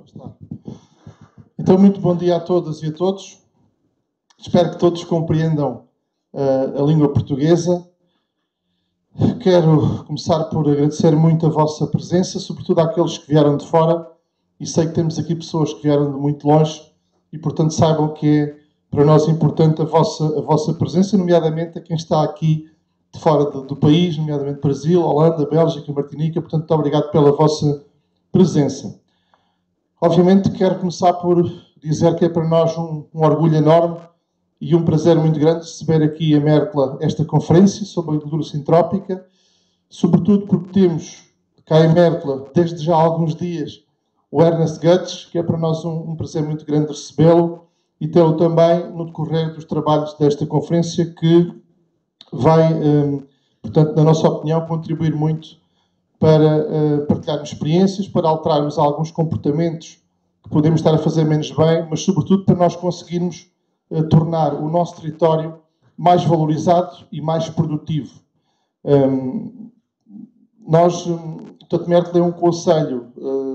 Está. Então, muito bom dia a todas e a todos. Espero que todos compreendam a língua portuguesa. Quero começar por agradecer muito a vossa presença, sobretudo àqueles que vieram de fora, e sei que temos aqui pessoas que vieram de muito longe, e portanto saibam que é para nós importante a vossa presença, nomeadamente a quem está aqui de fora do país, nomeadamente Brasil, Holanda, Bélgica, Martinica. Portanto, muito obrigado pela vossa presença. Obviamente quero começar por dizer que é para nós um orgulho enorme e um prazer muito grande receber aqui a Mercla esta conferência sobre a agricultura sintrópica, sobretudo porque temos cá em Mercla, desde já há alguns dias, o Ernest Götz, que é para nós um prazer muito grande recebê-lo e tê-lo também no decorrer dos trabalhos desta conferência, que vai, portanto, na nossa opinião, contribuir muito para partilharmos experiências, para alterarmos alguns comportamentos que podemos estar a fazer menos bem, mas sobretudo para nós conseguirmos tornar o nosso território mais valorizado e mais produtivo. Portanto, Mercla é um concelho,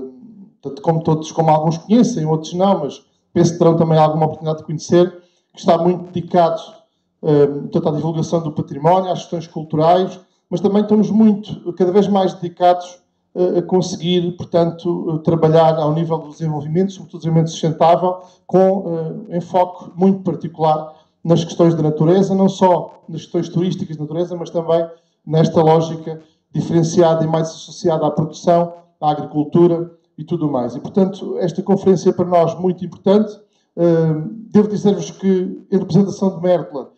como alguns conhecem, outros não, mas penso que terão também alguma oportunidade de conhecer, que está muito dedicado portanto, à divulgação do património, às questões culturais, mas também estamos cada vez mais dedicados a conseguir, portanto, trabalhar ao nível do desenvolvimento, sobretudo do desenvolvimento sustentável, com enfoque muito particular nas questões da natureza, não só nas questões turísticas da natureza, mas também nesta lógica diferenciada e mais associada à produção, à agricultura e tudo mais. E, portanto, esta conferência é para nós muito importante. Devo dizer-vos que, em representação de Mercla,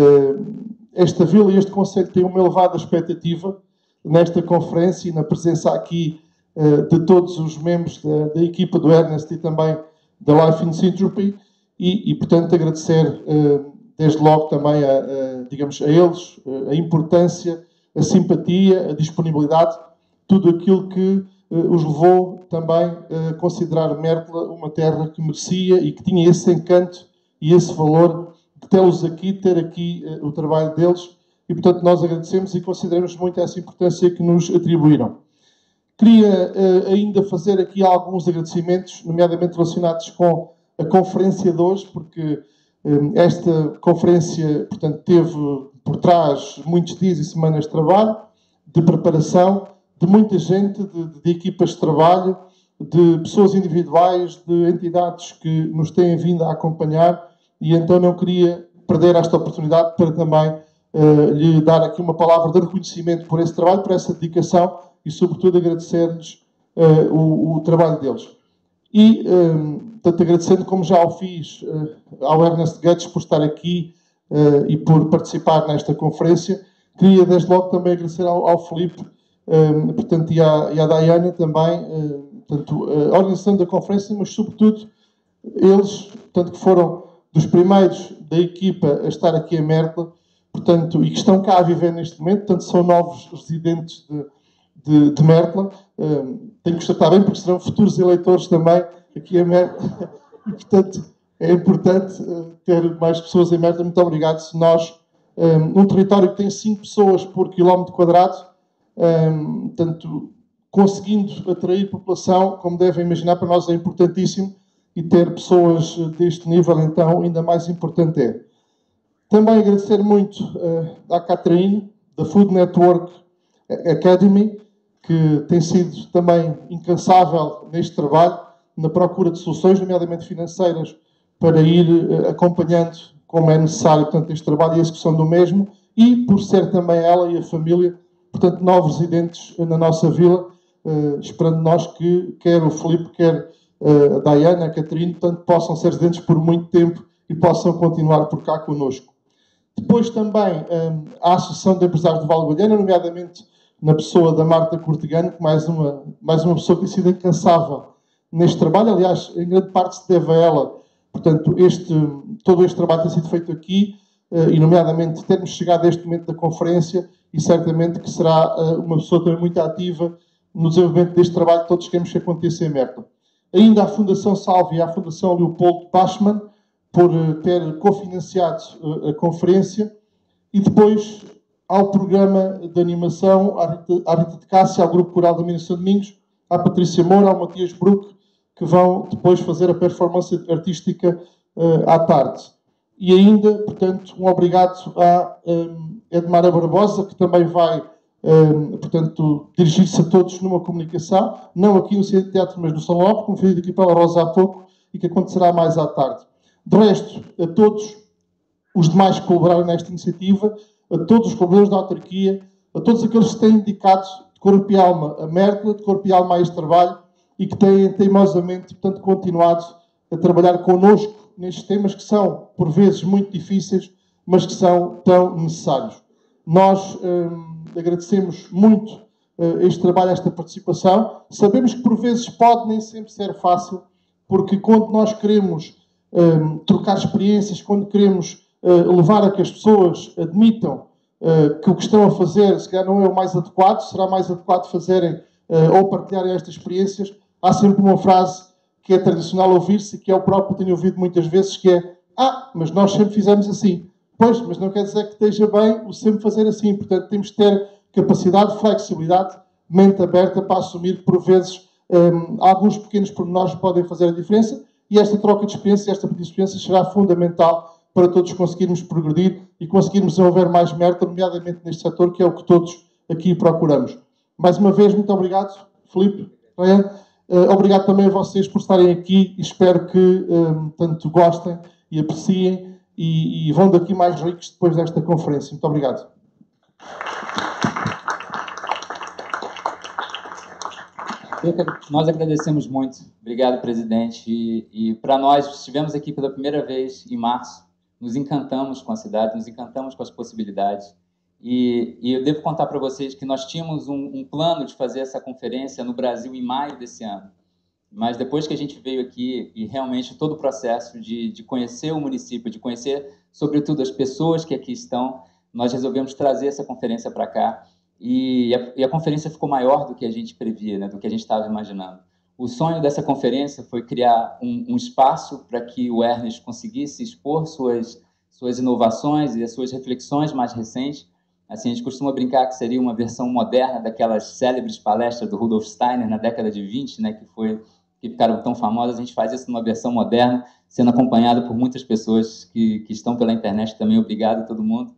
esta vila e este concelho têm uma elevada expectativa nesta conferência e na presença aqui de todos os membros da equipa do Ernest e também da Life in Syntropy e portanto, agradecer desde logo também digamos, a eles a importância, a simpatia, a disponibilidade, tudo aquilo que os levou também a considerar Mercla uma terra que merecia e que tinha esse encanto e esse valor de tê-los aqui, ter aqui o trabalho deles. E, portanto, nós agradecemos e consideramos muito essa importância que nos atribuíram. Queria ainda fazer aqui alguns agradecimentos, nomeadamente relacionados com a conferência de hoje, porque esta conferência, portanto, teve por trás muitos dias e semanas de trabalho, de preparação, de muita gente, de equipas de trabalho, de pessoas individuais, de entidades que nos têm vindo a acompanhar, e então não queria perder esta oportunidade para também lhe dar aqui uma palavra de reconhecimento por esse trabalho, por essa dedicação e, sobretudo, agradecer-lhes o trabalho deles. E, portanto, agradecendo, como já o fiz, ao Ernest Götz por estar aqui e por participar nesta conferência, queria, desde logo, também agradecer ao Filipe, portanto, e à Diana também, portanto, a organização da conferência, mas, sobretudo, eles, portanto, que foram dos primeiros da equipa a estar aqui em Mercla, portanto, e que estão cá a viver neste momento, portanto, são novos residentes de Mercla. Tenho que estar bem, porque serão futuros eleitores também aqui em Mercla. E, portanto, é importante ter mais pessoas em Mercla. Muito obrigado. Se nós, um território que tem 5 pessoas por quilómetro quadrado, portanto, conseguindo atrair população, como devem imaginar, para nós é importantíssimo, e ter pessoas deste nível, então, ainda mais importante é. Também agradecer muito à Catherine, da Food Network Academy, que tem sido também incansável neste trabalho, na procura de soluções, nomeadamente financeiras, para ir acompanhando como é necessário, portanto, este trabalho e a execução do mesmo, e por ser também ela e a família, portanto, novos residentes na nossa vila, esperando nós que quer o Filipe, quer a Diana, a Catarina, portanto, possam ser residentes por muito tempo e possam continuar por cá connosco. Depois também a Associação de Empresários de Valgalhena, nomeadamente na pessoa da Marta Cortegano, que mais uma pessoa que tem sido incansável neste trabalho. Aliás, em grande parte se deve a ela. Portanto, todo este trabalho tem sido feito aqui e, nomeadamente, termos chegado a este momento da conferência e certamente que será uma pessoa também muito ativa no desenvolvimento deste trabalho que todos queremos que aconteça em Mercla. Ainda à Fundação Salve e à Fundação Leopoldo Pachmann, por ter cofinanciado a conferência, e depois ao programa de animação, à Rita de Cássia, ao Grupo Coral da Mira São Domingos, à Patrícia Moura, ao Matias Bruck, que vão depois fazer a performance artística à tarde. E ainda, portanto, um obrigado à Edmara Barbosa, que também vai, portanto, dirigir-se a todos numa comunicação, não aqui no Centro de Teatro, mas no São Lopes, como foi dito aqui pela Rosa há pouco, e que acontecerá mais à tarde. De resto, a todos os demais que colaboraram nesta iniciativa, a todos os colaboradores da autarquia, a todos aqueles que têm dedicado de corpo e alma a Mértola, de corpo e alma a este trabalho, e que têm teimosamente, portanto, continuado a trabalhar connosco nestes temas que são, por vezes, muito difíceis, mas que são tão necessários. Nós agradecemos muito este trabalho, esta participação. Sabemos que, por vezes, pode nem sempre ser fácil, porque quando nós queremos trocar experiências, quando queremos levar a que as pessoas admitam que o que estão a fazer, se calhar, não é o mais adequado, será mais adequado fazerem ou partilharem estas experiências, há sempre uma frase que é tradicional ouvir-se, que é o próprio que tenho ouvido muitas vezes, que é: mas nós sempre fizemos assim. Pois, mas não quer dizer que esteja bem o sempre fazer assim. Portanto, temos de ter capacidade, flexibilidade, mente aberta para assumir que, por vezes, alguns pequenos pormenores podem fazer a diferença, e esta troca de experiência, esta experiência será fundamental para todos conseguirmos progredir e conseguirmos desenvolver mais Mértola, nomeadamente neste setor, que é o que todos aqui procuramos. Mais uma vez, muito obrigado, Filipe, Ryan. Obrigado também a vocês por estarem aqui e espero que tanto gostem e apreciem e vão daqui mais ricos depois desta conferência. Muito obrigado. Nós agradecemos muito. Obrigado, presidente. E para nós, estivemos aqui pela primeira vez em março, nos encantamos com a cidade, nos encantamos com as possibilidades. E eu devo contar para vocês que nós tínhamos um plano de fazer essa conferência no Brasil em maio desse ano. Mas depois que a gente veio aqui e realmente todo o processo de conhecer o município, de conhecer, sobretudo, as pessoas que aqui estão, nós resolvemos trazer essa conferência para cá. E a conferência ficou maior do que a gente previa, né, do que a gente estava imaginando. O sonho dessa conferência foi criar um espaço para que o Ernest conseguisse expor suas inovações e as suas reflexões mais recentes. Assim, a gente costuma brincar que seria uma versão moderna daquelas célebres palestras do Rudolf Steiner na década de 20, né, que ficaram tão famosas. A gente faz isso numa versão moderna, sendo acompanhado por muitas pessoas que estão pela internet também. Obrigado a todo mundo.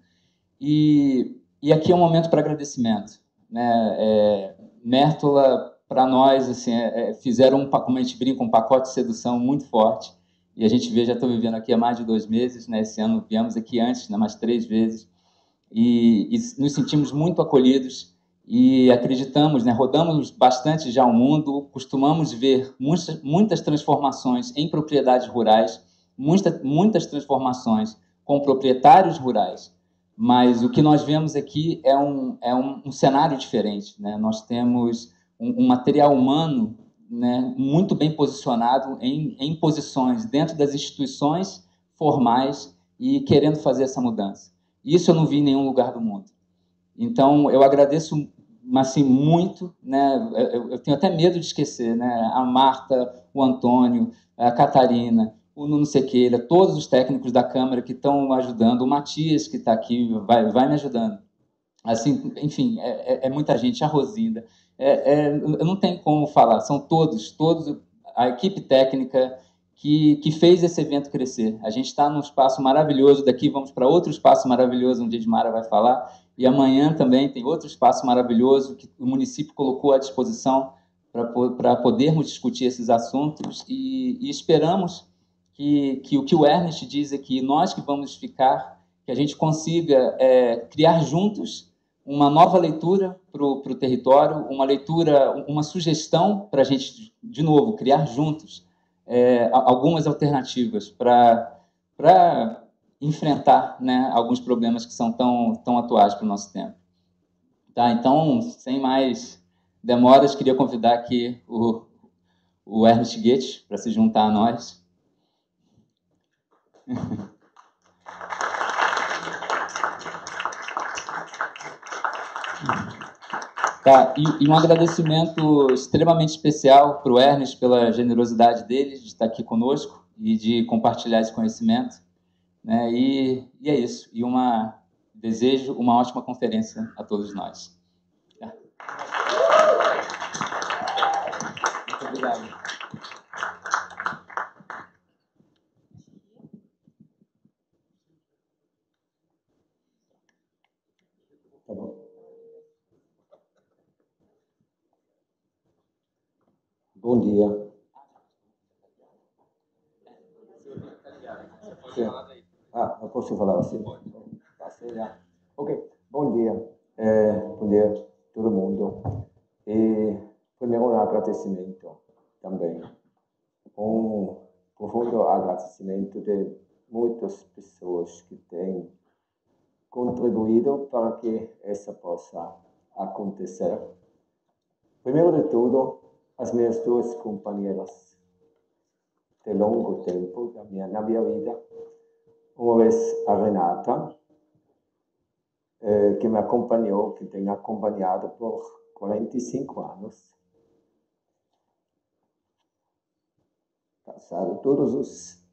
E aqui é um momento para agradecimento, né? Mértola, para nós, assim, fizeram, como a gente brinca, um pacote de sedução muito forte. E a gente vê, já estou vivendo aqui há mais de 2 meses, né? Esse ano viemos aqui antes, né, mais 3 vezes. E nos sentimos muito acolhidos e acreditamos, né, rodamos bastante já o mundo, costumamos ver muitas transformações em propriedades rurais, muitas transformações com proprietários rurais, mas o que nós vemos aqui é um cenário diferente, né? Nós temos um material humano, né, muito bem posicionado em posições dentro das instituições formais e querendo fazer essa mudança. Isso eu não vi em nenhum lugar do mundo. Então, eu agradeço, assim, muito, né? Eu tenho até medo de esquecer, né? A Marta, o Antônio, a Catarina, o Nuno Sequeira, todos os técnicos da Câmara que estão ajudando, o Matias, que está aqui, vai me ajudando. Assim, enfim, é muita gente, a Rosinda. Eu não tenho como falar, são todos, a equipe técnica que fez esse evento crescer. A gente está num espaço maravilhoso, daqui vamos para outro espaço maravilhoso, onde a Edmara vai falar, e amanhã também tem outro espaço maravilhoso que o município colocou à disposição para podermos discutir esses assuntos, e esperamos que o que o Ernest diz aqui, nós que vamos ficar, que a gente consiga criar juntos uma nova leitura para o território, uma leitura, uma sugestão para a gente, de novo, criar juntos algumas alternativas para enfrentar, né, alguns problemas que são tão atuais para o nosso tempo. Tá, então, sem mais demoras, queria convidar aqui o Ernest Goetz para se juntar a nós. Tá, e um agradecimento extremamente especial para o Ernest pela generosidade dele de estar aqui conosco e de compartilhar esse conhecimento, né? E é isso. E desejo uma ótima conferência a todos nós. Tá. Muito obrigado. Bom dia. Sim. Eu posso falar assim? Ok. Bom dia. Bom dia, todo mundo. E primeiro um agradecimento também. Um profundo agradecimento de muitas pessoas que têm contribuído para que isso possa acontecer. Primeiro de tudo, as minhas duas companheiras de longo tempo na minha vida. Uma vez a Renata, que me acompanhou, que tem acompanhado por 45 anos. Passado todos os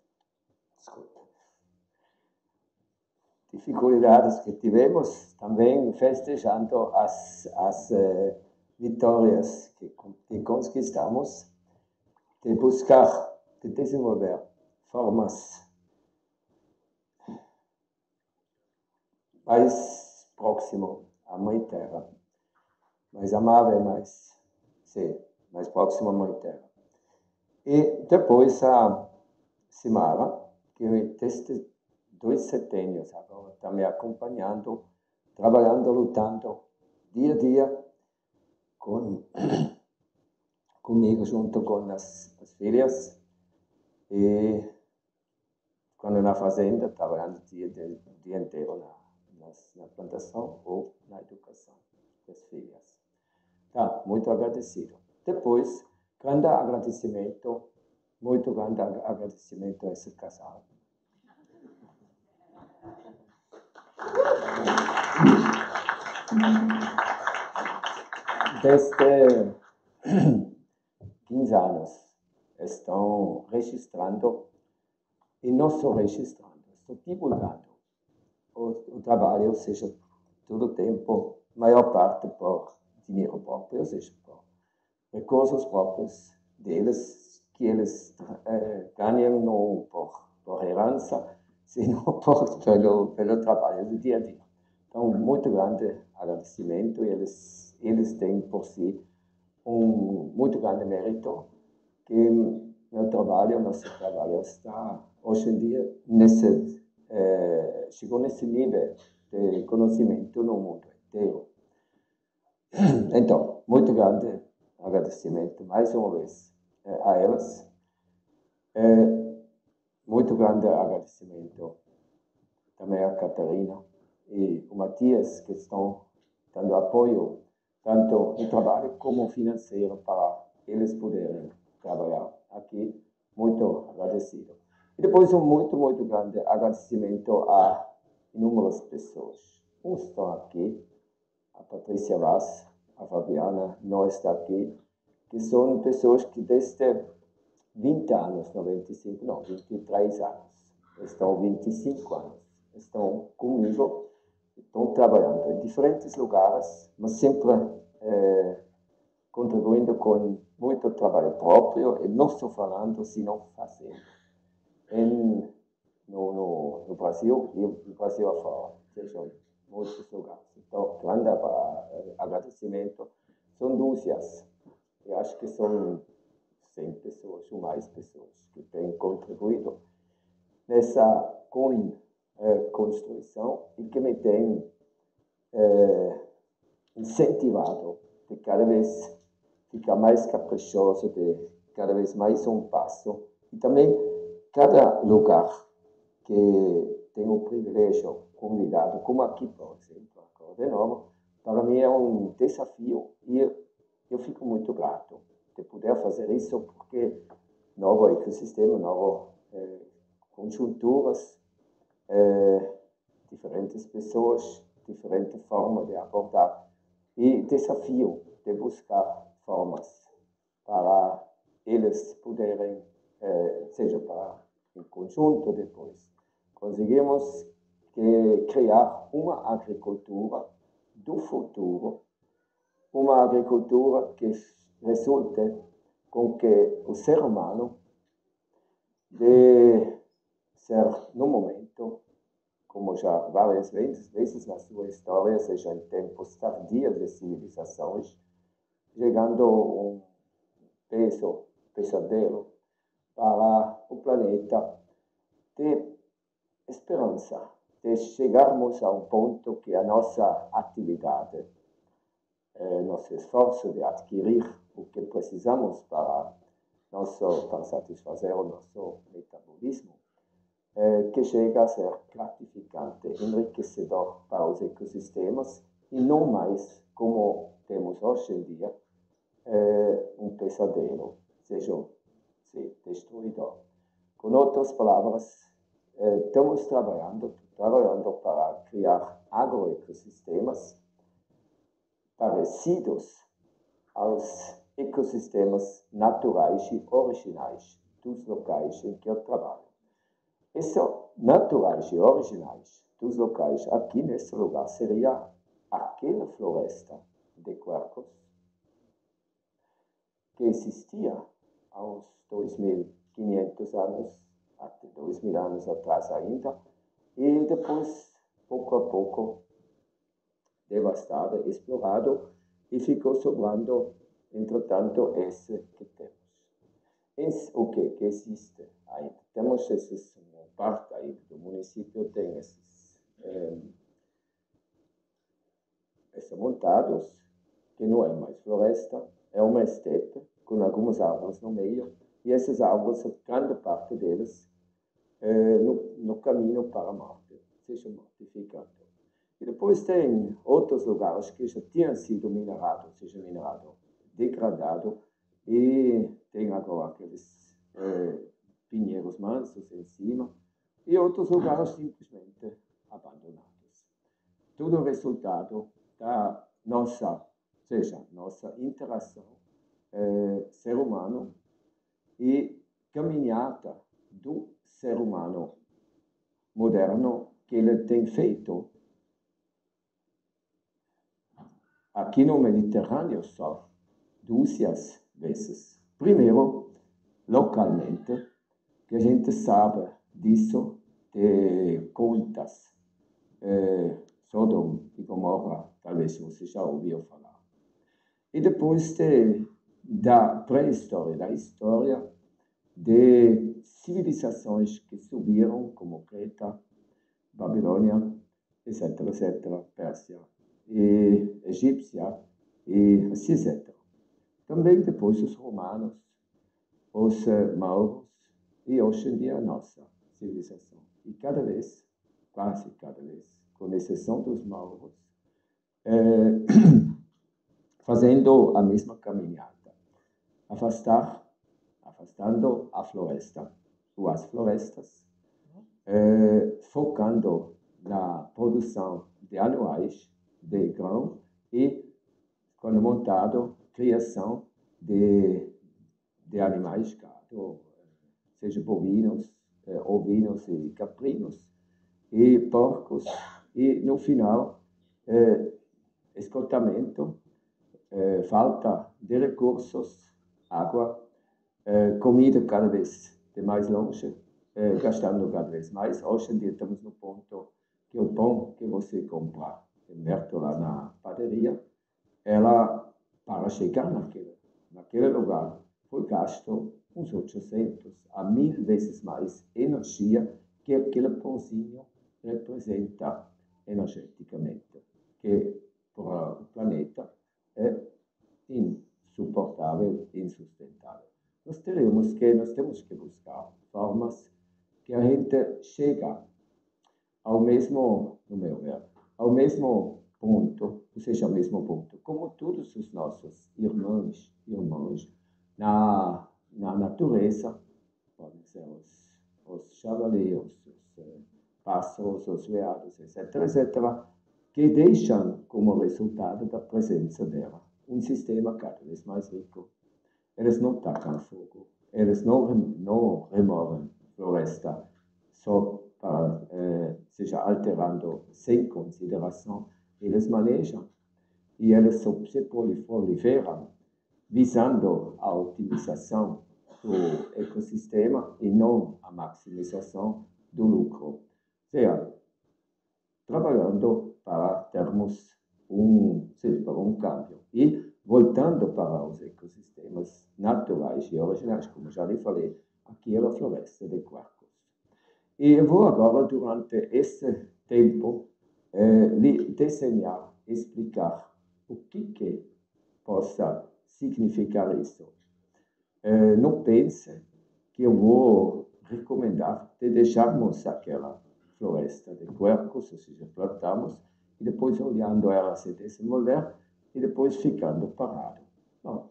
dificuldades que tivemos, também festejando as vitórias que conquistamos, de buscar, de desenvolver formas mais próximas à Mãe Terra, mais amável, mais próxima à Mãe Terra. E depois a Simara, que desde 2 setênios agora está me acompanhando, trabalhando, lutando dia a dia comigo, junto com as filhas, e quando na fazenda, trabalhando o dia inteiro na plantação ou na educação das filhas. Tá, muito agradecido. Depois, muito grande agradecimento a esse casal. Desde 15 anos estão registrando, e não só registrando, estão divulgando o trabalho, ou seja, todo o tempo, maior parte por dinheiro próprio, ou seja, por recursos próprios deles, que eles ganham não por herança, sino pelo trabalho do dia a dia. Então, muito grande agradecimento, e eles têm por si muito grande mérito, que nosso trabalho está hoje em dia chegou nesse nível de conhecimento no mundo inteiro. Então, muito grande agradecimento mais uma vez a elas. Muito grande agradecimento também a Catarina e o Matias, que estão dando apoio, tanto no trabalho como financeiro, para eles poderem trabalhar aqui. Muito agradecido. E depois muito grande agradecimento a inúmeras pessoas. Uns estão aqui, a Patrícia Vaz, a Fabiana não está aqui, que são pessoas que desde 20 anos, 23 anos, estão 25 anos, estão comigo, estão trabalhando em diferentes lugares, mas sempre contribuindo com muito trabalho próprio, e não estou falando, senão fazendo. No Brasil e no Brasil afora, sejam muitos lugares. Então, grande agradecimento. São dúzias. Eu acho que são 100 pessoas ou mais pessoas que têm contribuído nessa construção e que me têm incentivado de cada vez ficar mais caprichoso, de cada vez mais um passo. E também cada lugar que tem o privilégio convidado, como aqui, por exemplo, agora de novo, para mim é um desafio, e eu fico muito grato de poder fazer isso, porque novo ecossistema, novas conjunturas, diferentes pessoas, diferentes formas de abordar, e desafio de buscar formas para eles poderem, seja para em conjunto depois, conseguimos criar uma agricultura do futuro, uma agricultura que resulte com que o ser humano de ser, no momento, como já várias vezes na sua história, seja em tempos tardios de civilizações, chegando pesadelo para o planeta, de esperança, de chegarmos a um ponto que a nossa atividade, nosso esforço de adquirir o que precisamos para satisfazer o nosso metabolismo, que chega a ser gratificante, enriquecedor para os ecossistemas e não mais, como temos hoje em dia, um pesadelo, seja destruidor. Com outras palavras, estamos trabalhando para criar agroecossistemas parecidos aos ecossistemas naturais e originais dos locais em que eu trabalho. Esses naturais e originais dos locais aqui nesse lugar seria aquela floresta de quercus que existia há uns 2.500 anos, até 2.000 anos atrás ainda, e depois, pouco a pouco, devastada, explorado, e ficou sobrando, entretanto, esse que temos. O que existe ainda? Temos uma parte aí do município tem esses montados, que não é mais floresta, é uma estepe, com algumas árvores no meio, e essas árvores, grande parte delas, no caminho para Marte, seja mortificado. E depois tem outros lugares que já tinham sido minerados, seja minerado degradado, e tem agora aqueles pinheiros mansos em cima, e outros lugares simplesmente abandonados. Tudo resultado da nossa interação ser humano e caminhada do ser humano moderno que ele tem feito aqui no Mediterrâneo só 2 vezes. Primeiro, localmente, que a gente sabe disso de contas, Sodom e Gomorra, talvez você já ouviu falar. E depois da pré-história, da história de civilizações que subiram, como Creta, Babilônia, etc., Pérsia, e egípcia, e etc. Também depois os romanos, os mauros, e hoje em dia a nossa civilização. E quase cada vez, com exceção dos mauros, fazendo a mesma caminhada, afastando a floresta, ou as florestas, focando na produção de anuais de grão e, quando montado, criação de animais, gado, seja bovinos, ovinos e caprinos, e porcos, e no final, esgotamento, falta de recursos, água, comida cada vez de mais longe, gastando cada vez mais. Hoje em dia estamos no ponto que o pão que você compra lá na padaria, ela, para chegar naquele lugar, foi gasto uns 800 a 1.000 vezes mais energia que aquele pãozinho representa energeticamente, que para o planeta é insuportável, insustentável. Nós temos que buscar formas que a gente chega ao mesmo, no meu ver, ao mesmo ponto, ou seja, ao mesmo ponto, como todos os nossos irmãos na natureza, podem ser os javalis, os pássaros, os veados, etc., que deixam como resultado da presença dela um sistema cada vez mais rico. Eles não tacam fogo, eles não removem floresta só para, seja alterando sem consideração, eles manejam e eles se proliferam visando a otimização do ecossistema e não a maximização do lucro. Ou seja, trabalhando para termos um câmbio. E voltando para os ecossistemas naturais e originais, como já lhe falei, aqui é a floresta de Quercus. E eu vou agora, durante esse tempo, lhe desenhar, explicar o que possa significar isso. Não pense que eu vou recomendar de deixarmos aquela floresta de Quercus, ou seja, plantamos, e depois olhando ela se desenvolver, e depois ficando parado. Não.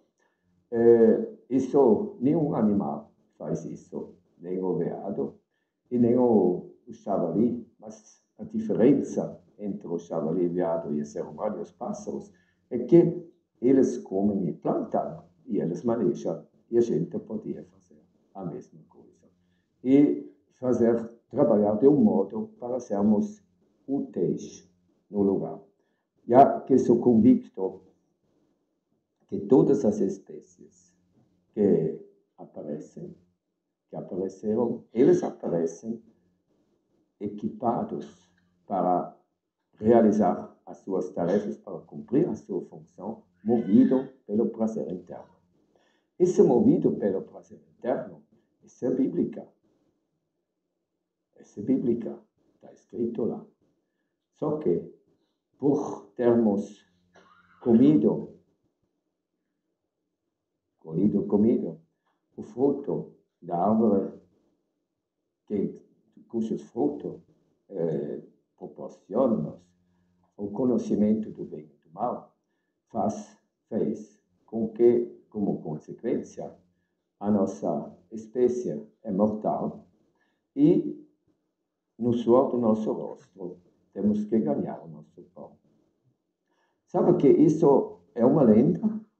Isso, nenhum animal faz isso, nem o veado e nem o javali, mas a diferença entre o javali, veado e o ser humano e os pássaros é que eles comem e plantam, e eles manejam, e a gente podia fazer a mesma coisa. E trabalhar de um modo para sermos úteis no lugar. Já que sou convicto que todas as espécies que apareceram, eles aparecem equipados para realizar as suas tarefas, para cumprir a sua função, movido pelo prazer interno. Esse movido pelo prazer interno, essa é bíblica. Essa é bíblica, está escrito lá. Só que, por termos comido o fruto da árvore, cujos frutos proporcionam o conhecimento do bem e do mal, fez com que, como consequência, a nossa espécie é mortal e, no suor do nosso rosto, temos que ganhar o nosso pão. Sabe que isso é uma lenda,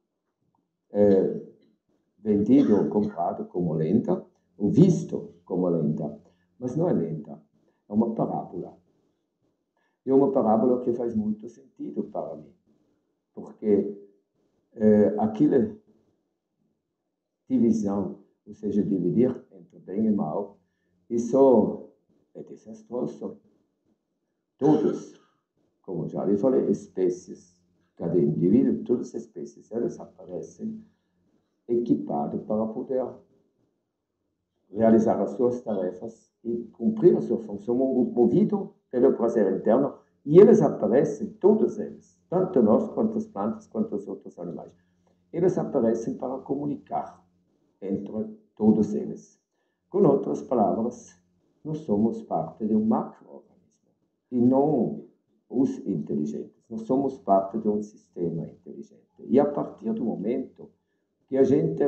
vendido ou comprado como lenda, ou visto como lenda, mas não é lenda, é uma parábola. E é uma parábola que faz muito sentido para mim, porque aquela divisão, ou seja, dividir entre bem e mal, isso é desastroso. Todos, como já lhe falei, espécies, cada indivíduo, todas as espécies, elas aparecem equipadas para poder realizar as suas tarefas e cumprir a sua função, movido pelo prazer interno, e eles aparecem, todos eles, tanto nós, quanto as plantas, quanto os outros animais. Eles aparecem para comunicar entre todos eles. Com outras palavras, nós somos parte de um macro-organismo, e não os inteligentes. Nós somos parte de um sistema inteligente. E a partir do momento que a gente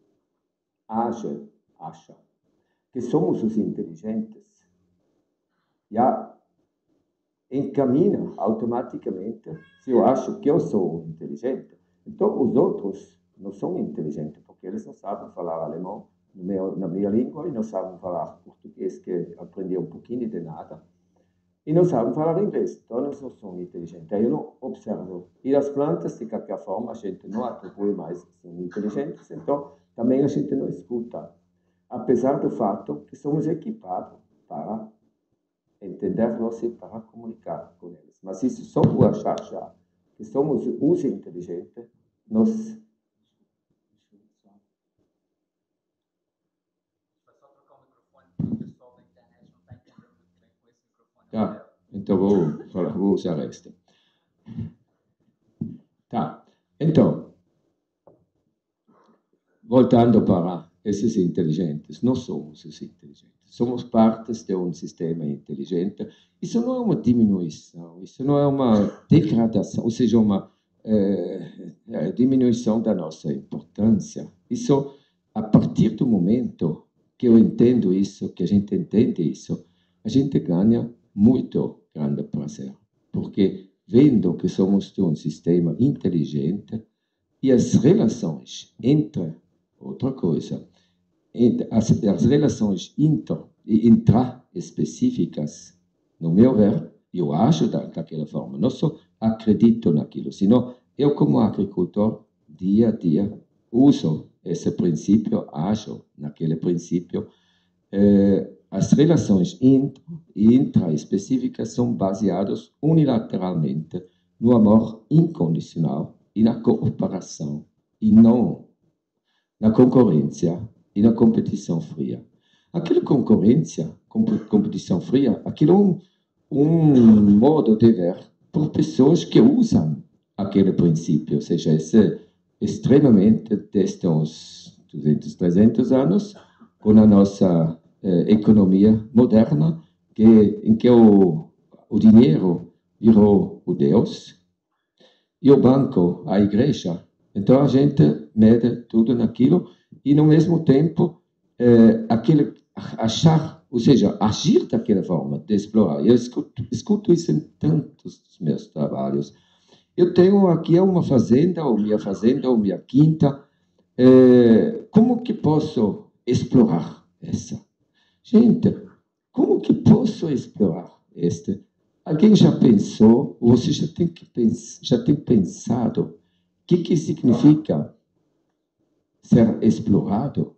acha que somos os inteligentes, já encaminha automaticamente, se eu acho que eu sou inteligente, então os outros não são inteligentes, porque eles não sabem falar alemão na minha língua e não sabem falar português, que aprendi um pouquinho de nada, e não sabem falar inglês, então eles não são inteligentes. Aí eu não observo. E as plantas, de qualquer forma, a gente não atribui mais que são inteligentes, então também a gente não escuta, apesar do fato que somos equipados para entender-los e para comunicar com eles. Mas isso só por achar já que somos os inteligentes, nós... Tá, então vou usar este. Tá, então, voltando para esses inteligentes, nós somos os inteligentes. Somos partes de um sistema inteligente. Isso não é uma diminuição, isso não é uma degradação, ou seja, uma diminuição da nossa importância. Isso, a partir do momento que eu entendo isso, que a gente entende isso, a gente ganha muito grande prazer, porque vendo que somos de um sistema inteligente e as relações entre, outra coisa, as relações intra-específicas, no meu ver, eu acho daquela forma, não só acredito naquilo, senão eu, como agricultor, dia a dia, uso esse princípio, acho naquele princípio. As relações intra-específicas são baseadas unilateralmente no amor incondicional e na cooperação, e não na concorrência e na competição fria. Aquela concorrência, competição fria, aquilo é um modo de ver por pessoas que usam aquele princípio, ou seja, esse extremamente desde uns 200, 300 anos, com a nossa economia moderna, em que o dinheiro virou o Deus, e o banco, a igreja. Então a gente mede tudo naquilo e, no mesmo tempo, achar, ou seja, agir daquela forma, de explorar. Eu escuto isso em tantos dos meus trabalhos. Eu tenho aqui uma fazenda, ou minha quinta. Como que posso explorar essa? Gente, como que posso explorar esta? Alguém já pensou, você já tem pensado, o que significa ser explorado?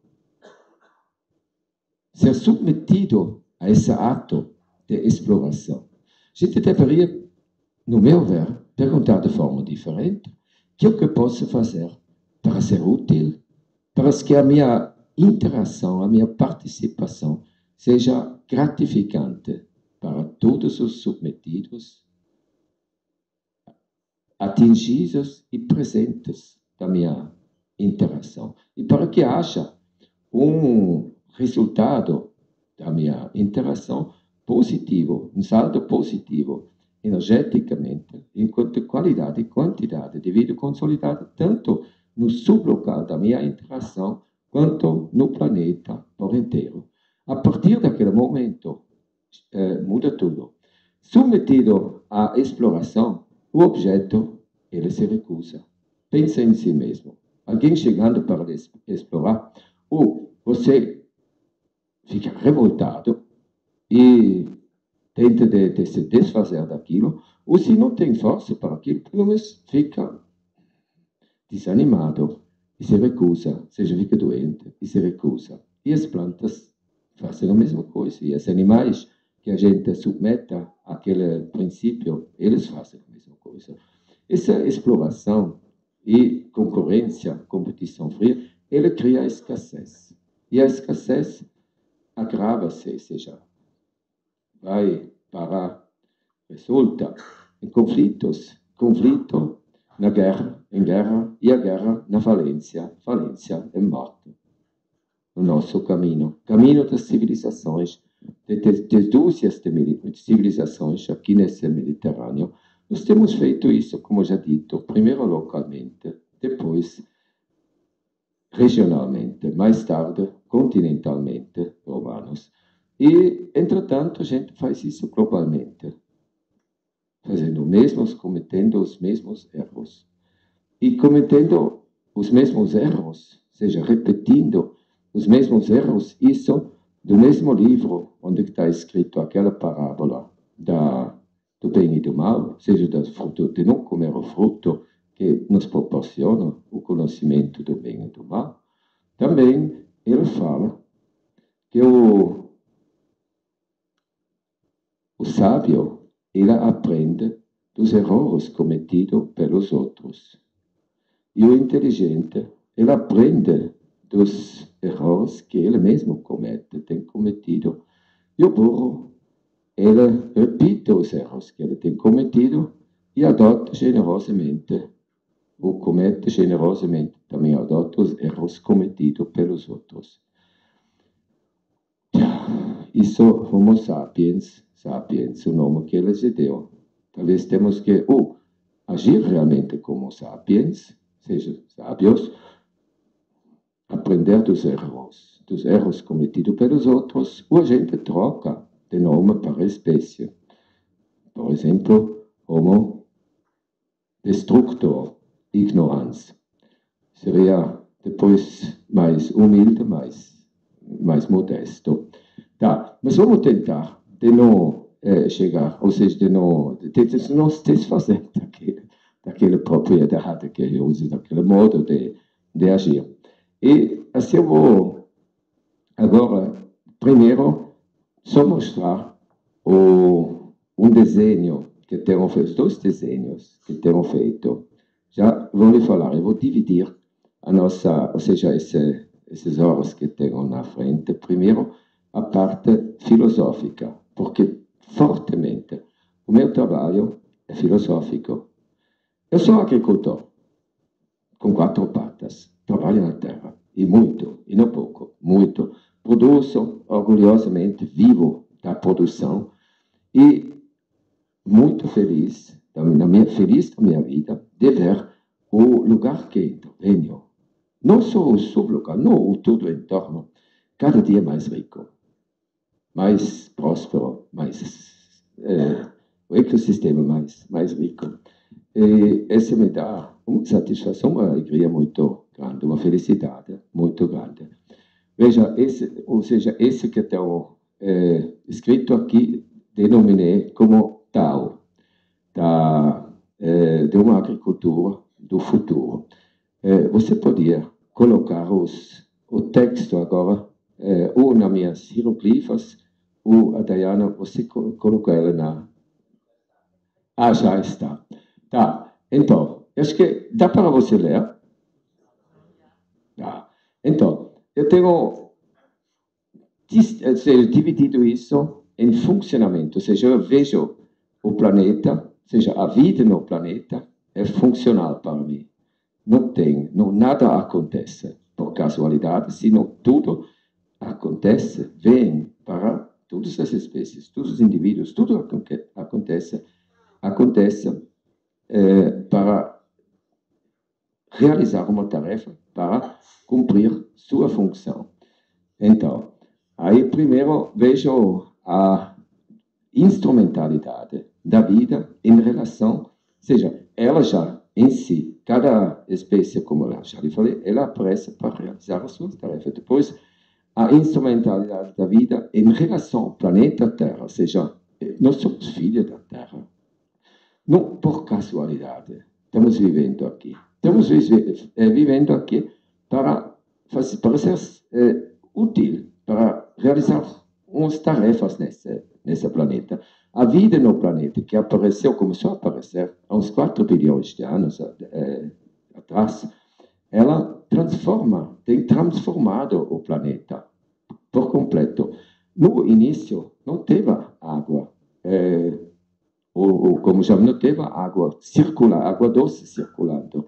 Ser submetido a esse ato de exploração. A gente deveria, no meu ver, perguntar de forma diferente: o que eu posso fazer para ser útil, para que a minha interação, a minha participação seja gratificante para todos os submetidos, atingidos e presentes da minha interação. E para que haja um resultado da minha interação positivo, um saldo positivo, energeticamente, enquanto qualidade e quantidade de vida consolidada, tanto no sublocal da minha interação, quanto no planeta por inteiro. A partir daquele momento, muda tudo. Submetido à exploração, o objeto, ele se recusa. Pensa em si mesmo. Alguém chegando para explorar, ou você fica revoltado e tenta de se desfazer daquilo, ou se não tem força para aquilo, pelo menos fica desanimado e se recusa, seja, fica doente e se recusa. E as plantas fazem a mesma coisa, e os animais que a gente submeta àquele princípio, eles fazem a mesma coisa. Essa exploração e concorrência, competição fria, ele cria escassez. E a escassez agrava-se, ou seja, vai para, resulta em conflito na guerra, em guerra, e a guerra na falência em morte. No nosso caminho das civilizações, das duas civilizações aqui nesse Mediterrâneo, nós temos feito isso, como já dito, primeiro localmente, depois regionalmente, mais tarde continentalmente, romanos. E, entretanto, a gente faz isso globalmente, cometendo os mesmos erros. E cometendo os mesmos erros, ou seja, repetindo os mesmos erros, isso do mesmo livro onde está escrito aquela parábola do bem e do mal, ou seja, do fruto, de não comer o fruto que nos proporciona o conhecimento do bem e do mal. Também ele fala que o sábio, ele aprende dos erros cometidos pelos outros. E o inteligente, ele aprende dos erros que ele mesmo tem cometido. E o burro, ele repite os erros que ele tem cometido e adota generosamente, ou comete generosamente, também adota os erros cometidos pelos outros. Isso, Homo sapiens, o nome que ele se deu. Talvez temos que agir realmente como sapiens, seja, sábios, aprender dos erros cometidos pelos outros, ou a gente troca de nome para a espécie. Por exemplo, Homo destructor, ignorância. Seria depois mais humilde, mais modesto. Tá, mas vamos tentar de não chegar, ou seja, de não se desfazer daquela propriedade que eu uso, daquele modo de agir. E assim eu vou agora, primeiro, só mostrar um desenho que tenho feito, 2 desenhos que tenho feito já vou lhe falar, eu vou dividir a nossa, ou seja, essas horas que tenho na frente. Primeiro, a parte filosófica, porque fortemente o meu trabalho é filosófico. Eu sou agricultor, com 4 patas, trabalho na terra, e muito, e não pouco, muito. Produzo orgulhosamente, vivo da produção, e muito feliz da minha vida de ver o lugar que intervenho. Não só o sublugar, não, o tudo em torno, cada dia mais rico, mais próspero, o ecossistema mais rico. E isso me dá uma satisfação, uma alegria muito grande, uma felicidade muito grande. Veja, esse que tenho escrito aqui, denominei como Tao, de uma agricultura do futuro. Você podia colocar o texto agora, ou nas minhas hieroglifas, ou a Diana, você colocou ela na... Ah, já está. Tá, então, acho que dá para você ler? Tá. Então, eu tenho dividido isso em funcionamento, ou seja, eu vejo o planeta, ou seja, a vida no planeta é funcional para mim. Nada acontece por casualidade, senão tudo acontece, vem para todas as espécies, todos os indivíduos, tudo acontece para realizar uma tarefa, para cumprir sua função. Então, aí primeiro vejo a instrumentalidade da vida em relação, ou seja, ela já em si, cada espécie, como eu já lhe falei, ela aparece para realizar a sua tarefa. Depois, a instrumentalidade da vida em relação ao planeta Terra, ou seja, nós somos filhos da Terra. Não por casualidade, estamos vivendo aqui. Estamos vivendo aqui para ser útil, para realizar umas tarefas nesse planeta. A vida no planeta, que começou a aparecer há uns 4 bilhões de anos atrás, ela tem transformado o planeta por completo. No início, não teve água, como já não teve água doce circulando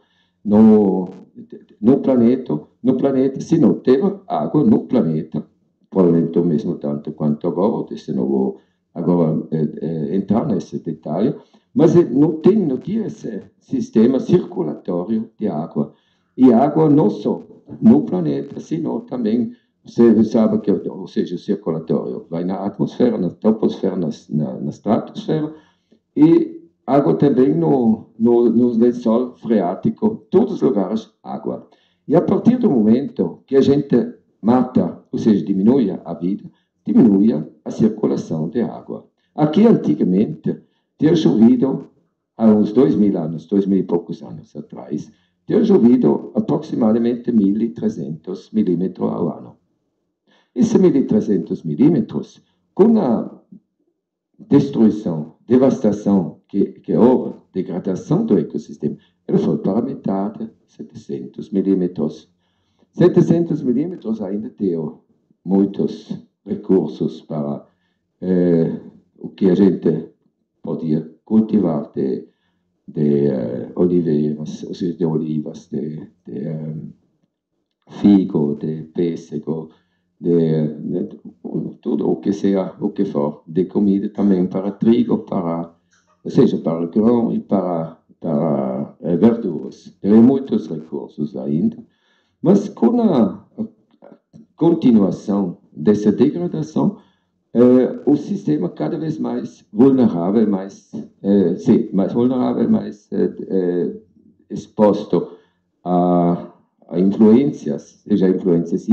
no planeta, se não teve água no planeta, provavelmente o mesmo tanto quanto agora, se não vou agora entrar nesse detalhe, mas não tinha esse sistema circulatório de água. E água não só no planeta, senão também, você sabe que, ou seja, o circulatório vai na atmosfera, na troposfera, na estratosfera, e água também no lençol freático, todos os lugares, água. E a partir do momento que a gente mata, ou seja, diminui a vida, diminui a circulação de água. Aqui, antigamente, tinha chovido, há uns 2.000 anos, 2.000 e poucos anos atrás, tinha chovido aproximadamente 1.300 milímetros ao ano. Esses 1.300 milímetros, com a destruição, devastação que houve, degradação do ecossistema, ele foi para metade, 700 milímetros. 700 milímetros ainda tem muitos recursos para o que a gente podia cultivar de oliveiras, ou seja, de olivas, de figo, de pêssego, de tudo o que seja, o que for, de comida também para trigo, ou seja, para grão e para verduras. Tem muitos recursos ainda, mas com a continuação dessa degradação, o sistema cada vez mais vulnerável, mais exposto a influências, seja influências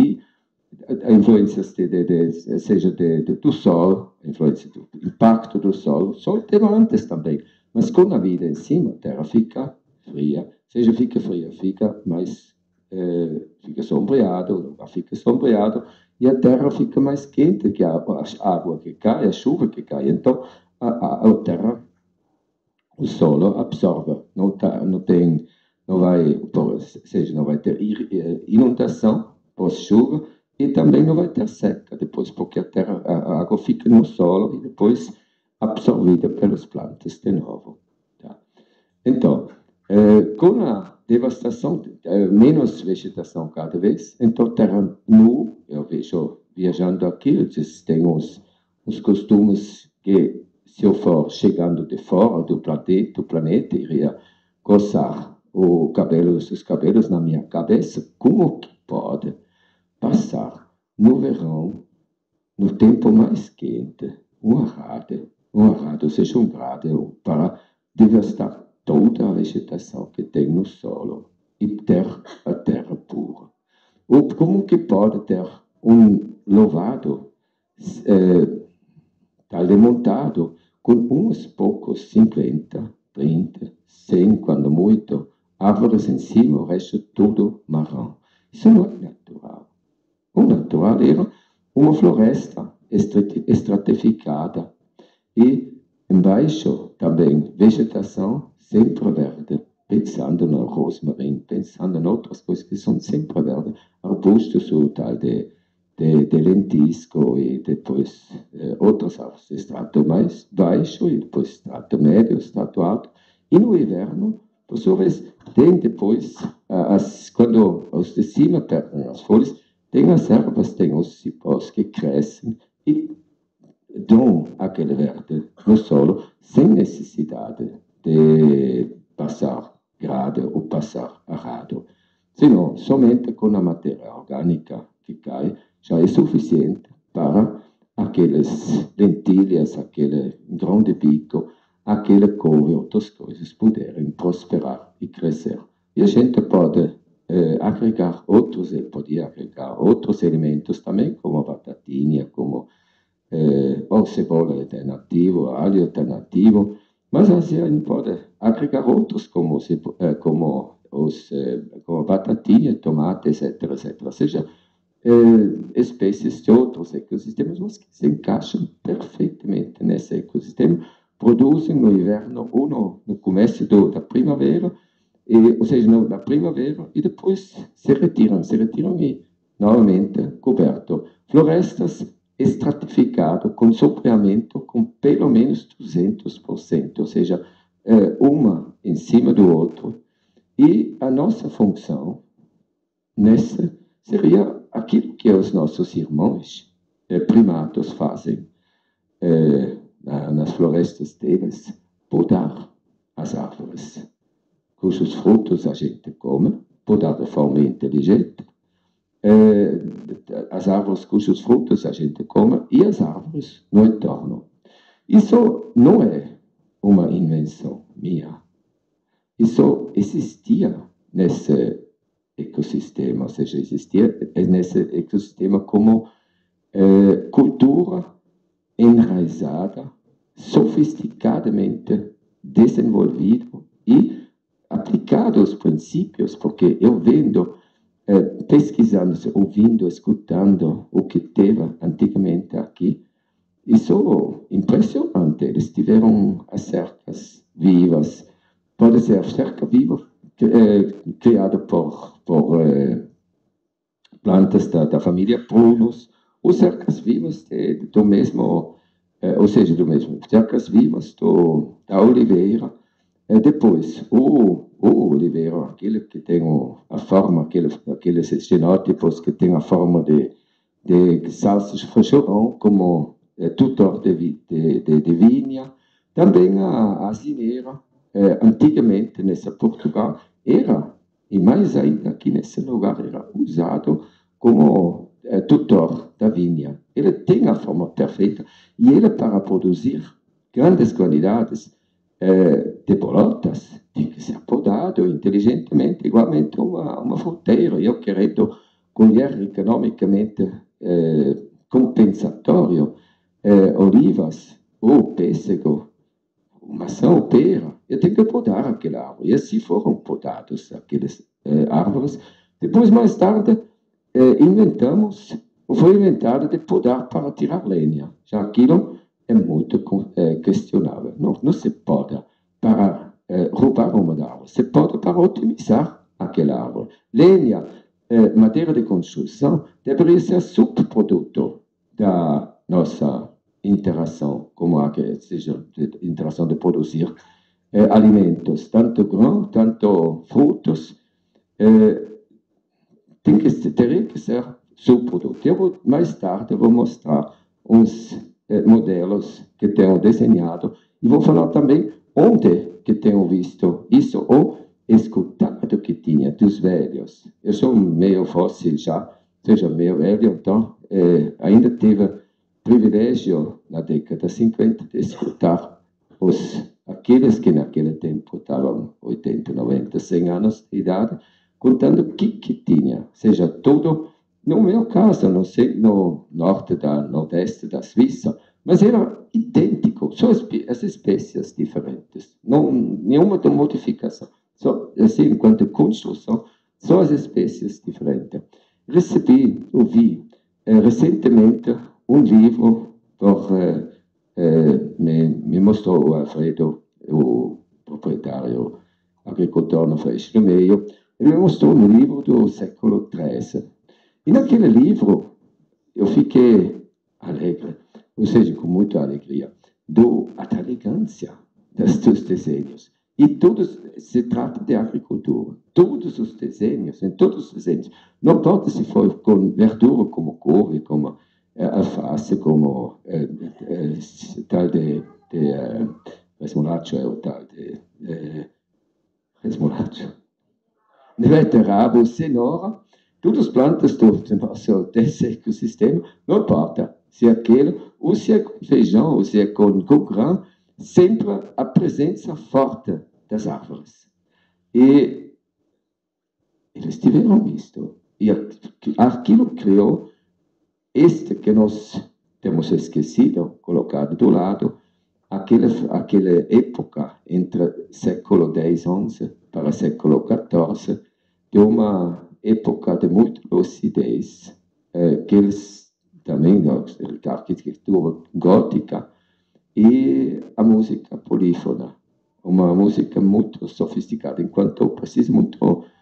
seja do sol, influência do impacto do sol. O sol teve antes também, mas com a vida em cima, a Terra fica fria, seja fica fria, fica sombreado, o lugar fica sombreado, e a terra fica mais quente, que a água que cai, a chuva que cai. Então, a terra, o solo absorve, não não vai, ou seja, não vai ter inundação pós-chuva e também não vai ter seca depois, porque a água fica no solo e depois absorvida pelas plantas de novo. Tá? Então, com a devastação, menos vegetação cada vez, então terra nua, eu vejo viajando aqui, eles têm uns costumes que, se eu for chegando de fora do planeta iria coçar os cabelos na minha cabeça. Como que pode passar no verão, no tempo mais quente, um arado, ou seja, um grado, para devastar toda a vegetação que tem no solo e ter a terra pura? Ou como que pode ter um louvado montado com uns poucos 50, 30, 100, quando muito, árvores em cima, o resto tudo marrom? Isso não é natural. O natural era uma floresta estratificada e embaixo também vegetação sempre verde, pensando no rosmarim, pensando em outras coisas que são sempre verdes, arbustos, o tal de lentisco e depois outras árvores, estrato mais baixo e depois estrato médio, estrato alto. E no inverno, por sua vez, tem depois, quando os de cima perdem as folhas, tem as ervas, tem os cipós que crescem e dão aquele verde no solo sem necessidade de passar grade ou passar arado. Senão, somente com a matéria orgânica que cai, já é suficiente para aquelas lentilhas, aquele grão de bico, aquela couve, outras coisas poderem prosperar e crescer. E a gente pode agregar outros, ele podia agregar outros elementos também, como a batatinha, como ou cebola alternativo, alho alternativo, mas a gente pode agregar outros, como a batatinha, tomate, etc., etc. Ou seja, espécies de outros ecossistemas, mas que se encaixam perfeitamente nesse ecossistema, produzem no inverno ou no começo da primavera, ou seja, na primavera, e depois se retiram e novamente coberto. Florestas estratificado, com sombreamento com pelo menos 200%, ou seja, uma em cima do outro. E a nossa função nessa seria aquilo que os nossos irmãos primatas fazem nas florestas deles, podar as árvores, cujos frutos a gente come, podar de forma inteligente, as árvores cujos frutos a gente come e as árvores no entorno. Isso não é uma invenção minha. Isso existia nesse ecossistema, ou seja, existia nesse ecossistema como cultura enraizada, sofisticadamente desenvolvida e aplicado aos princípios, porque eu vendo, pesquisando, ouvindo, escutando o que teve antigamente aqui, isso é impressionante. Eles tiveram as cercas vivas, pode ser cerca viva criada por plantas da família Prunus, ou cercas vivas do mesmo, cercas vivas da oliveira. Depois, o oliveira, aquele que tem a forma, aqueles genótipos que tem a forma de salsas frochorão, como tutor de vinha. Também a azineira, antigamente, nessa Portugal, era, e mais ainda aqui nesse lugar, era usado como tutor da vinha. Ele tem a forma perfeita e ele, para produzir grandes quantidades de bolotas, tem que ser podado inteligentemente, igualmente uma fruteira. Eu querendo colher economicamente compensatório olivas ou pêssego, maçã ou pera, eu tenho que podar aquela árvore. E assim foram podados aquelas árvores. Depois, mais tarde, foi inventado de podar para tirar lenha. Já aquilo é muito questionável. Não se poda para roubar uma árvore. se pode para otimizar aquela árvore. Lenha, madeira de construção, deveria ser subproduto da nossa interação, como seja interação de produzir alimentos, tanto grão, tanto frutos, teria que ser subproduto. Mais tarde vou mostrar uns modelos que tenho desenhado e vou falar também onde que tenho visto isso ou escutado que tinha dos velhos. Eu sou meio fóssil já, seja meio velho, então ainda tive privilégio na década de 50 de escutar aqueles que naquele tempo estavam 80, 90, 100 anos de idade, contando o que tinha, seja tudo, no meu caso, não sei, no nordeste da Suíça, mas era idêntico, só as espécies diferentes, não, nenhuma modificação, só assim, enquanto construção, só as espécies diferentes. Ouvi recentemente um livro me mostrou o Alfredo, o proprietário agricultor no Freixo do Meio, ele me mostrou um livro do século XIII. E naquele livro eu fiquei alegre, ou seja, com muita alegria, da elegância dos desenhos. E todos, se trata de agricultura. Todos os desenhos, em todos os desenhos, não importa se for com verdura como couve, como alface, como tal de resmolacho, é o tal de resmolacho. Beterraba, cenoura, todas as plantas do nosso ecossistema, não importa se é aquele, ou se é com feijão, ou se é com grão, sempre a presença forte das árvores. E eles tiveram visto. E aquilo criou que nós temos esquecido, colocado do lado, aquela época entre século X, XI para século XIV, de uma época de muita lucidez, que eles também, a arquitetura gótica e a música polífona, uma música muito sofisticada, enquanto precisa muito,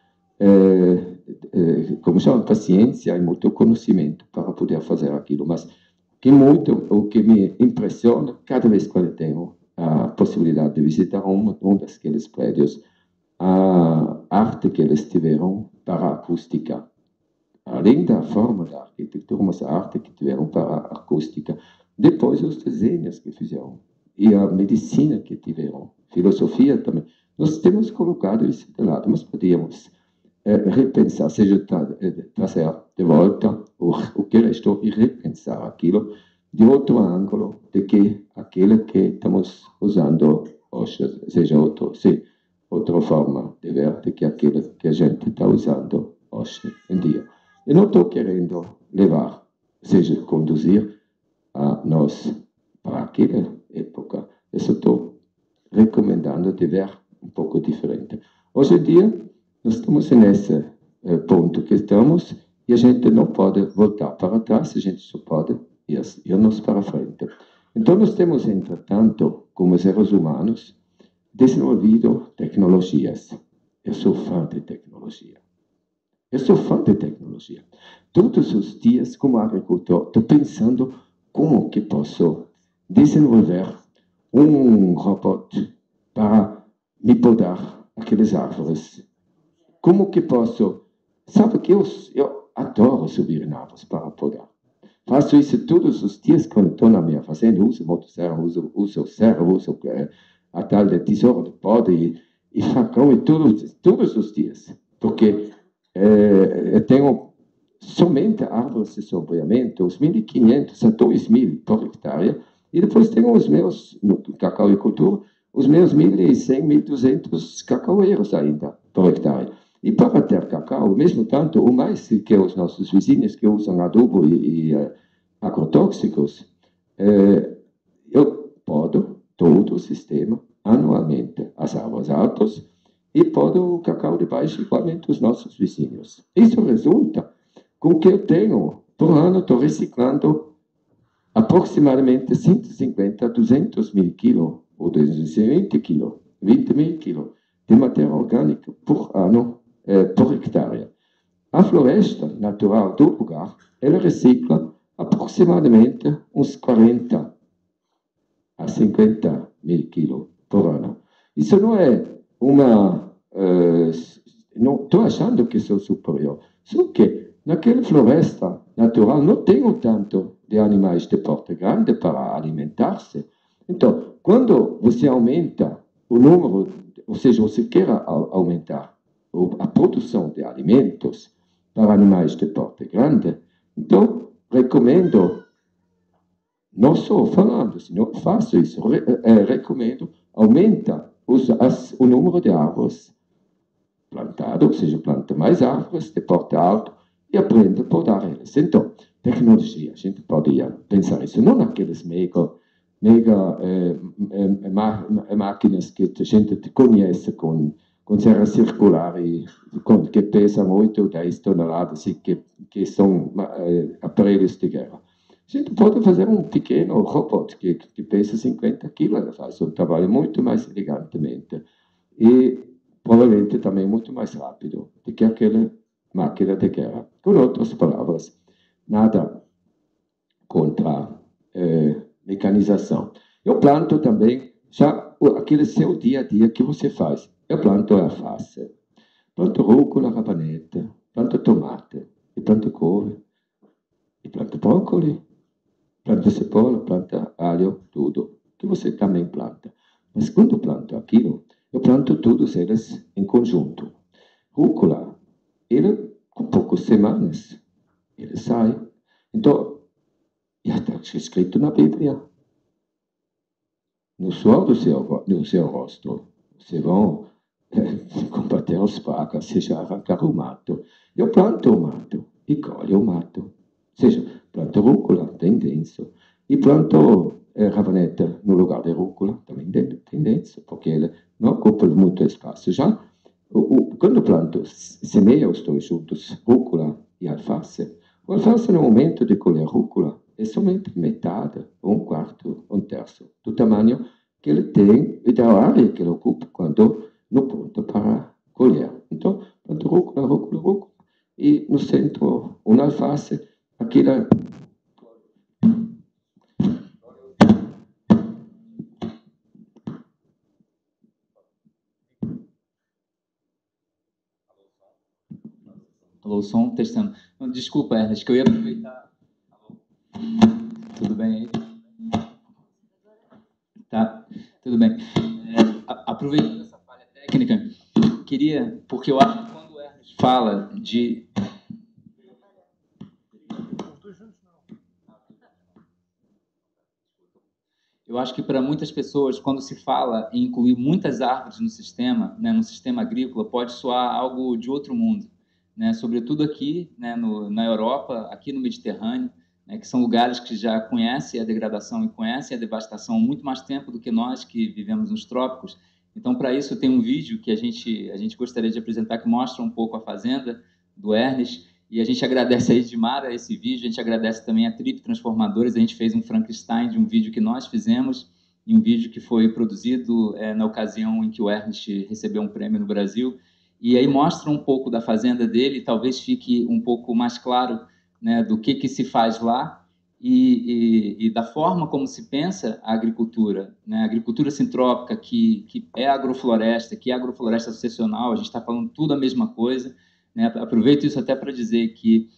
como chama, paciência e muito conhecimento para poder fazer aquilo, mas o que me impressiona, cada vez que eu tenho a possibilidade de visitar um daqueles prédios, a arte que eles tiveram para a acústica. Além da forma da arquitetura, mas a arte que tiveram para a acústica. Depois, os desenhos que fizeram. E a medicina que tiveram. Filosofia também. Nós temos colocado isso de lado, mas podíamos repensar, seja trazer de volta o que restou e repensar aquilo de outro ângulo do que aquele que estamos usando hoje, seja outra forma de ver do que aquilo que a gente está usando hoje em dia. Eu não estou querendo levar, seja conduzir a nós para aquela época. Eu só estou recomendando de ver um pouco diferente. Hoje em dia, nós estamos nesse ponto que estamos e a gente não pode voltar para trás, a gente só pode ir-nos para frente. Então, nós temos, entretanto, como seres humanos, desenvolvido tecnologias. Eu sou fã de tecnologia. Todos os dias, como agricultor, estou pensando como que posso desenvolver um robô para me podar aquelas árvores. Como que posso... Sabe que eu adoro subir em árvores para podar. Faço isso todos os dias quando estou na minha fazenda. Uso motosserra, uso o serra, uso a tal de tesoura de poda e facão e todos os dias. Porque eu tenho somente árvores de sombreamento, os 1.500 a 2.000 por hectare, e depois tenho os meus, no cacau e cultura, os meus 1.100, 1.200 cacaueiros ainda por hectare. E para ter cacau, mesmo tanto, ou mais que os nossos vizinhos que usam adubo e agrotóxicos, eu podo todo o sistema anualmente, as árvores altas, e podo o cacau de baixo igualmente os nossos vizinhos. Isso resulta com que eu tenho, por ano, estou reciclando aproximadamente 150 a 200 mil quilos, ou 220 quilos, 20 mil quilos de matéria orgânica por ano, por hectare. A floresta natural do lugar, ela recicla aproximadamente uns 40 a 50 mil quilos por ano. Isso não é uma... não estou achando que sou superior, só que naquela floresta natural não tenho tanto de animais de porte grande para alimentar-se. Então, quando você aumenta o número, ou seja, você quer aumentar a produção de alimentos para animais de porte grande, então, recomendo, não só falando, senão faço isso, recomendo, aumenta o número de árvores plantadas, ou seja, planta mais árvores de porte alto e aprende a podar elas. Então, tecnologia, a gente poderia pensar isso, não naqueles mega máquinas que a gente conhece com serra circular e que pesa 8 ou 10 toneladas e que são aparelhos de guerra. A gente pode fazer um pequeno robô que pesa 50 quilos, faz um trabalho muito mais elegantemente e provavelmente também muito mais rápido do que aquela máquina de guerra. Com outras palavras, nada contra mecanização. Eu planto também, já aquele seu dia a dia que você faz. Eu planto alface, planto rúcula, rabanete, planto tomate, e planto couve, e planto brócoli, planto cebola, planto alho, tudo, que você também planta. Mas quando planto aquilo, eu planto todos eles em conjunto. Rúcula, ele, com poucas semanas, ele sai. Então, já está escrito na Bíblia. No suor do seu rosto, vocês vão combater os pacas, seja arrancar o mato. Eu planto o mato e colho o mato. Ou seja, planto rúcula, tem denso. E planto rabanete no lugar de rúcula, também tem denso, porque ele não ocupa muito espaço. Já, quando planto, semeio os dois juntos, rúcula e alface. O alface, no momento de colher rúcula, é somente metade, um quarto, um terço do tamanho que ele tem e da área que ele ocupa quando no ponto para colher. Então, planto rúcula, rúcula, rúcula, e no centro, uma alface, aquela... Alô, som, testando. Não, desculpa, Ernest, que eu ia aproveitar... Alô. Tudo bem aí? Tá, tudo bem. Aproveitando essa falha técnica, queria, porque eu acho que quando o Ernest fala de... Eu acho que para muitas pessoas, quando se fala em incluir muitas árvores no sistema, né, no sistema agrícola, pode soar algo de outro mundo, né, sobretudo aqui, né, na Europa, aqui no Mediterrâneo, né, que são lugares que já conhecem a degradação e conhecem a devastação há muito mais tempo do que nós que vivemos nos trópicos. Então, para isso, tem um vídeo que a gente gostaria de apresentar que mostra um pouco a fazenda do Ernest, e a gente agradece a Edmara esse vídeo, a gente agradece também a Trip Transformadores, a gente fez um Frankenstein de um vídeo que nós fizemos, e um vídeo que foi produzido na ocasião em que o Ernest recebeu um prêmio no Brasil, e aí mostra um pouco da fazenda dele, talvez fique um pouco mais claro, né, do que se faz lá e da forma como se pensa a agricultura, né, a agricultura sintrópica, que é agrofloresta, que é agrofloresta sucessional, a gente está falando tudo a mesma coisa, né? Aproveito isso até para dizer que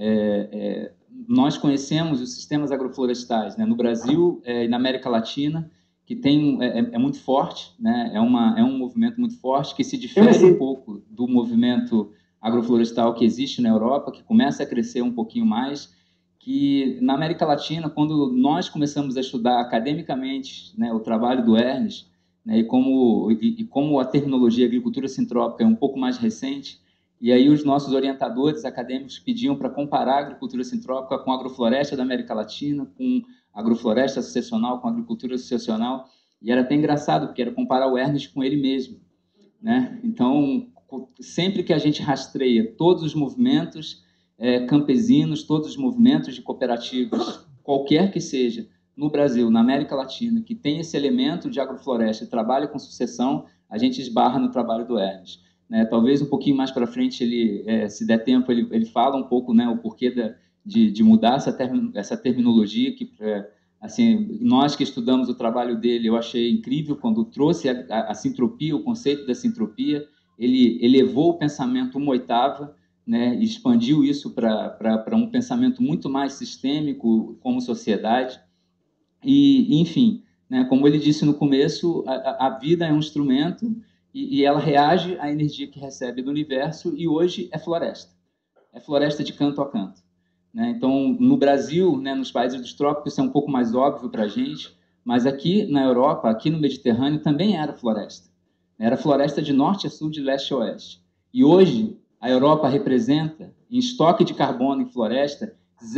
nós conhecemos os sistemas agroflorestais, né, no Brasil e na América Latina, que tem, é muito forte, né, é um movimento muito forte, que se difere um pouco do movimento agroflorestal que existe na Europa, que começa a crescer um pouquinho mais, que na América Latina, quando nós começamos a estudar academicamente, né, o trabalho do Ernest, né, e como a terminologia agricultura sintrópica é um pouco mais recente, e aí os nossos orientadores acadêmicos pediam para comparar a agricultura sintrópica com a agrofloresta da América Latina, com a agrofloresta sucessional, com a agricultura sucessional, e era até engraçado, porque era comparar o Ernest com ele mesmo, né? Então, sempre que a gente rastreia todos os movimentos campesinos, todos os movimentos de cooperativas, qualquer que seja, no Brasil, na América Latina, que tem esse elemento de agrofloresta e trabalha com sucessão, a gente esbarra no trabalho do Hermes. Né? Talvez um pouquinho mais para frente, se der tempo, ele fala um pouco, né, o porquê de mudar essa terminologia, que assim, nós que estudamos o trabalho dele, eu achei incrível quando trouxe a sintropia, o conceito da sintropia. Ele elevou o pensamento uma oitava, né, e expandiu isso para um pensamento muito mais sistêmico como sociedade. E enfim, né, como ele disse no começo, a vida é um instrumento e ela reage à energia que recebe do universo, e hoje é floresta de canto a canto. Né? Então, no Brasil, né, nos países dos trópicos, isso é um pouco mais óbvio para a gente, mas aqui na Europa, aqui no Mediterrâneo, também era floresta. Era floresta de norte a sul, de leste a oeste. E hoje, a Europa representa, em estoque de carbono em floresta,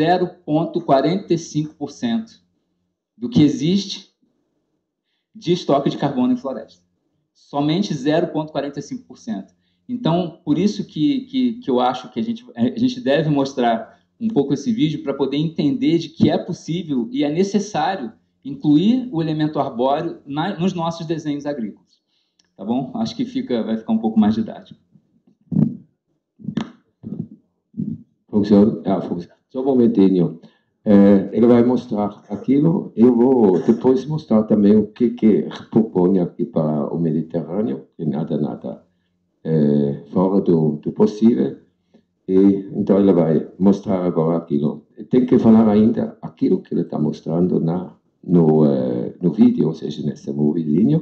0,45% do que existe de estoque de carbono em floresta. Somente 0,45%. Então, por isso que eu acho que a gente deve mostrar um pouco esse vídeo para poder entender de que é possível e é necessário incluir o elemento arbóreo nos nossos desenhos agrícolas. Tá bom? Acho que vai ficar um pouco mais didático. Funciona? Só um momentinho. Ele vai mostrar aquilo. Eu vou depois mostrar também o que propõe aqui para o Mediterrâneo, que nada fora do possível. E então ele vai mostrar agora aquilo. Tem que falar ainda aquilo que ele está mostrando no vídeo, ou seja, nesse moviezinho.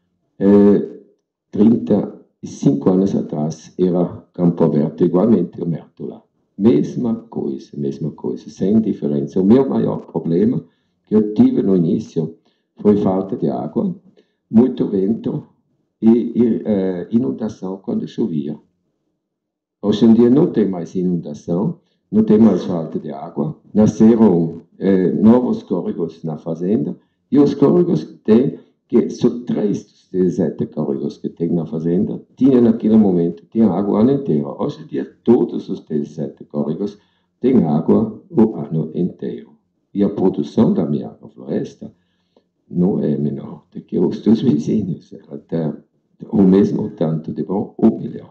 35 anos atrás era Campo Aberto igualmente o Mértola. Mesma coisa, sem diferença. O meu maior problema que eu tive no início foi falta de água, muito vento e inundação quando chovia. Hoje em dia não tem mais inundação, não tem mais falta de água. Nasceram novos córregos na fazenda, e os córregos que só 3 dos 17 córregos que tem na fazenda, tinham naquele momento, tinha água o ano inteiro. Hoje em dia, todos os 17 córregos têm água o ano inteiro. E a produção da minha agrofloresta não é menor do que os dos vizinhos. Até o mesmo tanto de bom ou melhor.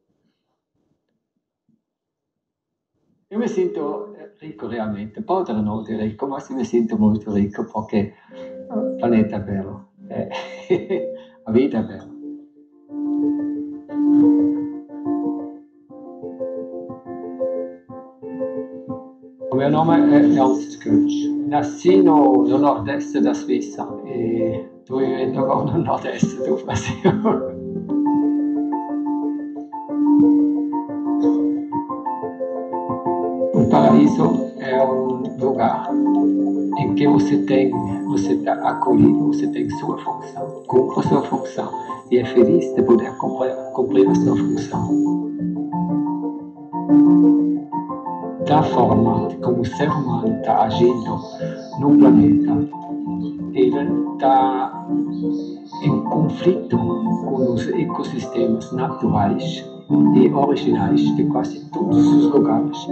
Eu me sinto ricco realmente, potrei non dire ricco, ma mi sento molto ricco perché il pianeta è bello, la vita è bella. O meu nome é Elcio Scrooge. Nasci no nordeste da Suíça e estou vivendo agora no nordeste do Brasil. Um paraíso é um lugar em que você está acolhido, você tem sua função, cumpre a sua função e é feliz de poder cumprir a sua função. Da forma como o ser humano está agindo no planeta, ele está em conflito com os ecossistemas naturais e originais de quase todos os lugares.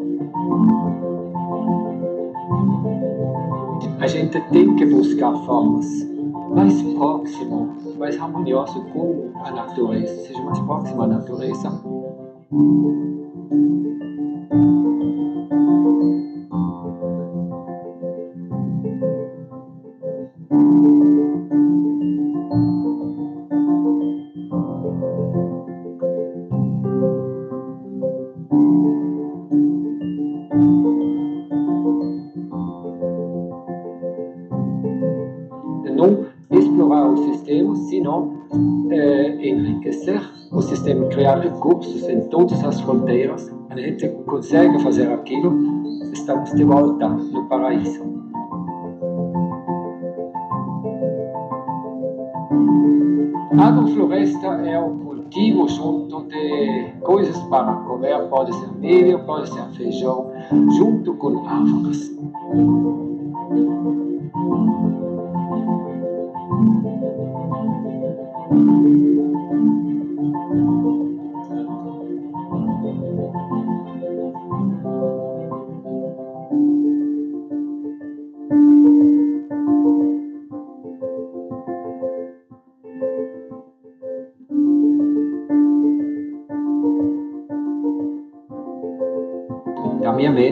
A gente tem que buscar formas mais próximas, mais harmoniosas com a natureza, seja mais próxima à natureza. Não explorar o sistema, senão enriquecer o sistema, criar recursos em todas as fronteiras. A gente consegue fazer aquilo, estamos de volta no paraíso. A agrofloresta é o cultivo junto de coisas para comer, pode ser milho, pode ser feijão, junto com árvores.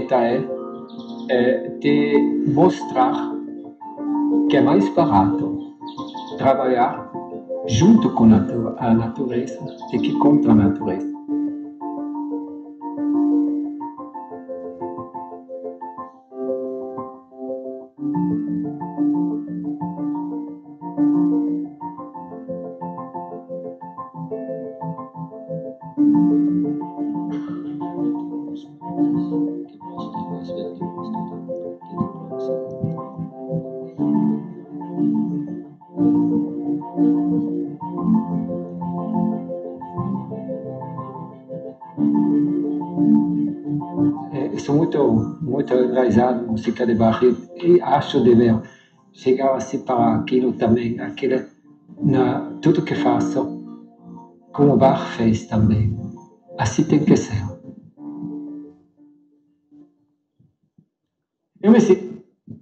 meta é de mostrar que é mais barato trabalhar junto com a natureza do que contra a natureza. Sou muito enraizado na música de Barret e acho dever chegar a separar aquilo também, tudo que faço, como o Bach fez também. Assim tem que ser. Eu me sinto.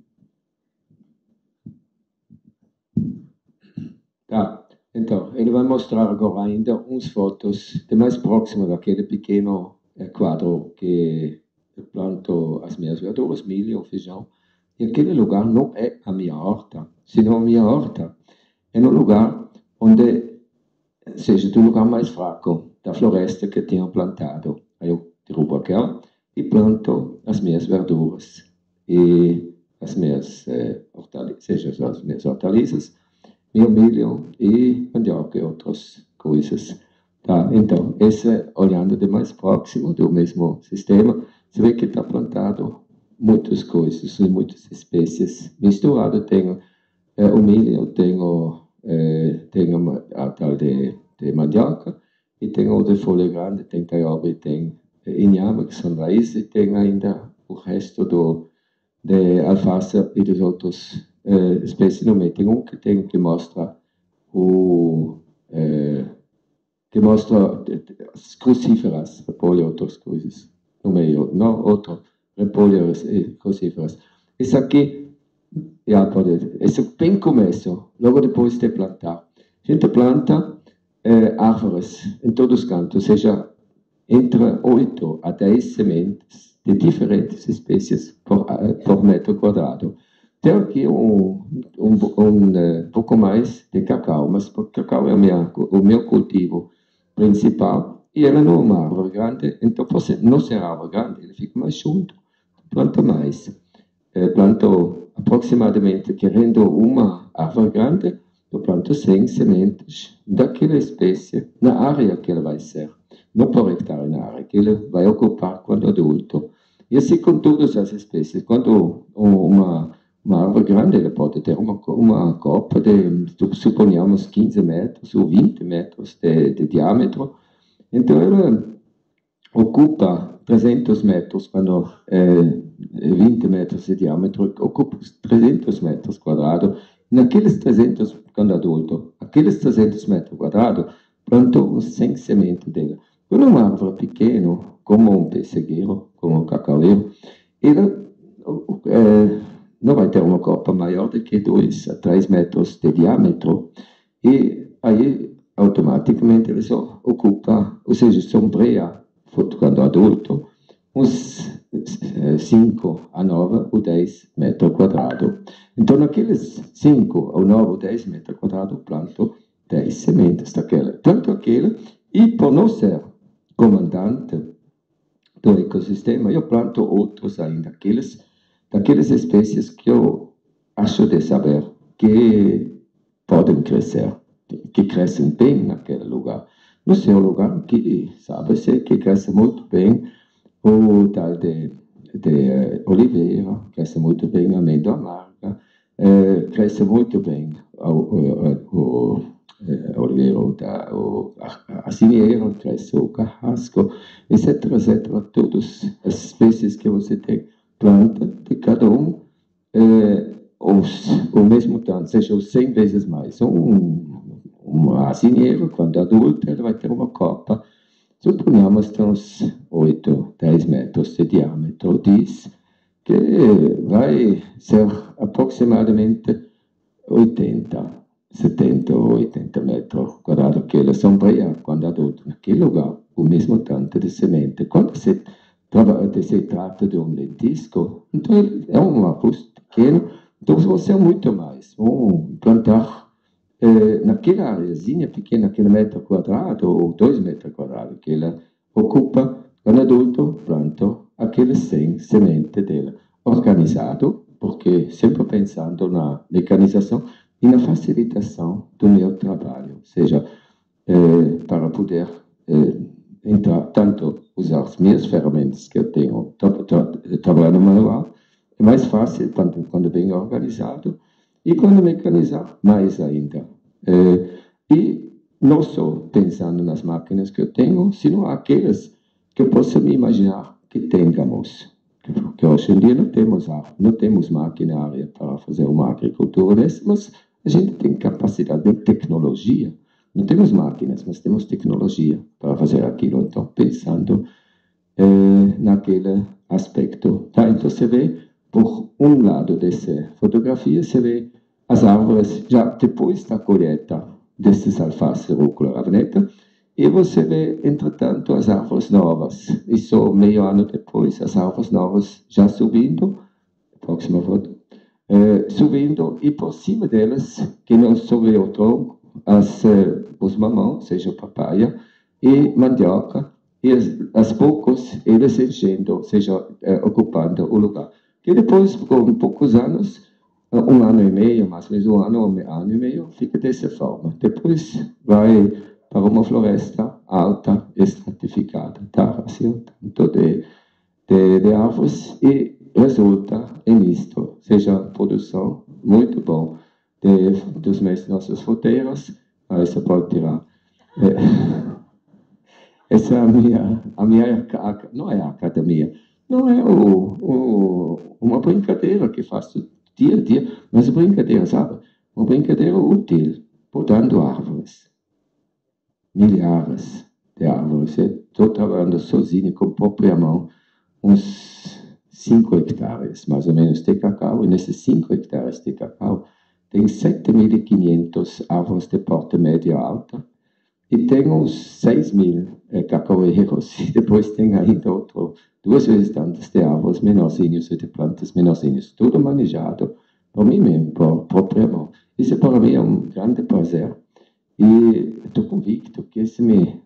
Tá, então, ele vai mostrar agora ainda uns fotos de mais próximo daquele pequeno quadro que eu planto as minhas verduras, milho, feijão. E aquele lugar não é a minha horta, senão a minha horta é no lugar onde, seja do lugar mais fraco da floresta que tenho plantado. Aí eu derrubo aquela e planto as minhas verduras e as minhas hortaliças, seja as minhas hortaliças, meu milho e mandioca e outras coisas. Tá, então, esse olhando de mais próximo do mesmo sistema, você vê que está plantado muitas coisas, muitas espécies misturadas. Tenho o milho, tenho a tal de mandioca, e tenho de folha grande, tem taioba e tem inhame, que são raízes, e tem ainda o resto de alface e das outras espécies no meio. Tem que mostra as crucíferas, repolho e outras coisas no meio, não outro repolho e crucíferas. Isso aqui esse é bem começo, logo depois de plantar. A gente planta árvores em todos os cantos, ou seja, entre 8 a 10 sementes de diferentes espécies por metro quadrado. Tem aqui pouco mais de cacau, mas o cacau é o meu cultivo principal, e ela não é uma árvore grande, então você não será árvore grande, ele fica mais junto, planta mais. Planto aproximadamente, querendo uma árvore grande, eu planto 100 sementes daquela espécie na área que ela vai ser, não por hectare, na área que ele vai ocupar quando adulto. E assim com todas as espécies. Quando uma árvore grande, ela pode ter uma copa de, suponhamos, 15 metros ou 20 metros de diâmetro. Então, ela ocupa 300 metros, quando 20 metros de diâmetro, ocupa 300 metros quadrados. Naqueles 300, quando adulto, aqueles 300 metros quadrados, plantou 100 sementes dela. Quando uma árvore pequena, como um pessegueiro, como um cacaueiro, ela não vai ter uma copa maior do que 2 a 3 metros de diâmetro, e aí automaticamente ela só ocupa, ou seja, sombreia, quando adulto, uns 5 a 9 ou 10 metros quadrados. Então, naqueles 5 ou 9 ou 10 metros quadrados, planto 10 sementes daquela. Tanto aquela, e por não ser comandante do ecossistema, eu planto outros ainda, daquelas espécies que eu acho de saber que podem crescer, que crescem bem naquele lugar. No seu lugar, que sabe-se que cresce muito bem o tal de oliveira, cresce muito bem a amêndoa amarga, cresce muito bem o oliveira, a cinheira, cresce o carrasco, etc, etc. Todas as espécies que você tem, planta de cada um, o mesmo tanto, seja 100 vezes mais. Uma cinheira, quando adulta, ela vai ter uma copa, suponhamos, de uns 8, 10 metros de diâmetro, diz que vai ser aproximadamente 70 ou 80 metros quadrados, que ela sombreia quando adulto, naquele lugar, o mesmo tanto de semente. Quando se se trata de um lentisco, então é um arbusto pequeno, então você é muito mais. Vão plantar naquela areazinha pequena, aquele metro quadrado ou 2 metros quadrados que ela ocupa, quando adulto planto aquele sem semente dela, organizado, porque sempre pensando na mecanização e na facilitação do meu trabalho, ou seja, para poder entrar, tanto usar as minhas ferramentas que eu tenho trabalhando manual, é mais fácil quando bem organizado, e quando mecanizar, mais ainda. E não só pensando nas máquinas que eu tenho, sino aquelas que eu posso me imaginar que tenhamos. Porque hoje em dia não temos maquinária para fazer uma agricultura dessa, mas a gente tem capacidade de tecnologia. Não temos máquinas, mas temos tecnologia para fazer aquilo. Então, pensando naquele aspecto. Tá? Então, você vê, por um lado dessa fotografia, você vê as árvores já depois da colheita desses alface, rúcula, rabaneta, e você vê, entretanto, as árvores novas. E só meio ano depois, as árvores novas já subindo, próxima foto, subindo, e por cima delas, que não sobre o tronco, os mamões, seja papaya, e mandioca, e aos poucos eles enchendo, seja ocupando o lugar. Que depois, com poucos anos, um ano e meio, mais ou menos um ano e meio, fica dessa forma. Depois vai para uma floresta alta, estratificada, tá? Assim, tanto de árvores, e resulta em isto, seja produção muito bom dos nossas fruteiras. Você pode tirar. Essa é a minha, não é a academia, não é uma brincadeira que faço dia a dia, mas brincadeira, sabe? Uma brincadeira útil, podando árvores. Milhares de árvores. Estou trabalhando sozinho, com a própria mão, uns 5 hectares, mais ou menos, de cacau, e nesses 5 hectares de cacau tem 7.500 árvores de porte média alta, e tem uns 6.000 cacaueiros, e depois tem ainda 2 vezes tantas de árvores menorzinhas e de plantas menorzinhas, tudo manejado por mim mesmo, por própria mão. Isso para mim é um grande prazer, e estou convicto que isso me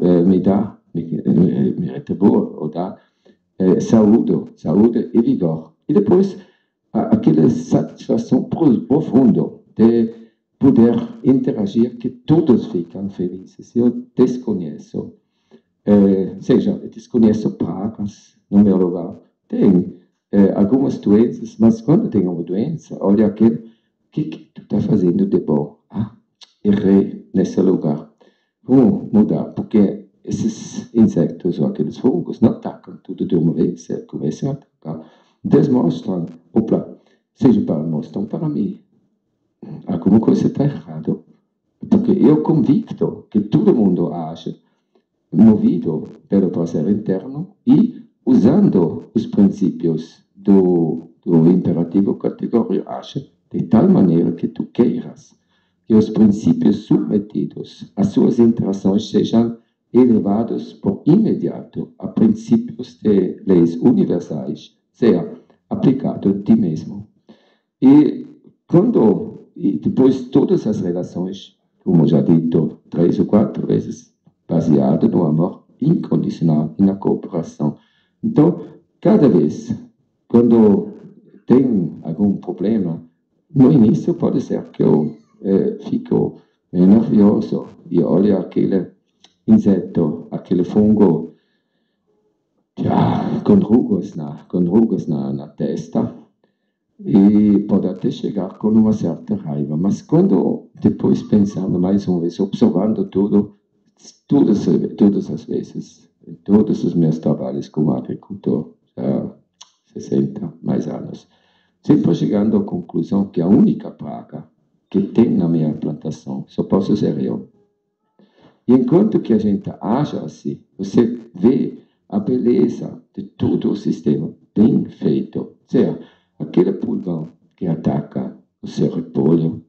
retribua, ou dá saúde e vigor. E depois, aquela satisfação profunda de poder interagir, que todos ficam felizes. Eu desconheço, desconheço pragas no meu lugar. Tem algumas doenças, mas quando tem uma doença, olha aquele, o que tu está fazendo de bom? Errei nesse lugar. Vamos mudar, porque esses insetos ou aqueles fungos não atacam tudo de uma vez, começam a atacar. Eles mostram, mostram para mim, alguma coisa está errada. Porque eu convicto que todo mundo age movido pelo prazer interno e usando os princípios do imperativo categórico, age de tal maneira que tu queiras que os princípios submetidos às suas interações sejam elevados por imediato a princípios de leis universais, seja aplicado a ti mesmo. E depois todas as relações, como já dito 3 ou 4 vezes, baseado no amor incondicional e na cooperação. Então, cada vez, quando tem algum problema, no início pode ser que eu fico nervioso e olho aquele inseto, aquele fungo, com rugas na testa, e pode até chegar com uma certa raiva. Mas quando, depois pensando mais uma vez, observando todas as vezes, todos os meus trabalhos como agricultor, já 60 mais anos, sempre chegando à conclusão que a única praga que tem na minha plantação só posso ser eu. E enquanto que a gente age assim, você vê a beleza de todo o sistema bem feito. Ou seja, aquele pulgão que ataca o seu repolho,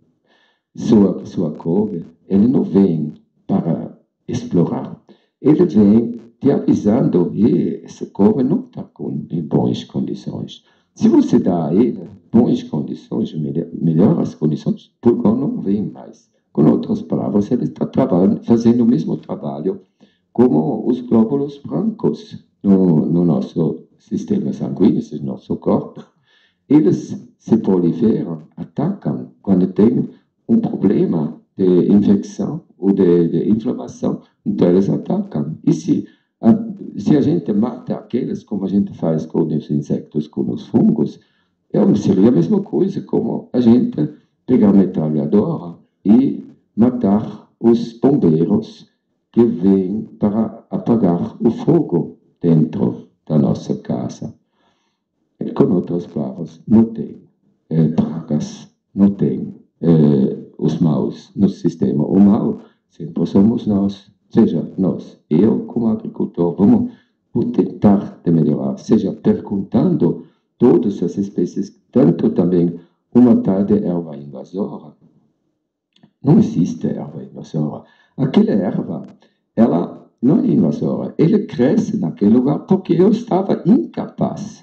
sua couve, ele não vem para explorar. Ele vem te avisando que essa cova não está em boas condições. Se você dá a ele boas condições, melhora as condições, Pulgão não vem mais. Com outras palavras, ele está fazendo o mesmo trabalho como os glóbulos brancos no nosso sistema sanguíneo, no nosso corpo. Eles se proliferam, atacam quando tem um problema de infecção ou de inflamação, então eles atacam. E se a gente mata aqueles, como a gente faz com os insetos, com os fungos, seria a mesma coisa como a gente pegar uma metralhadora e matar os bombeiros que vêm para apagar o fogo dentro da nossa casa. Com outras palavras, não tem pragas, não tem os maus no sistema. O mal sempre somos nós, seja nós, eu como agricultor, vamos tentar de melhorar, seja perguntando todas as espécies, tanto também uma tal de erva invasora. Não existe erva invasora. Aquela erva, ela não é invasora, ela cresce naquele lugar porque eu estava incapaz.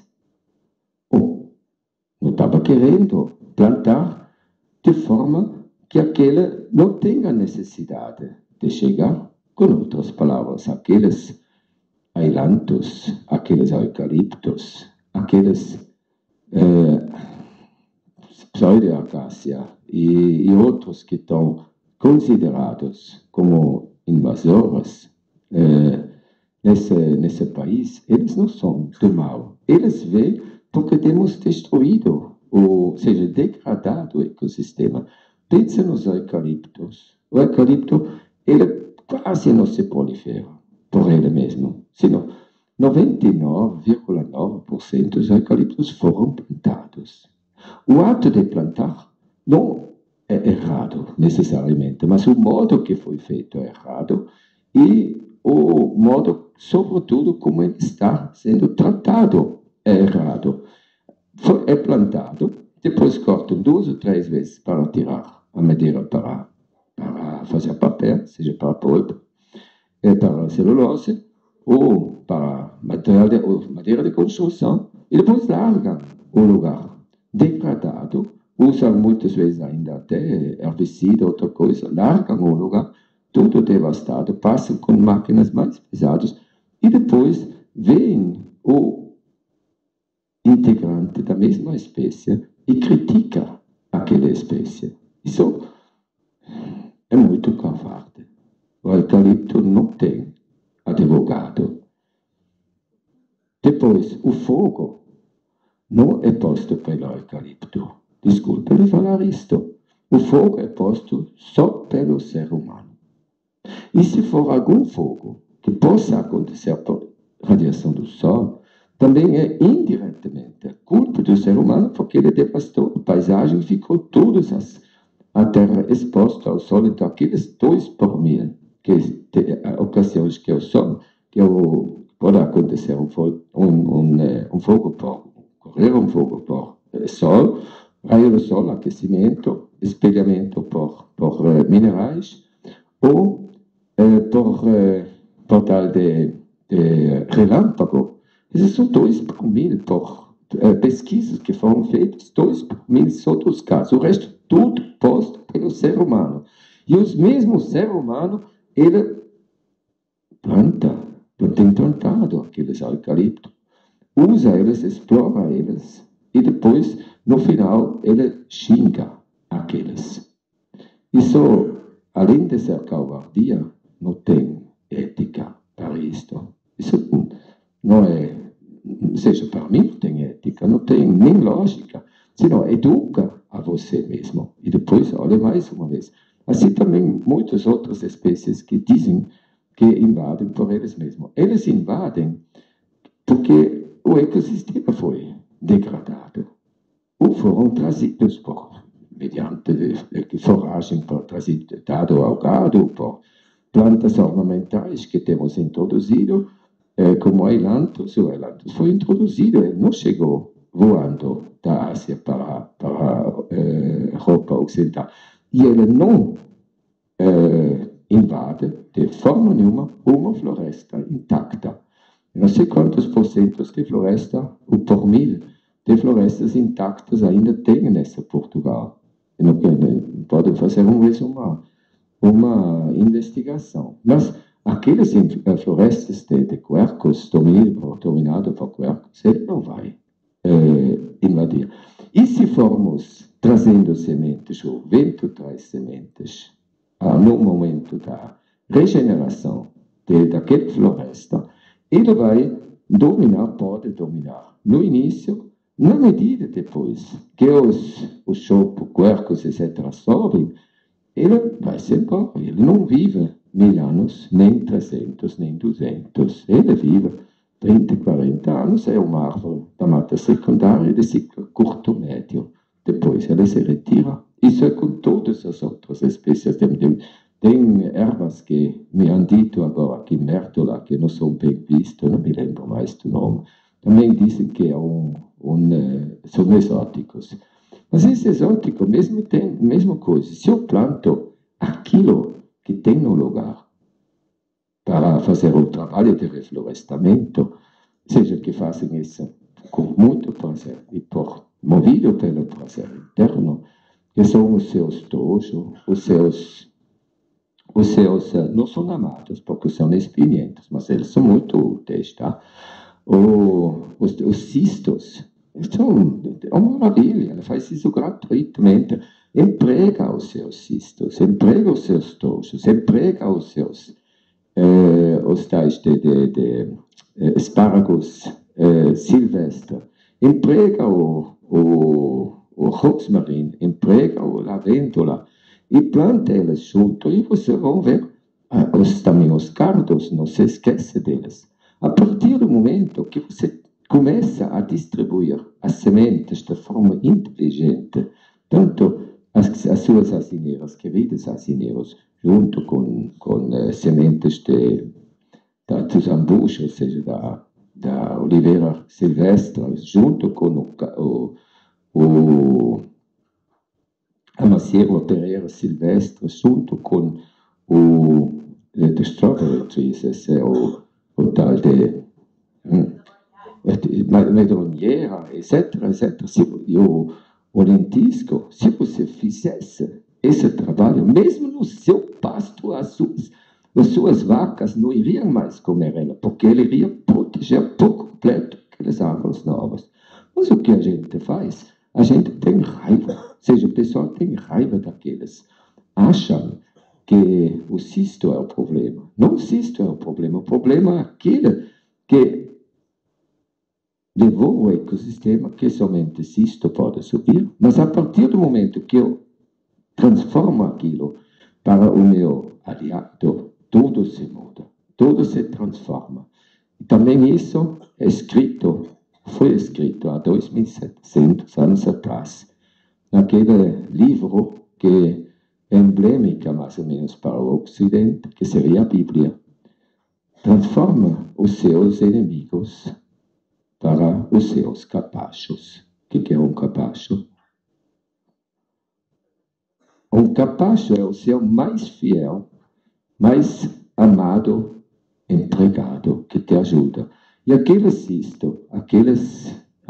Não estava querendo plantar de forma que aquela não tenha necessidade de chegar. Com outras palavras, aqueles ailantos, aqueles eucaliptos, aqueles pseudo-acácia e outros que estão considerados como invasores nesse país, eles não são do mal. Eles vêm porque temos destruído, ou seja, degradado o ecossistema. Pensa nos eucaliptos. O eucalipto, ele quase não se prolifera por ele mesmo. Senão, 99,9% dos eucaliptos foram plantados. O ato de plantar não é errado, necessariamente, mas o modo que foi feito é errado e o modo, sobretudo, como ele está sendo tratado é errado. É plantado, depois cortam 2 ou 3 vezes para tirar a madeira para fazer papel, seja para polpa, para celulose, ou para madeira de construção, e depois largam o lugar degradado, usam muitas vezes ainda até herbicida, outra coisa, largam o lugar, tudo devastado, passam com máquinas mais pesadas, e depois vem o integrante da mesma espécie e critica aquela espécie. Isso é muito covarde. O eucalipto não tem advogado. Depois, o fogo não é posto pelo eucalipto. Desculpe de falar isto. O fogo é posto só pelo ser humano. E se for algum fogo que possa acontecer por radiação do sol, também é indiretamente culpa do ser humano, porque ele devastou a paisagem e ficou toda a terra exposta ao sol. Então, aqueles 2 por mil ocasiões que o sol, pode acontecer um fogo por correr, um fogo por sol, raio do sol, aquecimento, espelhamento por minerais, ou por tal de relâmpago. Esses são 2 por mil por pesquisas que foram feitas, 2 por mil só dos casos. O resto, tudo posto pelo ser humano. E os mesmos ser humano, ele tem plantado aqueles eucaliptos, usa eles, explora eles, e depois, no final, ele xinga aqueles. Isso, além de ser covardia, não tem ética para isto. Isso não é, seja, para mim não tem ética, não tem nem lógica, senão educa a você mesmo. E depois, olha mais uma vez. Assim também muitas outras espécies que dizem que invadem por eles mesmos. Eles invadem porque o ecossistema foi degradado. Ou foram trazidos mediante foragem, trazido ao gado, por plantas ornamentais que temos introduzido, como ailantos. O ailantos foi introduzido, ele não chegou voando da Ásia para a Europa Ocidental. E ele não invade de forma nenhuma, uma floresta intacta. Não sei quantos porcentos de floresta, ou por 1000, de florestas intactas ainda tem nessa Portugal. Podem fazer uma investigação. Mas aquelas florestas de quercus, dominadas por quercus, ele não vai invadir. E se formos trazendo sementes, o vento traz sementes, no momento da regeneração daquela floresta, ele vai dominar, pode dominar. No início, na medida depois que os chopos, quercus, etc., sobem, ele vai se embora. Ele não vive 1000 anos, nem 300, nem 200. Ele vive 30, 40 anos, é uma árvore da mata secundária de ciclo curto-médio. Depois ele se retira. Isso é com todas as outras espécies. Tem ervas que me han dito agora aqui, mértola, que não são bem vistas, não me lembro mais do nome. Também dizem que são exóticos. Mas esse exótico mesmo tem a mesma coisa. Se eu planto aquilo que tem no lugar para fazer o trabalho de reflorestamento, seja que façam isso com muito prazer e movido pelo prazer interno, que são os seus tojos, os seus não são amados, porque são espinhentos, mas eles são muito úteis, tá? Os cistos são uma maravilha, ela faz isso gratuitamente, emprega os seus cistos, emprega os seus tojos, emprega os tais de espáragos silvestres, emprega o rosmarin, emprega o lavêndula, e planta elas junto, e vocês vão ver também os cardos, não se esqueça deles. A partir do momento que você começa a distribuir as sementes de forma inteligente, tanto as suas asineiras, queridas asineiros, junto com sementes dos ambus, ou seja, da oliveira silvestre, junto com a macieira pereira silvestre, junto com o strawberry trees, esse é o tal de medronheira, etc., e o lentisco. Se você fizesse esse trabalho, mesmo no seu pasto, as suas vacas não iriam mais comer ela, porque ele iria proteger por completo aquelas árvores novas. Mas o que a gente faz? A gente tem raiva, ou seja, o pessoal tem raiva daqueles. Acham que o cisto é o problema. Não o cisto é o problema é aquele que levou o ecossistema, que somente cisto pode subir, mas a partir do momento que eu transformo aquilo para o meu aliado, tudo se muda, tudo se transforma. E também isso foi escrito há 2.700 anos atrás, naquele livro que é emblemática, mais ou menos, para o Ocidente, que seria a Bíblia. Transforma os seus inimigos para os seus capachos. O que é um capacho? Um capacho é o seu mais fiel, mais amado empregado, que te ajuda. E aquele cisto, aqueles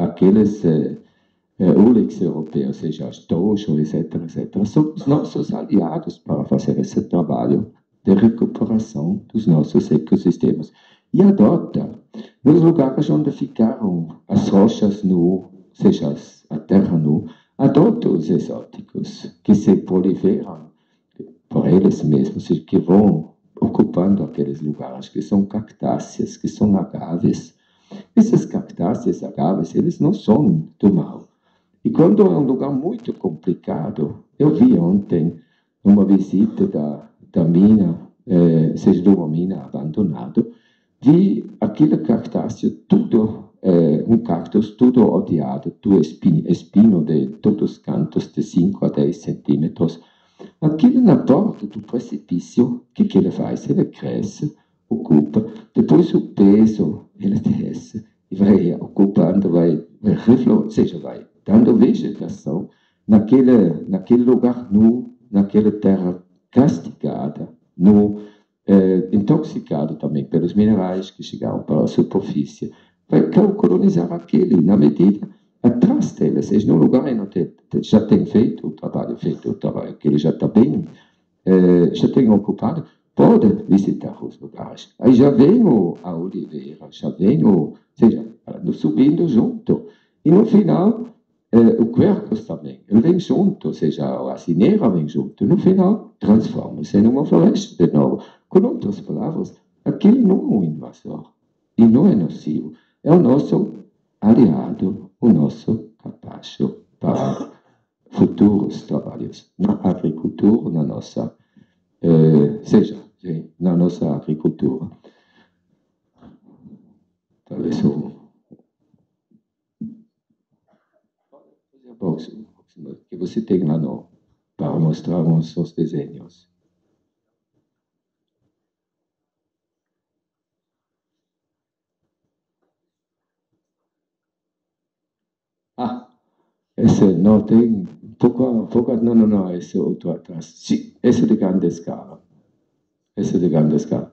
úlex europeus, ou seja, as tochos, etc., são os nossos aliados para fazer esse trabalho de recuperação dos nossos ecossistemas. E adota, nos lugares onde ficaram as rochas nu, ou seja, a terra nu, adota os exóticos, que se proliferam por eles mesmos, e que vão ocupando aqueles lugares, que são cactáceas, que são agaves. Esses cactáceas, agaves, eles não são do mal. E quando é um lugar muito complicado, eu vi ontem uma visita da mina, seja de uma mina abandonada, vi aquele cactáceo tudo, um cactus tudo odiado, do espino de todos os cantos de 5 a 10 centímetros. Aquilo na porta do precipício, o que ele faz? Ele cresce, ocupa, depois o peso, ele desce, e vai ocupando, vai dando vegetação naquele lugar nu, naquela terra castigada, nu, intoxicado também pelos minerais que chegaram para a superfície, vai colonizar aquele, na medida, atrás deles, seja num lugar onde já tem feito o trabalho que ele já está bem, já tem ocupado, pode visitar os lugares. Aí já vem a oliveira, já vem seja, subindo junto. E no final, o quercus também, ele vem junto, ou seja, a cineira vem junto. No final, transforma-se em uma floresta de novo. Com outras palavras, aquilo não é um invasor e não é nocivo. É o nosso aliado, o nosso capacho para futuros trabalhos na agricultura, na nossa, na nossa agricultura. Talvez que você tem lá para mostrar os seus desenhos. Esse não tem, não, esse outro atrás. Sim, esse de grande escala. Esse de grande escala.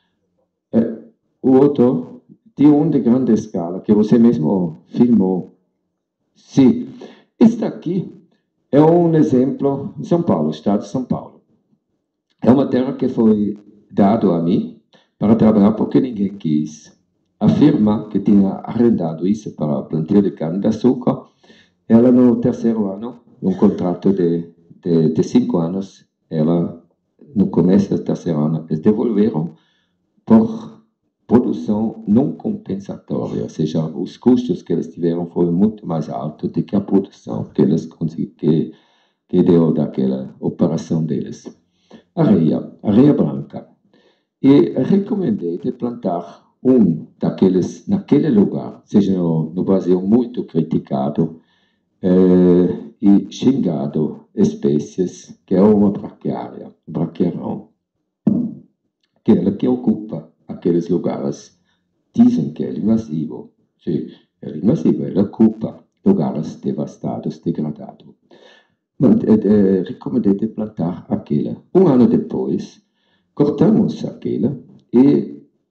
O outro, tem um de grande escala, que você mesmo filmou. Sim, este aqui é um exemplo em São Paulo, estado de São Paulo. É uma terra que foi dada a mim para trabalhar porque ninguém quis. A firma que tinha arrendado isso para plantio de cana-de-açúcar, ela no terceiro ano, um contrato de 5 anos, ela, no começo do terceiro ano, eles devolveram por produção não compensatória, ou seja, os custos que eles tiveram foram muito mais altos do que a produção que eles conseguiram, que deu daquela operação deles. Areia branca. E recomendei de plantar daqueles, naquele lugar, seja no Brasil muito criticado, e xingado espécies, que é uma braquiária, braqueirão, que ela que ocupa aqueles lugares. Dizem que é invasivo. Sim, é invasivo, ela ocupa lugares devastados, degradados. Recomendei de plantar aquela. Um ano depois, cortamos aquela e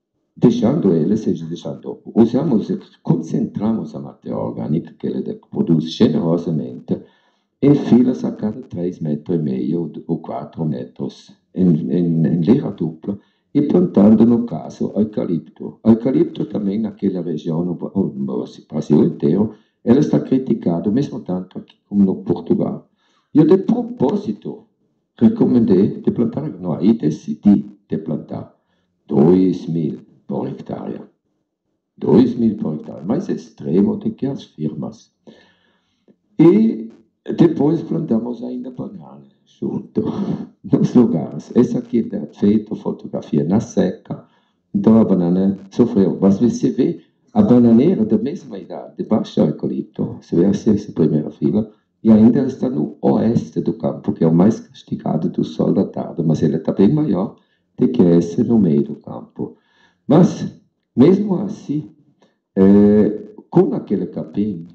concentramos a matéria orgânica que ela produz generosamente em filas a cada 3,5 metros ou 4 metros em leira dupla e plantando, no caso, eucalipto. Eucalipto também naquela região, no Brasil inteiro, ela está criticada, mesmo tanto aqui como no Portugal. Eu, de propósito, recomendei de plantar, não, aí decidi de plantar 2.000 por hectare. 2.000 por hectare, mais extremo do que as firmas. E depois plantamos ainda banana junto, nos lugares. Essa aqui é feita fotografia na seca, então a banana sofreu. Mas você vê a bananeira da mesma idade, debaixo do eucalipto, você vê essa primeira fila, e ainda está no oeste do campo, que é o mais castigado do sol da tarde, mas ele está bem maior do que esse no meio do campo. Mas, mesmo assim, com aquele capim,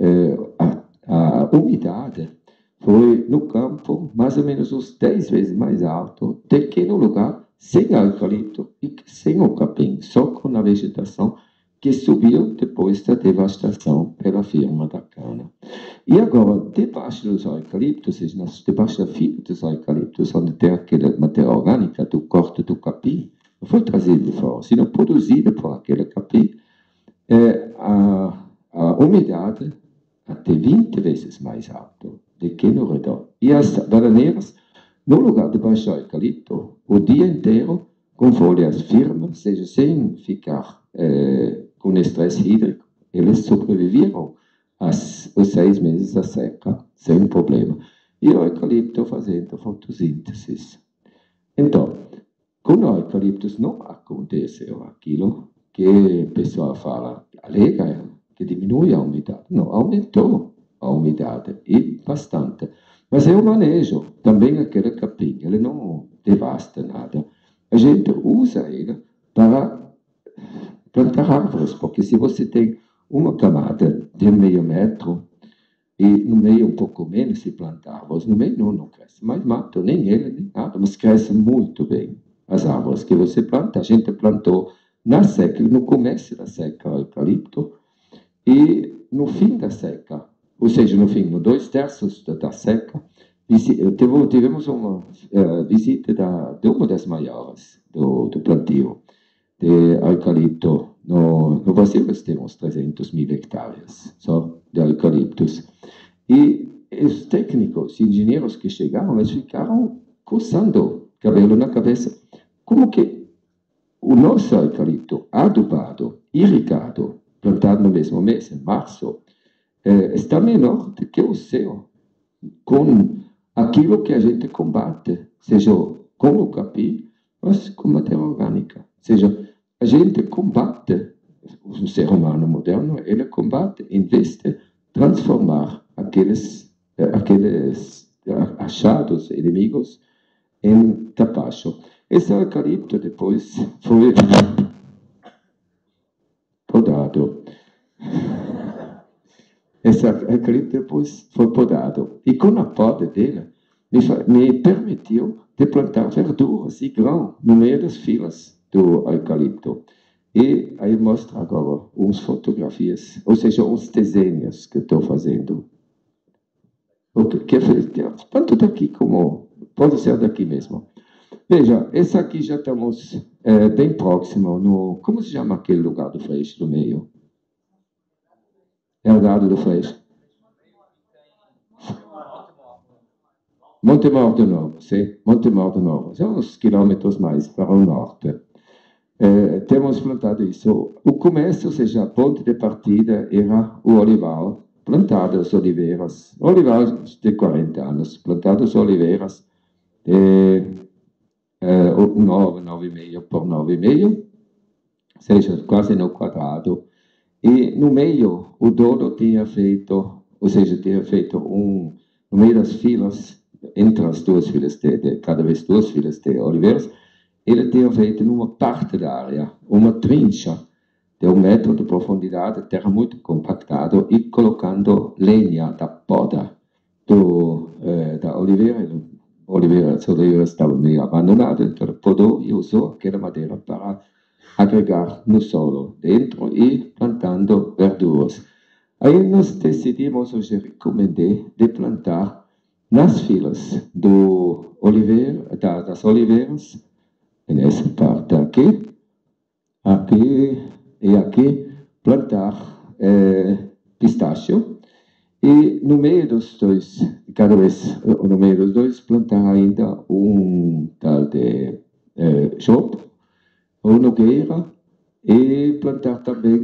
a umidade foi no campo mais ou menos uns 10 vezes mais alto do que no lugar sem eucalipto e sem o capim, só com a vegetação que subiu depois da devastação pela firma da cana. E agora, debaixo dos eucaliptos, debaixo da fila dos eucaliptos, onde tem aquela matéria orgânica do corte do capim, não foi trazido de fora, sino produzido por aquele capim, a umidade até 20 vezes mais alta do que no redor. E as bananeiras, no lugar debaixo do eucalipto, o dia inteiro, com folhas firmes, seja, sem ficar com estresse hídrico, eles sobreviveram os 6 meses da seca, sem problema. E o eucalipto fazendo fotossíntese. Então, com o eucaliptus não aconteceu aquilo que o pessoal fala, alega que diminui a umidade. Não, aumentou a umidade, e bastante. Mas é o manejo, também aquele capim, ele não devasta nada. A gente usa ele para plantar árvores, porque se você tem uma camada de meio metro, e no meio um pouco menos se planta árvores, no meio não cresce mais mato, nem ele, nem nada, mas cresce muito bem. as árvores que você planta. A gente plantou na seca, no começo da seca, eucalipto, e no fim da seca, ou seja, no fim, no 2/3 da seca, tivemos uma visita de uma das maiores do plantio de eucalipto. No Brasil, nós temos 300.000 hectares só de eucaliptos. E os técnicos, engenheiros que chegaram, eles ficaram coçando cabelo na cabeça. Como que o nosso eucalipto adubado, irrigado, plantado no mesmo mês, em março, está menor do que o seu, com aquilo que a gente combate, seja com o capim, mas com matéria orgânica. Ou seja, a gente combate, o ser humano moderno, ele combate em vez de transformar aqueles achados inimigos em tapacho. Esse eucalipto depois foi podado. Esse eucalipto depois foi podado. E com a poda dele, me permitiu de plantar verduras e grão no meio das filas do eucalipto. E aí mostro agora umas fotografias, ou seja, uns desenhos que estou fazendo. Tanto daqui como pode ser daqui mesmo. Veja, esse aqui já estamos bem próximo no... Como se chama aquele lugar do Freixo, do meio? É o lado do Freixo. Montemor do Novo, sim. Montemor do Novo. São uns quilômetros mais para o norte. Temos plantado isso. O começo, ou seja, a ponte de partida era o olival, plantadas oliveiras, olivais de 40 anos, plantadas oliveiras de 9,5 por 9,5, ou seja, quase no quadrado. E no meio, o dono tinha feito, ou seja, no meio das filas, entre as duas filas, cada vez duas filas de oliveiras, ele tinha feito numa parte da área uma trincha de 1 metro de profundidade, terra muito compactada, e colocando lenha da poda da oliveira. As oliveiras estavam meio abandonadas, então ele podou e usou aquela madeira para agregar no solo dentro e plantando verduras. Aí nós decidimos, hoje recomendei, de plantar nas filas das oliveiras, nessa parte aqui e aqui, plantar pistácio. E no meio dos dois, no meio dos dois, plantar ainda um tal de chopo, ou nogueira, e plantar também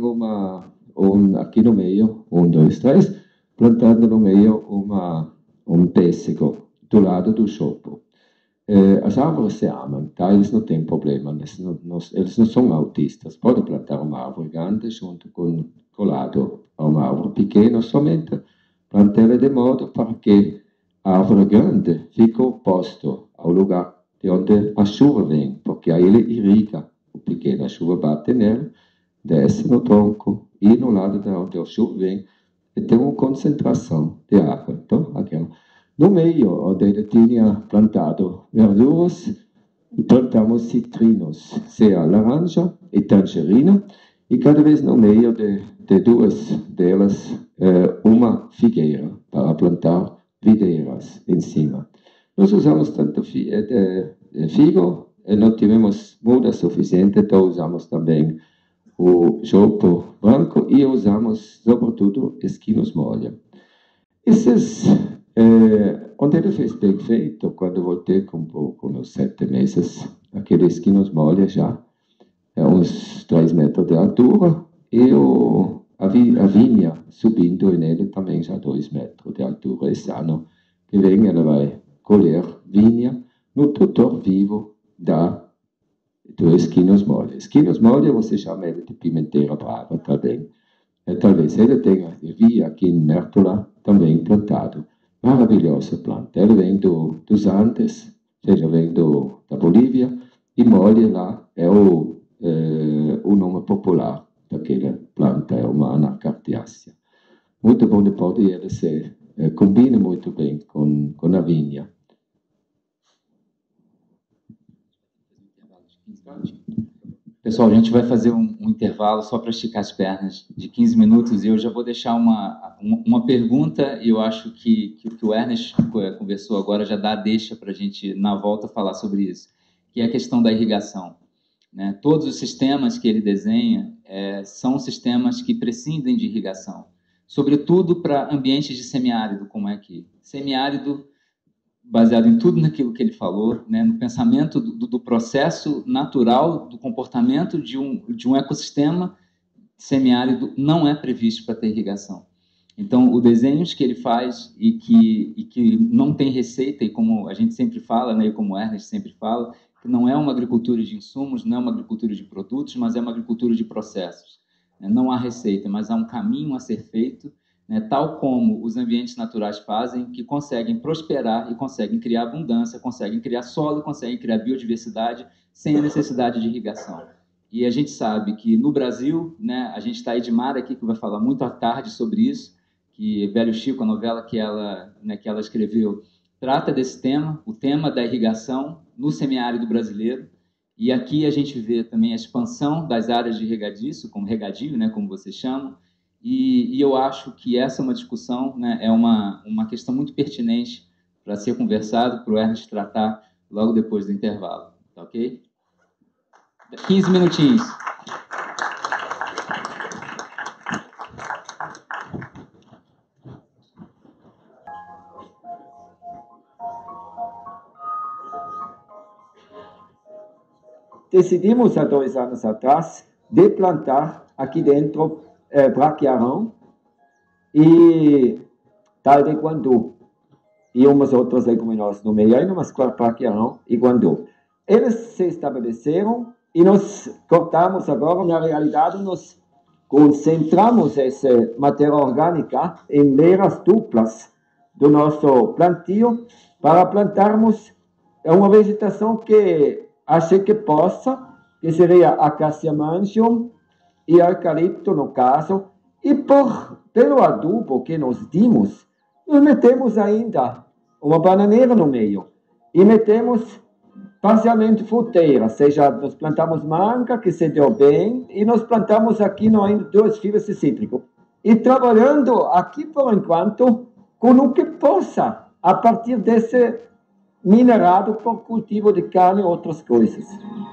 aqui no meio, 1, 2, 3, plantando no meio um pêssego do lado do chopo. As árvores se amam, tá? Eles não têm problema, eles não são autistas. Pode plantar uma árvore grande junto colado a uma árvore pequena, somente plantar de modo para que a árvore grande fique oposto ao lugar de onde a chuva vem, porque aí ele irriga o pequeno. A chuva bate nele, desce no tronco e no lado de onde a chuva vem, tem uma concentração de água. Então, aquela. No meio, onde ele tinha plantado verduras, plantamos citrinos, seja laranja e tangerina, e cada vez no meio de duas delas, uma figueira, para plantar videiras em cima. Nós usamos tanto figo, não tivemos muda suficiente, então usamos também o chopo branco e usamos, sobretudo, esquinos molha. Esses... onde ele fez bem feito, quando voltei com uns 7 meses, aqueles esquinos molha já, uns 3 metros de altura, e a vinha subindo nele também já 2 metros de altura. Esse ano que vem ela vai colher vinha no tutor vivo do esquinos molha. Esquinos molha você chama ele de pimenteira brava também. Talvez ele tenha, vi aqui em Mértola, também plantado. Maravilhosa planta. Ela vem dos Andes, ou seja, vem da Bolívia, e molha lá é o nome popular daquela planta, é uma anacardiácea. Muito bom depois e ela se combina muito bem com a vinha. Pessoal, a gente vai fazer um intervalo só para esticar as pernas de 15 minutos e eu já vou deixar uma pergunta e eu acho que o Ernest conversou agora já dá a deixa para a gente, na volta, falar sobre isso, que é a questão da irrigação. Né? Todos os sistemas que ele desenha são sistemas que prescindem de irrigação, sobretudo para ambientes de semiárido, como é aqui. Semiárido, baseado em tudo naquilo que ele falou, né, no pensamento do processo natural, do comportamento de um ecossistema semiárido, não é previsto para ter irrigação. Então, os desenhos que ele faz e que não tem receita, e como a gente sempre fala, né, e como o Ernest sempre fala, que não é uma agricultura de insumos, não é uma agricultura de produtos, mas é uma agricultura de processos. Não há receita, mas há um caminho a ser feito, né, tal como os ambientes naturais fazem, que conseguem prosperar e conseguem criar abundância, conseguem criar solo, conseguem criar biodiversidade sem a necessidade de irrigação. E a gente sabe que no Brasil, né, a gente está a Edmar aqui, que vai falar muito à tarde sobre isso, que Velho Chico, a novela que ela escreveu, trata desse tema, o tema da irrigação no semiárido brasileiro. E aqui a gente vê também a expansão das áreas de regadiço, como regadio, né, como vocês chamam, e eu acho que essa é uma discussão, né, é uma questão muito pertinente para ser conversado, para o Ernest tratar logo depois do intervalo. Tá ok? 15 minutinhos. Decidimos há 2 anos atrás de plantar aqui dentro braquiarão e tal de guandu e umas outras leguminosas no meio, ainda mas braquiarão e guandu. Eles se estabeleceram e nós cortamos agora, na realidade, nós concentramos essa matéria orgânica em leiras duplas do nosso plantio para plantarmos uma vegetação que achei que possa, que seria Acacia mantium e eucalipto, no caso, e pelo adubo que nós dimos, nós metemos ainda uma bananeira no meio e metemos parcialmente fruteira, ou seja, nós plantamos manga, que se deu bem, e nós plantamos aqui ainda 2 fibras de cítrico. E trabalhando aqui, por enquanto, com o que possa, a partir desse minerado por cultivo de carne e outras coisas.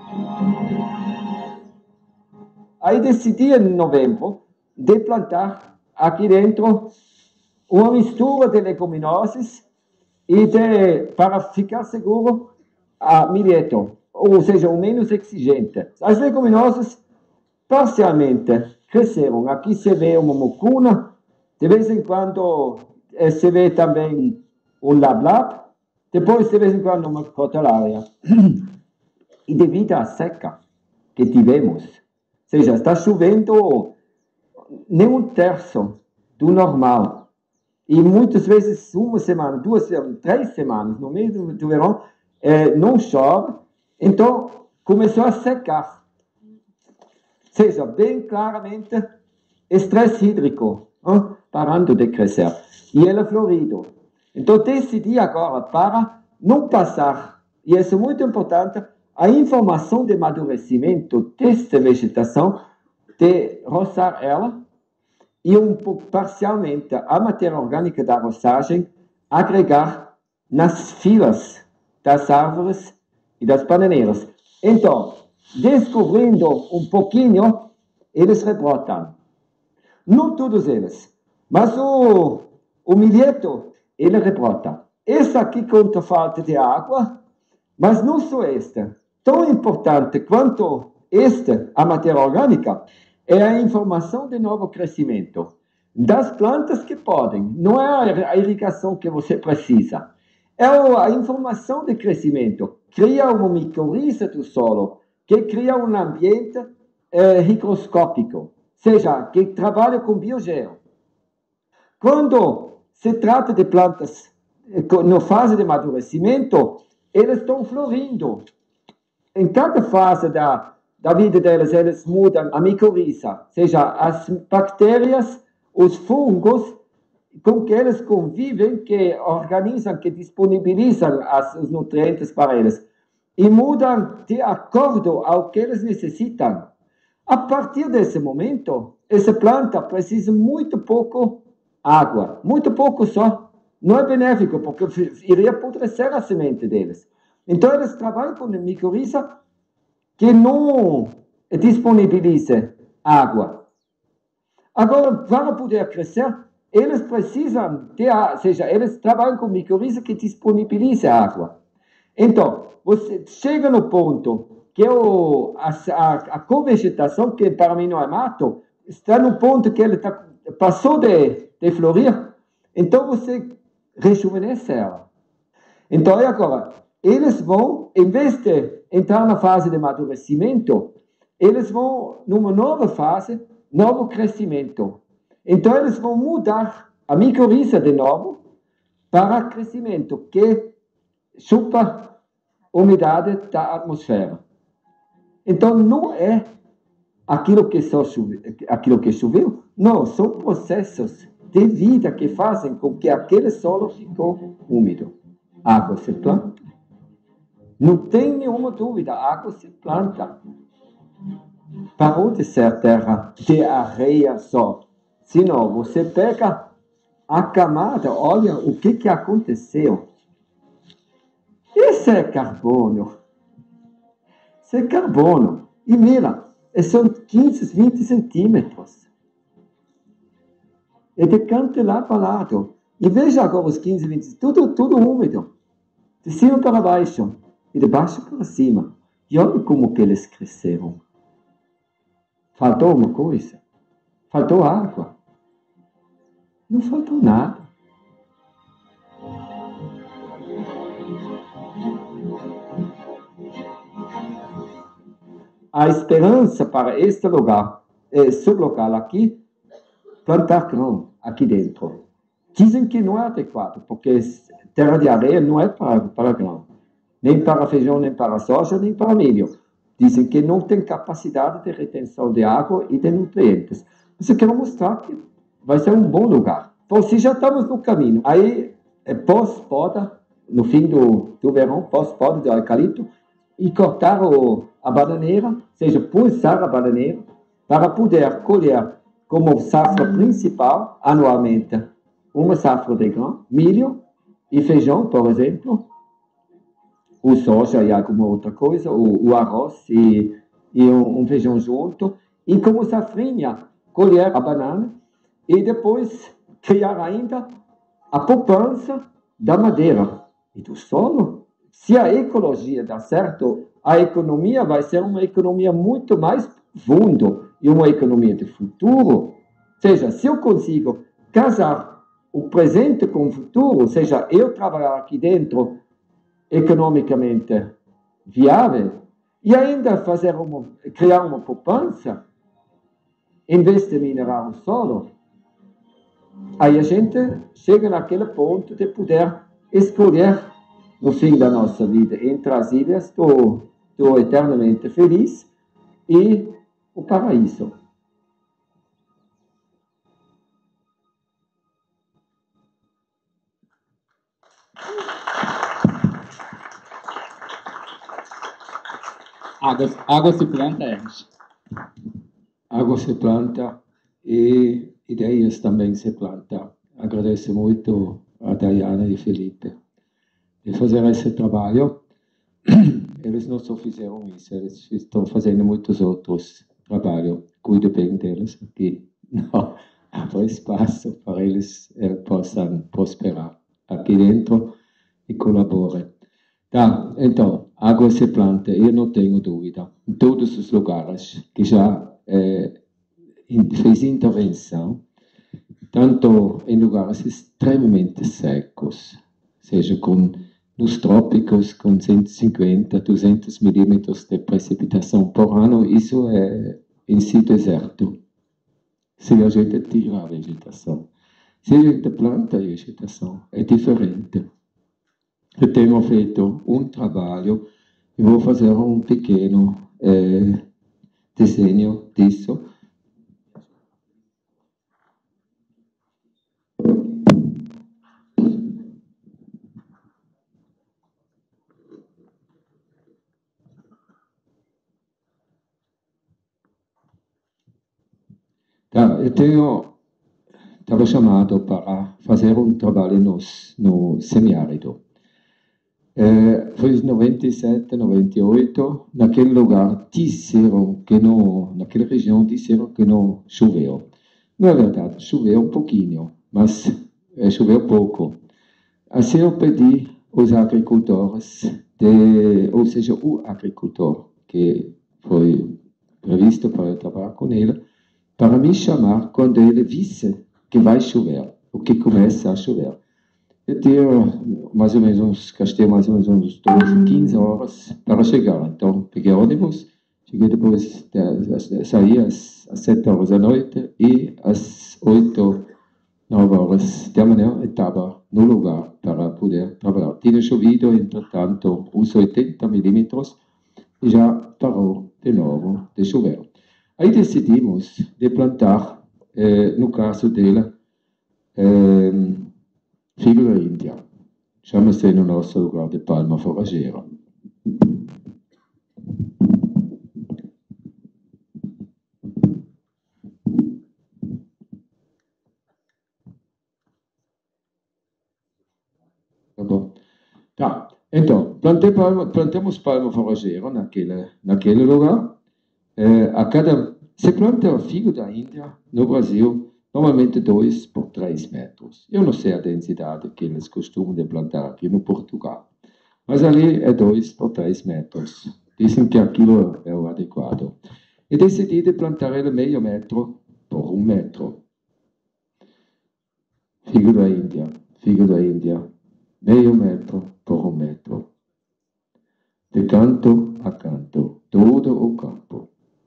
Aí decidi em novembro de plantar aqui dentro uma mistura de leguminosas e para ficar seguro a milheto, ou seja, o menos exigente. As leguminosas parcialmente cresceram. Aqui se vê uma mucuna, de vez em quando se vê também um lablab, depois de vez em quando uma crotalária. E devido à seca que tivemos, ou seja, está chovendo nem 1/3 do normal. E muitas vezes 1 semana, 2 semanas, 3 semanas, no meio do verão, não chove, então começou a secar. Ou seja, bem claramente, estresse hídrico, parando de crescer. E ela florido. Então decidi agora, para não passar, e isso é muito importante, a informação de amadurecimento desta vegetação, de roçar ela, e parcialmente a matéria orgânica da roçagem agregar nas filas das árvores e das bananeiras. Então, descobrindo um pouquinho, eles rebrotam. Não todos eles, mas o milheto, ele rebrota. Esse aqui conta falta de água, mas não só esta. Tão importante quanto esta, a matéria orgânica, é a informação de novo crescimento das plantas que podem. Não é a irrigação que você precisa. É a informação de crescimento. Cria uma micorriza do solo, que cria um ambiente higroscópico, ou seja, que trabalha com biogel. Quando se trata de plantas na fase de amadurecimento, elas estão florindo. Em cada fase da vida delas, elas mudam a micorriza, ou seja, as bactérias, os fungos, com que eles convivem, que organizam, que disponibilizam os nutrientes para eles. e mudam de acordo ao que eles necessitam. A partir desse momento, essa planta precisa muito pouco água, muito pouco só. Não é benéfico, porque iria apodrecer a semente deles. Então, eles trabalham com uma micorriza que não disponibiliza água. Agora, para poder crescer, eles precisam ou seja, eles trabalham com micorriza que disponibiliza água. Então, você chega no ponto que a covegetação, que para mim não é mato, está no ponto que ele passou de florir, então você rejuvenesce ela. Então, agora, eles vão, em vez de entrar na fase de amadurecimento, eles vão numa nova fase, novo crescimento. Então, eles vão mudar a micorriza de novo para crescimento, que chupa umidade da atmosfera. Então, não é aquilo que choveu, não, são processos de vida que fazem com que aquele solo ficou úmido. Água se planta. Não tem nenhuma dúvida, água se planta. Parou de ser terra de areia só. Senão, você pega a camada, olha o que aconteceu. Isso é carbono. Isso é carbono. E mira, são 15, 20 centímetros. É de canto lá para lado. E veja agora os 15, 20, tudo úmido. De cima para baixo. E de baixo para cima. E olha como que eles cresceram. Faltou uma coisa? Faltou água? Não faltou nada. A esperança para este lugar, sublocal aqui, plantar grão aqui dentro. Dizem que não é adequado, porque terra de areia não é para grão. Nem para feijão, nem para soja, nem para milho. Dizem que não tem capacidade de retenção de água e de nutrientes. Mas eu quero mostrar que vai ser um bom lugar. Então, se já estamos no caminho, aí pós-poda, no fim do verão, pós-poda do eucalipto, e cortar a bananeira, ou seja, pulsar a bananeira, para poder colher como safra principal, anualmente, uma safra de grão, milho e feijão, por exemplo, o soja e alguma outra coisa, o arroz e um feijão junto, e como safrinha, colher a banana e depois criar ainda a poupança da madeira e do solo. Se a ecologia dá certo, a economia vai ser uma economia muito mais fundo e uma economia de futuro. Ou seja, se eu consigo casar o presente com o futuro, ou seja, eu trabalhar aqui dentro economicamente viável e ainda criar uma poupança, em vez de minerar o solo, aí a gente chega naquele ponto de poder escolher no fim da nossa vida entre as ilhas do eternamente feliz e o paraíso. Água se planta, Ernst. Água se planta e ideias também se plantam. Agradeço muito a Dayana e Felipe de fazer esse trabalho. Eles não só fizeram isso, eles estão fazendo muitos outros trabalhos. Cuido bem deles aqui. Não há espaço para eles possam prosperar aqui dentro e colaborem. Tá, então, água se planta, eu não tenho dúvida. Em todos os lugares que já fez intervenção, tanto em lugares extremamente secos, seja nos trópicos com 150, 200 milímetros de precipitação por ano, isso é em si deserto. Se a gente tira a vegetação. Se a gente planta a vegetação, é diferente. Eu tenho feito um trabalho e vou fazer um pequeno desenho disso. Estava chamado para fazer trabalho no semiárido. Foi em 97, 98, naquele lugar disseram que não, naquela região disseram que não choveu. Não é verdade, choveu um pouquinho, mas choveu pouco. Assim eu pedi aos agricultores, ou seja, o agricultor que foi previsto para eu trabalhar com ele, para me chamar quando ele visse que vai chover, ou que começa a chover. Eu tinha mais ou menos, gastei mais ou menos uns 12, 15 horas para chegar. Então, peguei ônibus, cheguei depois, saí às 7 horas da noite e às 8, 9 horas da manhã eu estava no lugar para poder trabalhar. Tinha chovido, entretanto, uns 80 milímetros e já parou de novo de chover. Aí decidimos de plantar, no caso dele, figo da Índia. Chama-se no nosso lugar de palma forageira. Tá bom? Tá. Então, plantamos palma forageira naquele lugar. Se planta figo da Índia no Brasil, normalmente 2 por 3 metros. Eu não sei a densidade que eles costumam de plantar aqui no Portugal, mas ali é 2 por 3 metros. Dizem que aquilo é o adequado. E decidi de plantar ele meio metro por 1 metro. Figo da Índia, meio metro por 1 metro. De canto a canto, todo o campo.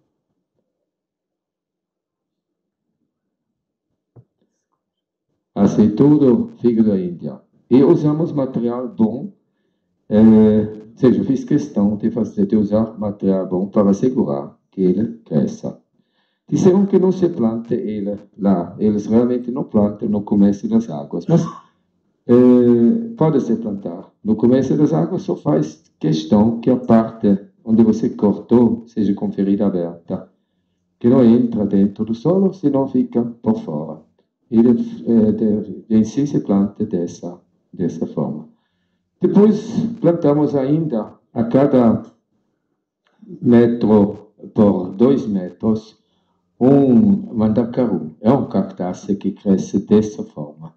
Assim, tudo figo da Índia. E usamos material bom, ou seja, eu fiz questão de usar material bom para assegurar que ele cresça. Disseram que não se plante ele lá, eles realmente não plantam no começo das águas, mas pode se plantar. No começo das águas só faz questão que a parte onde você cortou seja com ferida aberta, que não entra dentro do solo, senão fica por fora. Ele em si se planta dessa forma. Depois plantamos ainda a cada metro por 2 metros um mandacaru. É um cactáceo que cresce dessa forma.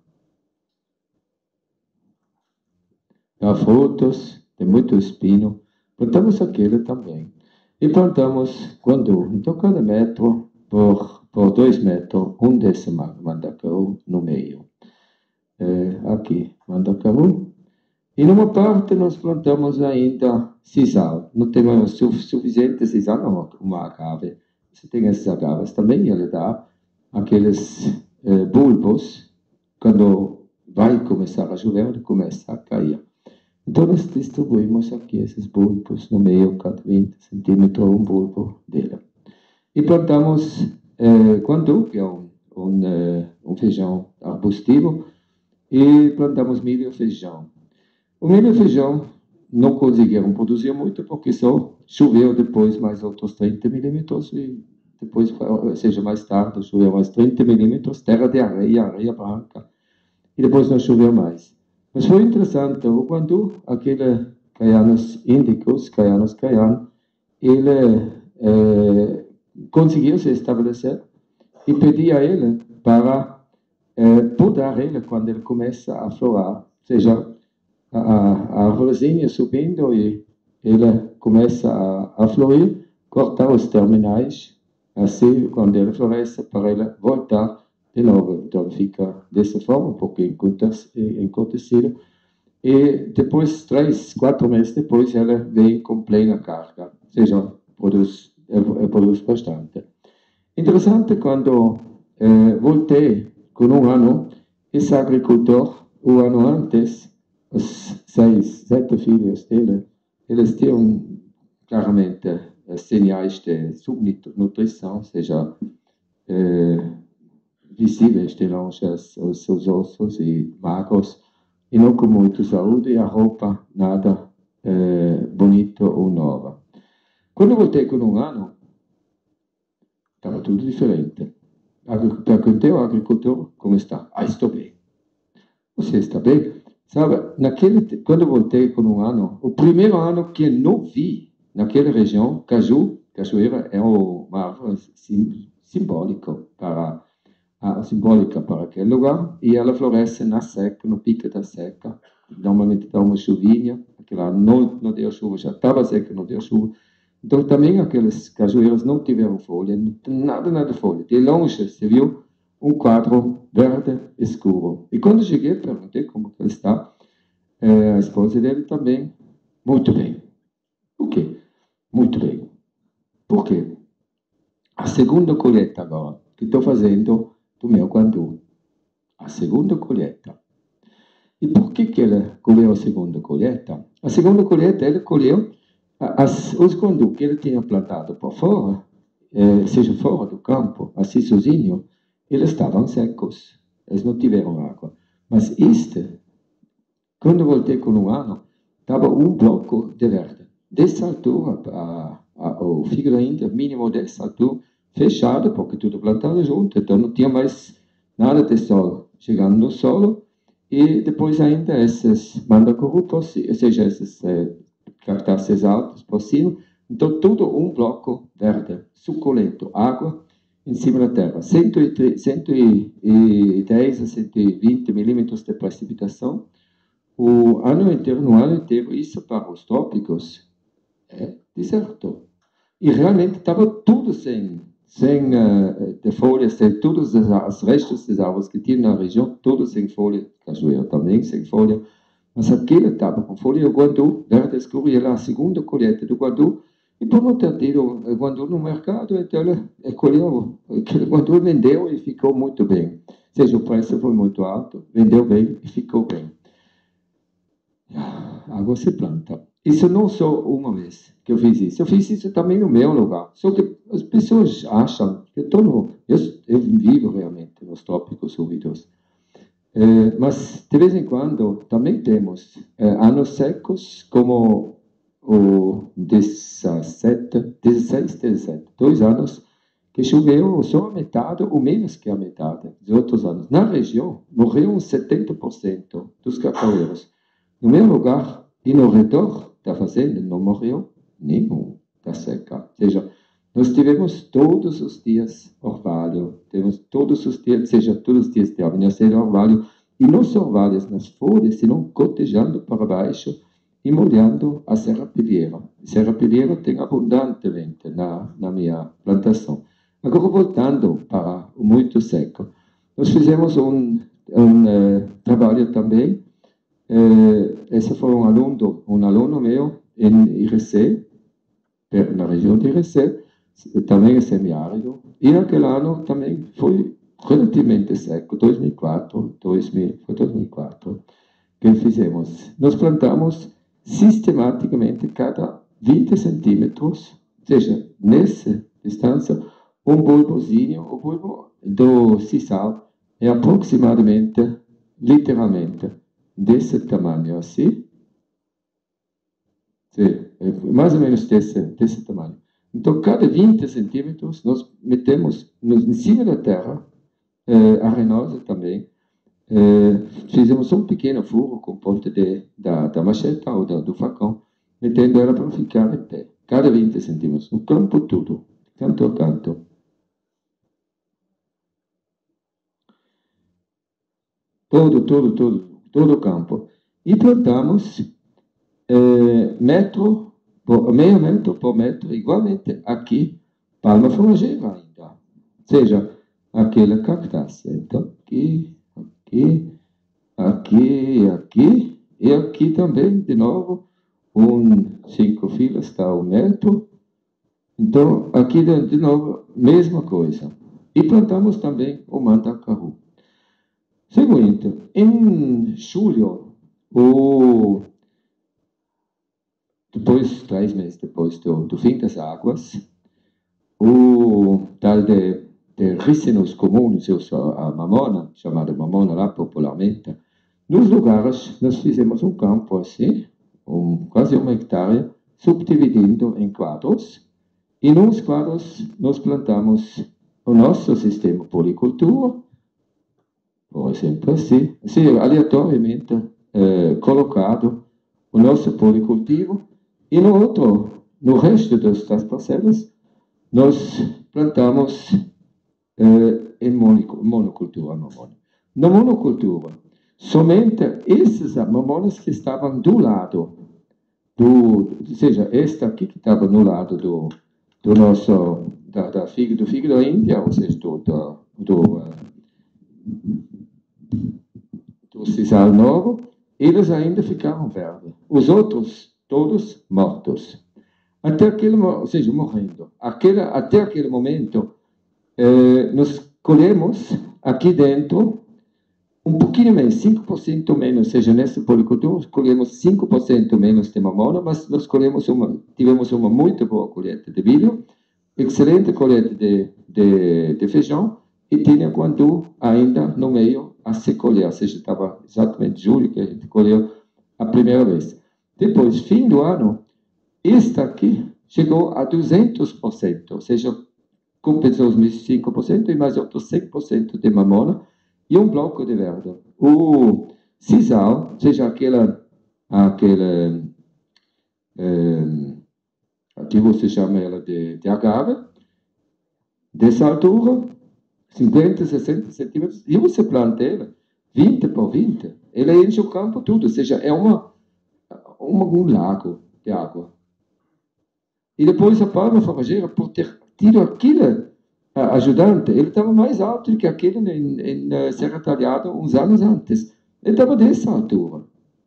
Dá frutos, tem muito espinho. Plantamos aquele também. E plantamos guandu. Então, cada metro por 2 metros, um desse mandacaru no meio. Aqui, mandacaru. E numa parte nós plantamos ainda sisal. Não temos suficiente sisal, não, uma agave. Você tem esses agaves também, ele dá aqueles bulbos. Quando vai começar a chover, ele começa a cair. Então nós distribuímos aqui esses bulbos no meio, cada 20 centímetros, um bulbo dele. E plantamos guandu, que é um feijão arbustivo, e plantamos milho e feijão. O milho e feijão não conseguiram produzir muito, porque só choveu depois mais outros 30 milímetros, e depois, ou seja, mais tarde, choveu mais 30 milímetros, terra de areia branca, e depois não choveu mais. Mas foi interessante, o guandu, aquele caianos índicos, caianos, ele conseguiu se estabelecer e pedi a ele para podar ele quando ele começa a florar, ou seja, a árvorezinha subindo e ele começa a florir, cortar os terminais, assim, quando ele floresce, para ele voltar de novo. Então fica dessa forma, um pouco encurtecido. E depois, 3, 4 meses depois, ele vem com plena carga, ou seja, produz bastante. Interessante, quando voltei com 1 ano, esse agricultor, o ano antes, os 6, 7 filhos dele, eles tinham claramente sinais de subnutrição, ou seja, visíveis de longe os seus ossos e magros, e não com muita saúde, e a roupa nada bonita ou nova. Quando voltei com 1 ano, estava tudo diferente. perguntei ao agricultor como está. Ah, estou bem. Você está bem? Sabe, quando eu voltei por um ano, o primeiro ano que eu não vi naquela região, cajueira é uma árvore simbólica para aquele lugar, e ela floresce na seca, no pico da seca. Normalmente dá uma chuvinha, aquela não deu chuva, já estava seca, não deu chuva. Então também aquelas cajueiras não tiveram folha, nada de folha. De longe se viu um quadro verde escuro. E quando cheguei, perguntei como ele está. A esposa dele também, muito bem. O quê? Muito bem. Por quê? A segunda colheita agora, que estou fazendo do meu guandu. A segunda colheita. E por que ele colheu a segunda colheita? A segunda colheita ele colheu os guandu que ele tinha plantado por fora, seja fora do campo, assim sozinho, eles estavam secos, eles não tiveram água. Mas quando eu voltei com um ano, estava um bloco de verde. Dessa altura, o fígado ainda mínimo dessa altura, fechado, porque tudo plantado junto, então não tinha mais nada de sol chegando no solo, e depois ainda esses mandacuru, ou seja, esses cactáceas altos por cima, então tudo um bloco verde, suculento, água em cima da terra, 110 a 120 milímetros de precipitação, no ano inteiro, isso para os trópicos é deserto. E realmente estava tudo sem de folhas, todos os restos das árvores que tinha na região, todos sem folha, cajueira também sem folha, mas aquele estava com folha, o guandu verde escuro, e era a segunda colheita do guandu, e por não ter tido o guandu no mercado, então ele colheu, aquele guandu vendeu e ficou muito bem. Ou seja, o preço foi muito alto, vendeu bem e ficou bem. Água se planta. Isso não só uma vez que eu fiz isso também no meu lugar. Só que as pessoas acham que eu vivo realmente nos trópicos úmidos. Mas de vez em quando também temos anos secos, como o 16, 17, 2 anos que choveu só a metade ou menos que a metade dos outros anos. Na região, morreram 70% dos cacaueiros. No meu lugar e no redor da fazenda não morreu nenhum da seca. Ou seja, nós tivemos todos os dias orvalho, temos todos os dias, seja, todos os dias de amanhecer orvalho, e não só orvalhos nas folhas, senão gotejando para baixo e molhando a serrapilheira. A serrapilheira tem abundantemente na minha plantação. Agora, voltando para o muito seco, nós fizemos um trabalho também. Esse foi um aluno meu em Irecê, na região de Irecê, também é semiárido, e naquele ano também foi relativamente seco, 2004, que fizemos. Nós plantamos sistematicamente cada 20 centímetros, ou seja, nessa distância, um bulbozinho, o bulbo do sisal é aproximadamente, literalmente, desse tamanho, assim. Sim, é mais ou menos desse tamanho. Então, cada 20 centímetros, nós metemos em cima da terra, arenosa também, fizemos um pequeno furo com ponta da macheta ou do facão, metendo ela para ficar em pé. Cada 20 centímetros, no campo todo, canto a canto. Todo o campo. E plantamos meio metro por metro, igualmente aqui, palma forageira ainda. Ou seja, aquele cactácea. Então, aqui, e aqui também, de novo, 5 filas está 1 metro. Então, aqui de novo, mesma coisa. E plantamos também o mandacaru. Seguinte, em julho, depois, 3 meses depois do fim das águas, o tal de Ricinus comunis, a mamona, chamada mamona lá popularmente, nos lugares nós fizemos um campo assim, quase 1 hectare, subdividindo em quadros, e nos quadros nós plantamos o nosso sistema policultura, por exemplo, assim aleatoriamente colocado o nosso policultivo, e no resto das parcelas, nós plantamos em monocultura. Na monocultura, somente essas mamonas que estavam do lado ou seja, esta aqui que estava no lado do nosso do figo da Índia, ou seja, do sisal novo, eles ainda ficaram verdes. Os outros, todos mortos. Ou seja, morrendo. Até aquele momento, nós colhemos aqui dentro um pouquinho menos, 5% menos, ou seja, nessa policultura, colhemos 5% menos de mamona, mas nós tivemos uma muito boa colheita de milho, excelente colheita de feijão, e tinha quando ainda no meio a se colher, ou seja, estava exatamente julho que a gente colheu a primeira vez. Depois, fim do ano, esta aqui chegou a 200%, ou seja, compensou os 5% e mais outros 100% de mamona, e um bloco de verde. O sisal, ou seja, aqui você chama ela de agave, dessa altura, 50, 60 centímetros, e você planta ela 20 por 20, ela enche o campo tudo, ou seja, é um lago de água. E depois a palma forrageira, por ter tido aquilo ajudante, ele estava mais alto do que aquele em Serra Talhada uns anos antes. Ele estava dessa altura.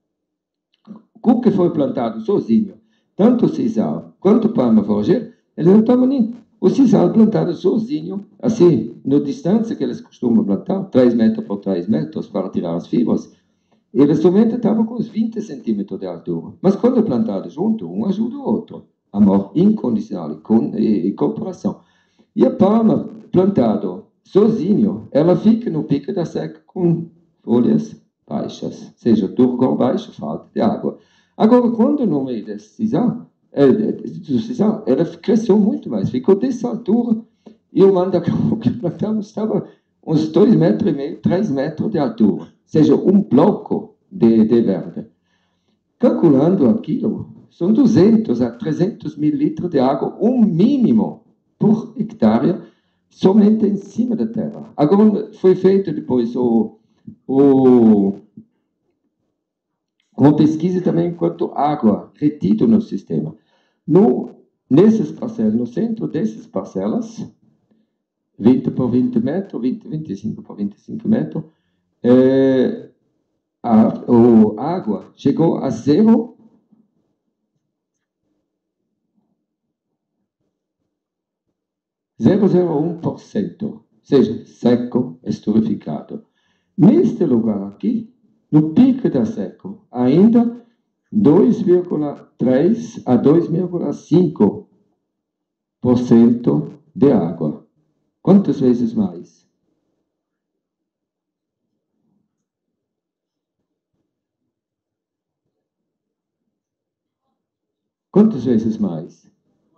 O que foi plantado sozinho, tanto o sisal quanto o palma forrageira, ele não estava nem. O sisal plantado sozinho, assim, na distância que eles costumam plantar, 3 metros por 3 metros, para tirar as fibras, ele somente estava com uns 20 centímetros de altura. Mas quando é plantado junto, um ajuda o outro. Amor incondicional e cooperação. E a palma, plantado sozinho, ela fica no pico da seca com folhas baixas, ou seja, turgor baixo, falta de água. Agora, quando no meio do sisal, ela cresceu muito mais, ficou dessa altura, e o mandacaru que plantamos estava uns 2,5 metros, 3 metros de altura, ou seja, um bloco de verde. Calculando aquilo, são 200 a 300 mil litros de água, um mínimo por hectare, somente em cima da terra. Agora, foi feito depois uma pesquisa também quanto água retida no sistema. Nessas parcelas, no centro dessas parcelas, 20 por 20 metros, 25 por 25 metros, a água chegou a 0,01%, ou seja, seco, estupificado. Neste lugar aqui, no pico da seco, ainda 2,3 a 2,5% de água. Quantas vezes mais? Quantas vezes mais?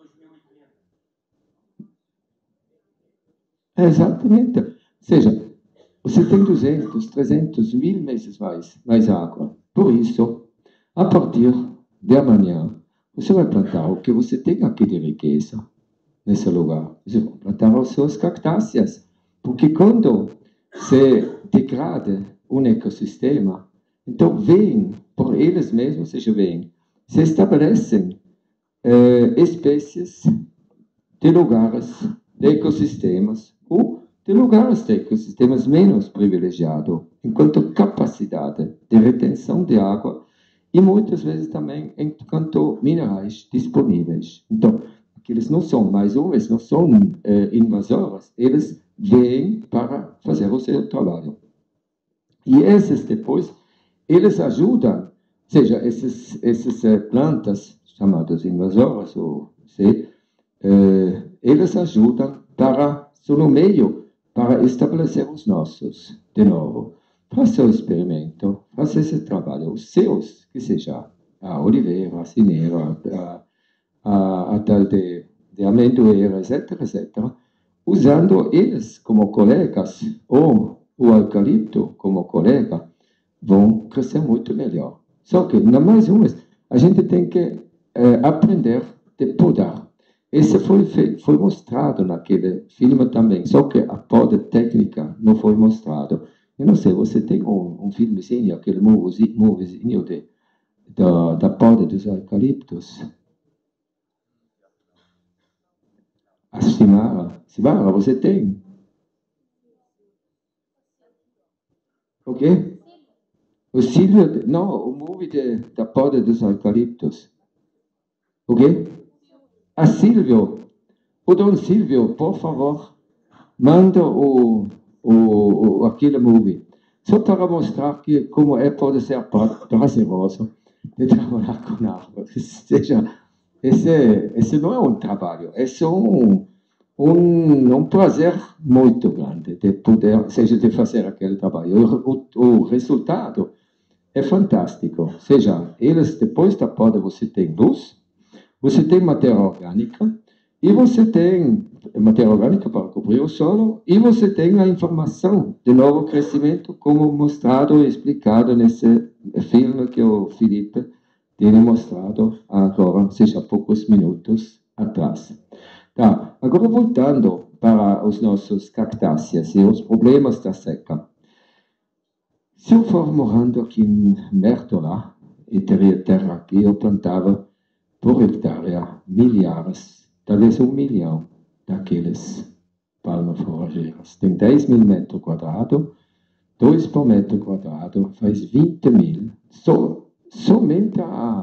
Exatamente. Ou seja, você tem 200, 300 mil vezes mais água. Por isso, a partir de amanhã, você vai plantar o que você tem aqui de riqueza nesse lugar. Você vai plantar as suas cactáceas. Porque quando se degrada um ecossistema, então vem, por eles mesmos, ou seja, se estabelecem espécies de lugares, de ecossistemas, ou de lugares de ecossistemas menos privilegiados, enquanto capacidade de retenção de água e muitas vezes também enquanto minerais disponíveis. Então, eles não são, mais uma vez, não são invasores, eles vêm para fazer o seu trabalho. E esses depois, eles ajudam, ou seja, essas plantas chamadas invasoras, eles ajudam no meio, para estabelecer os nossos, de novo. Faça o experimento, faça esse trabalho, os seus, que seja a oliveira, a cineira, a tal de amendoeira, etc., etc. usando eles como colegas, ou o eucalipto como colega, vão crescer muito melhor. Só que, mais uma vez, a gente tem que aprender de podar. Esse foi mostrado naquele filme também, só que a poda técnica não foi mostrado. Eu não sei, você tem um filmezinho, aquele moviezinho da poda dos eucaliptos? A Simara, você tem? O quê? O Silvio, não, o movie da poda dos eucaliptos. O quê? A Silvio. O Dom Silvio, por favor, manda aquele movie. Só para mostrar como pode ser prazeroso de trabalhar com árvores. Ou seja, esse não é um trabalho, é só um prazer muito grande de poder, seja, de fazer aquele trabalho. O resultado é fantástico. Ou seja, depois da poda você tem luz, você tem matéria orgânica, e você tem matéria orgânica para cobrir o solo, e você tem a informação de novo crescimento, como mostrado e explicado nesse filme que o Felipe tem mostrado agora, seja poucos minutos atrás. Tá, agora voltando para os nossos cactáceas e os problemas da seca. Se eu for morando aqui em Bertola, e teria terra aqui, eu plantava por hectare milhares, talvez 1 milhão daqueles palmas forrageiras. Tem 10 mil metros quadrados, 2 por metro quadrado, faz 20 mil. Somente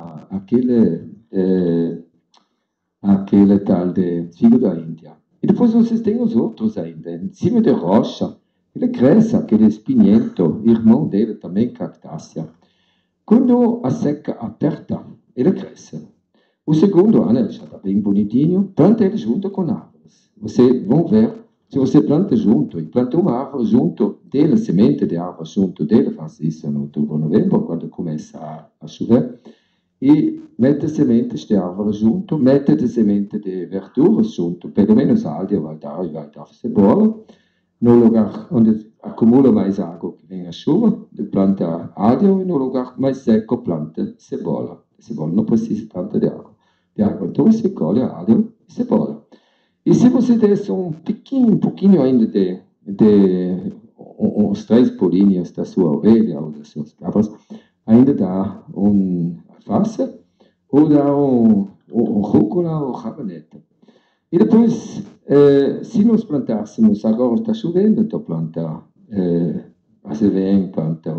aquele tal de figo da Índia. E depois vocês têm os outros ainda, em cima de rocha, ele cresce, aquele espinhento, irmão dele também, cactácea. Quando a seca aperta, ele cresce. O segundo ano, ele já está bem bonitinho, planta ele junto com árvores. Vocês vão ver, se você planta junto, e planta uma árvore junto dele, semente de árvore junto dele, faz isso em outubro, novembro, quando começa a chover, e mete sementes de árvore junto, mete de semente de verduras junto, pelo menos alho vai dar cebola. No lugar onde acumula mais água, que vem a chuva, planta alho, e no lugar mais seco, planta cebola. A cebola não precisa tanto de água. Então você colhe alho e cebola. E se você desse um pouquinho ainda de uns 3 bolinhos da sua ovelha ou das suas cabras, ainda dá alface, ou dá rúcula ou rabanete. E depois, se nós plantássemos, agora está chovendo, então planta azevém, planta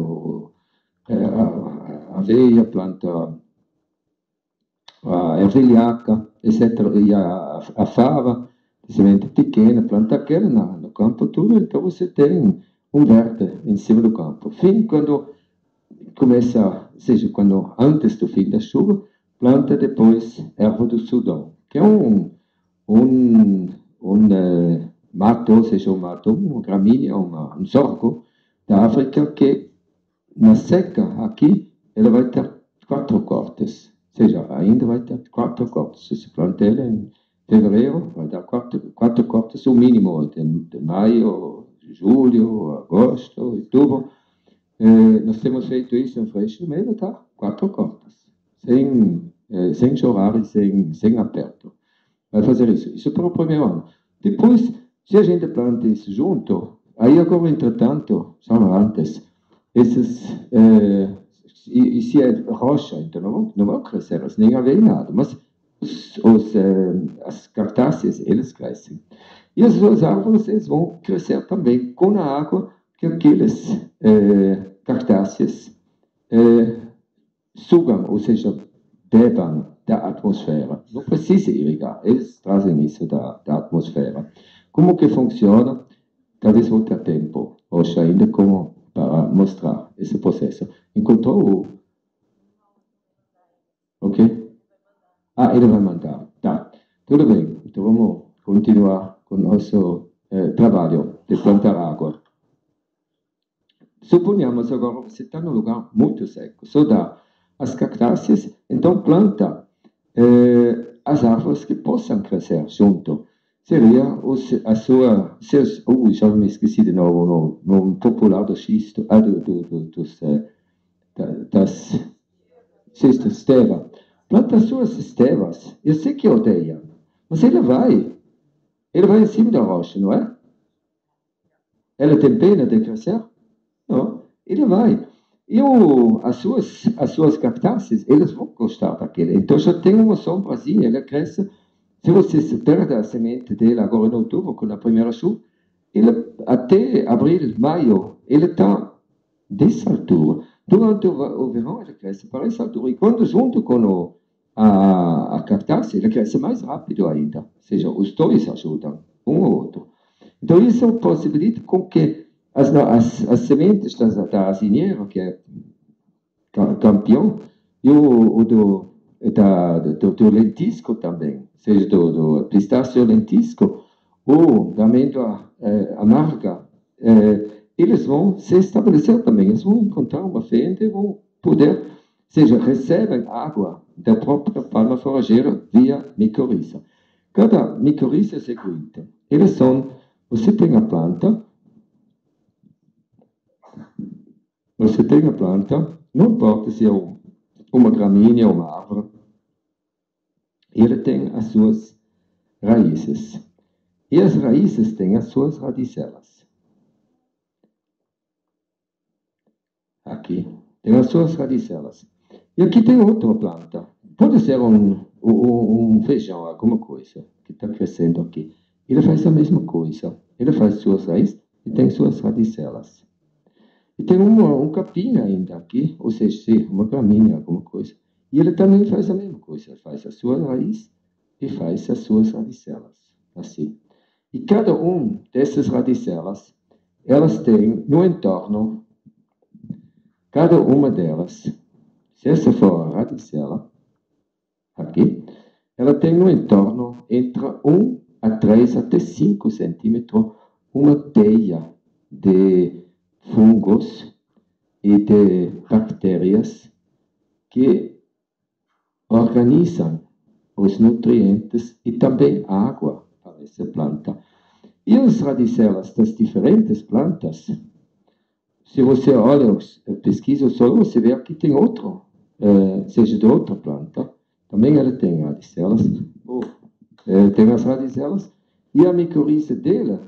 aveia, planta a ervilhaca, etc. E a fava, semente pequena, planta aquela no campo tudo, então você tem um verde em cima do campo. Quando começa, ou seja, antes do fim da chuva, planta depois erva do Sudão, que é mato, ou seja, uma gramínea, um sorgo da África que, na seca, aqui, ela vai ter 4 cortes. Ou seja, ainda vai ter 4 cortes. Se se planta ela em fevereiro, vai dar 4 cortes, o mínimo, de maio, julho, agosto, outubro. Nós temos feito isso em Freixo, mas tá 4 cortes. Sem chorar e sem aperto. Vai fazer isso. Isso para o primeiro ano. Depois, se a gente planta isso junto, aí agora, entretanto, só antes, e se é rocha, então não vão crescer, elas nem havem nada, mas as cactáceas, eles crescem. E as suas árvores, eles vão crescer também com a água que aqueles cactáceas sugam, ou seja, bebam da atmosfera. Não precisa irrigar, eles trazem isso da atmosfera. Como que funciona? Talvez vou ter tempo hoje ainda para mostrar esse processo. Encontrou Ok? Ele vai mandar. Tá, tudo bem. Então vamos continuar com o nosso trabalho de plantar água. Suponhamos agora você está num lugar muito seco, só dá as cactáceas, então planta as árvores que possam crescer junto. seria já me esqueci de novo, no popular do xisto, das cestas esteva. Planta as suas estevas. Eu sei que odeia, mas ele vai em cima da rocha, não é? Ela tem pena de crescer? Não, ele vai. E as suas cactáceas, eles vão gostar daquele. Então já tem uma sombrazinha, ela cresce. Se você se perde a semente dela agora em outubro, com a primeira chuva, ele, até abril, maio, ele está dessa altura. Durante o verão, ele cresce para essa altura. E quando junto com a cactácea, ele cresce mais rápido ainda. Ou seja, os dois ajudam, um ou outro. Então, isso possibilita com que as sementes da azinheira, que é campeão, e do lentisco também, seja do pistácio lentisco, ou da amêndoa amarga, eles vão se estabelecer também, eles vão encontrar uma fenda e vão poder, seja, recebem água da própria palma forageira via micorriza. Cada micorriza é o seguinte, eles são, você tem a planta, não importa se é uma gramínea ou uma árvore, ele tem as suas raízes. E as raízes têm as suas radicelas. Aqui, tem as suas radicelas. E aqui tem outra planta. Pode ser um feijão, alguma coisa que está crescendo aqui. Ele faz a mesma coisa. Ele faz suas raízes e tem suas radicelas. E tem um capim ainda aqui, ou seja, uma gramínea, alguma coisa. E ele também faz a mesma coisa. Ele faz a sua raiz e faz as suas radicelas. Assim. E cada dessas radicelas, elas têm no entorno, cada uma delas, se essa for a radicela, aqui, ela tem no entorno, entre 1 a 3 até 5 centímetros, uma teia de fungos e de bactérias que organizam os nutrientes e também água para essa planta. E as radicelas das diferentes plantas, se você olha, pesquisa o solo, você vê que tem outro, seja de outra planta, também ela tem radicelas, tem as radicelas, e a micorriza dela,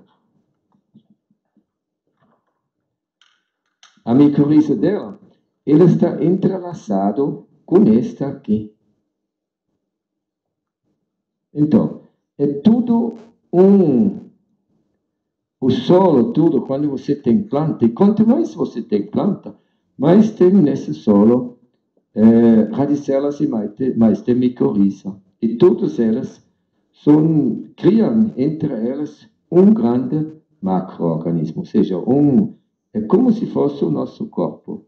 ele está entrelaçado com esta aqui. Então, é tudo o solo, tudo, quando você tem planta, e quanto mais você tem planta, mais tem nesse solo radicelas e mais tem micorriza. E todas elas criam entre elas um grande macro-organismo, ou seja, é como se fosse o nosso corpo.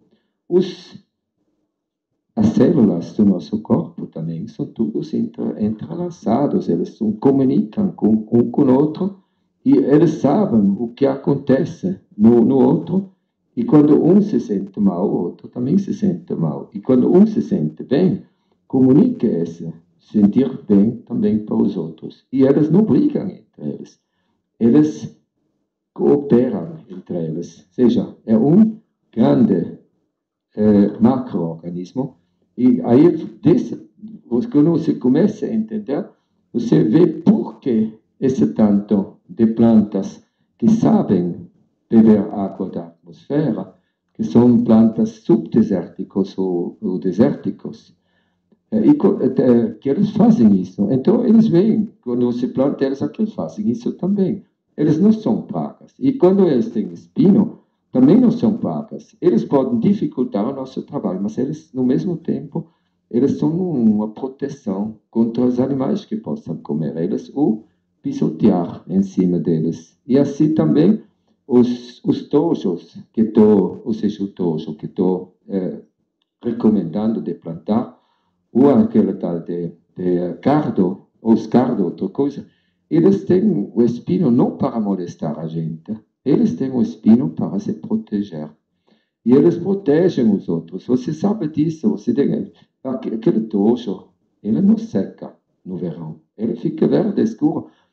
As células do nosso corpo também são todos entrelaçados, eles comunicam um com o outro e eles sabem o que acontece no outro. E quando um se sente mal, o outro também se sente mal. E quando um se sente bem, comunica esse sentir bem também para os outros. E eles não brigam entre eles. Eles cooperam entre eles. Ou seja, é um grande macro-organismo. E aí, quando você começa a entender, você vê por que esse tanto de plantas que sabem beber água da atmosfera, que são plantas subdesérticas ou desérticas, que eles fazem isso. Então, eles veem, quando você planta eles aqui, fazem isso também. Eles não são pragas. E quando eles têm espinho, também não são pragas. Eles podem dificultar o nosso trabalho, mas eles, no mesmo tempo, eles são uma proteção contra os animais que possam comer eles ou pisotear em cima deles. E assim também os tojos que estou recomendando de plantar, ou aquele tal de cardo, ou cardo, outra coisa, eles têm o espinho não para molestar a gente, eles têm o espinho para se proteger. E eles protegem os outros. Você sabe disso, você tem aquele tojo, ele não seca no verão, ele fica verde escuro,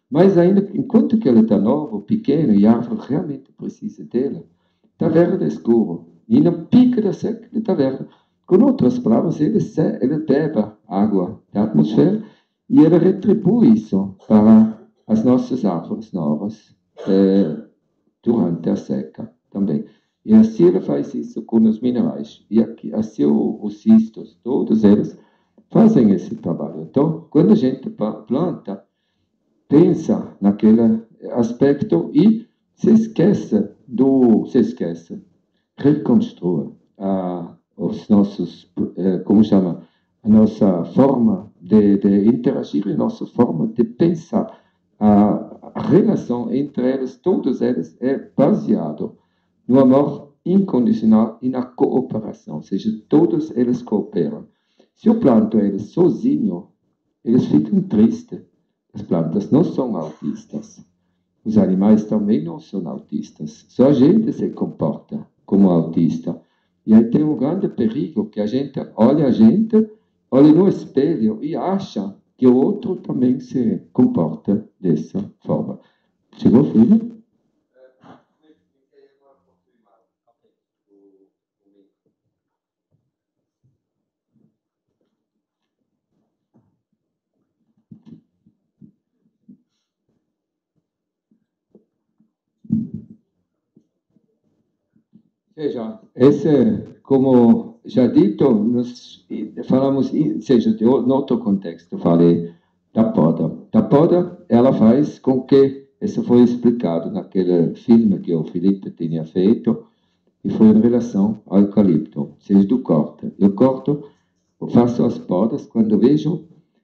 Mas ainda, enquanto que ela está nova, pequena, e a árvore realmente precisa dela, está verde escuro. E no pico da seca, está verde. Com outras palavras, ele bebe água da atmosfera e ele retribui isso para as nossas árvores novas durante a seca também. E assim ele faz isso com os minerais. E aqui, assim os cistos, todos eles fazem esse trabalho. Então, quando a gente planta, pensa naquele aspecto e se esquece, reconstrua os nossos, como chama, a nossa forma de interagir, a nossa forma de pensar. A relação entre eles, todos eles, é baseado no amor incondicional e na cooperação, ou seja, todos eles cooperam. Se eu planto eles sozinho, eles ficam tristes. As plantas não são autistas. Os animais também não são autistas. Só a gente se comporta como autista. E aí tem um grande perigo que a gente olha no espelho e acha que o outro também se comporta dessa forma. Chegou, filho? Seja, como já dito, nós falamos, seja, de outro contexto, falei da poda. Da poda, ela faz com que, isso foi explicado naquele filme que o Felipe tinha feito, e foi em relação ao eucalipto, ou seja, do corte. Eu faço as podas quando vejo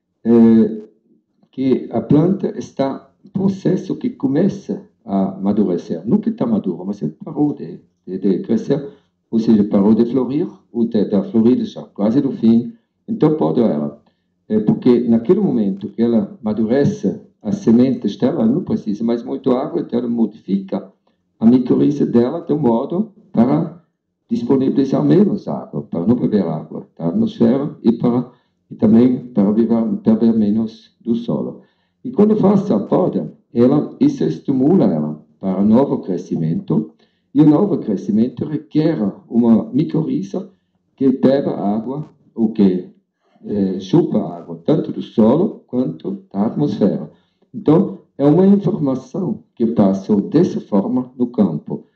que a planta está em processo que começa a amadurecer. Nunca está maduro, mas ele parou de crescer, ou seja, parou de florir, ou da florida já quase no fim. Então, pode ela. Porque naquele momento que ela amadurece, a semente dela não precisa mais muito água, então ela modifica a micoriza dela de um modo para disponibilizar menos água, para não beber água da atmosfera e também para beber menos do solo. E quando faz a poda, isso estimula ela para um novo crescimento, e o novo crescimento requer uma micoriza que beba água, ou que chupa água, tanto do solo quanto da atmosfera. Então, é uma informação que passa dessa forma no campo.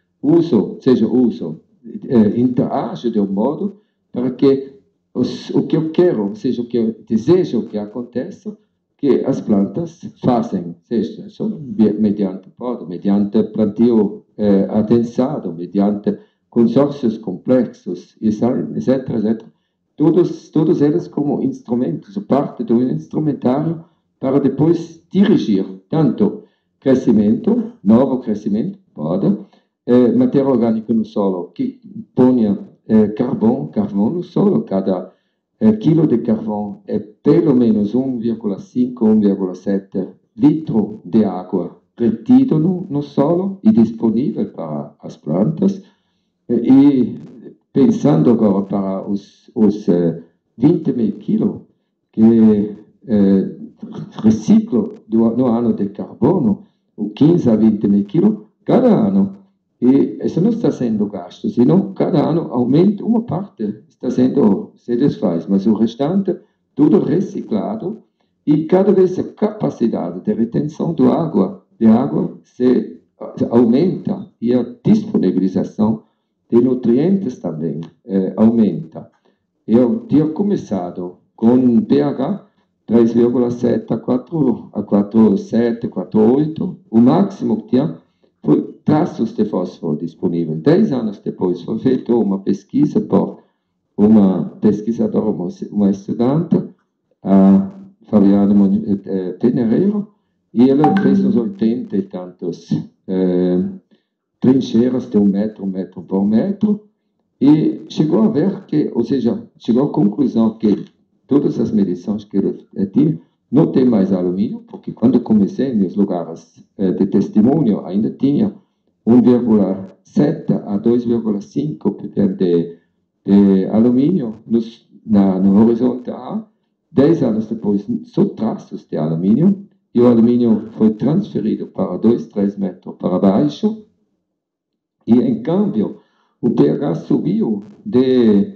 Interage de um modo para que o que eu quero, ou seja, o que eu desejo que aconteça, que as plantas fazem, seja mediante poda, mediante plantio adensado, mediante consórcios complexos, etc., etc. Todos eles como instrumentos, parte do instrumentário para depois dirigir tanto crescimento, novo crescimento, poda, matéria orgânica no solo, que ponha carvão no solo. Cada quilo de carvão é pelo menos 1,5, 1,7 litro de água retido no solo e disponível para as plantas. E pensando agora para os 20 mil quilos que reciclo no ano de carbono, o 15 a 20 mil quilos cada ano. E isso não está sendo gasto, senão cada ano aumenta, uma parte se desfaz, mas o restante tudo reciclado, e cada vez a capacidade de retenção de água se aumenta, e a disponibilização de nutrientes também aumenta. Eu tinha começado com pH 3,7 a 4,7, 4,8, o máximo que tinha foi traços de fósforo disponível. 10 anos depois foi feita uma pesquisa por uma pesquisadora, uma estudante, a Fabiana Tenereiro, e ela fez uns 80 e tantos trincheiras de 1 metro por metro, e chegou a ver que, ou seja, chegou à conclusão que todas as medições que ela tinha não tem mais alumínio, porque quando comecei nos lugares de testemunho ainda tinha 1,7 a 2,5 ppm de alumínio no horizonte A. 10 anos depois, só traços de alumínio, e o alumínio foi transferido para 2, 3 metros para baixo, e, em câmbio, o pH subiu de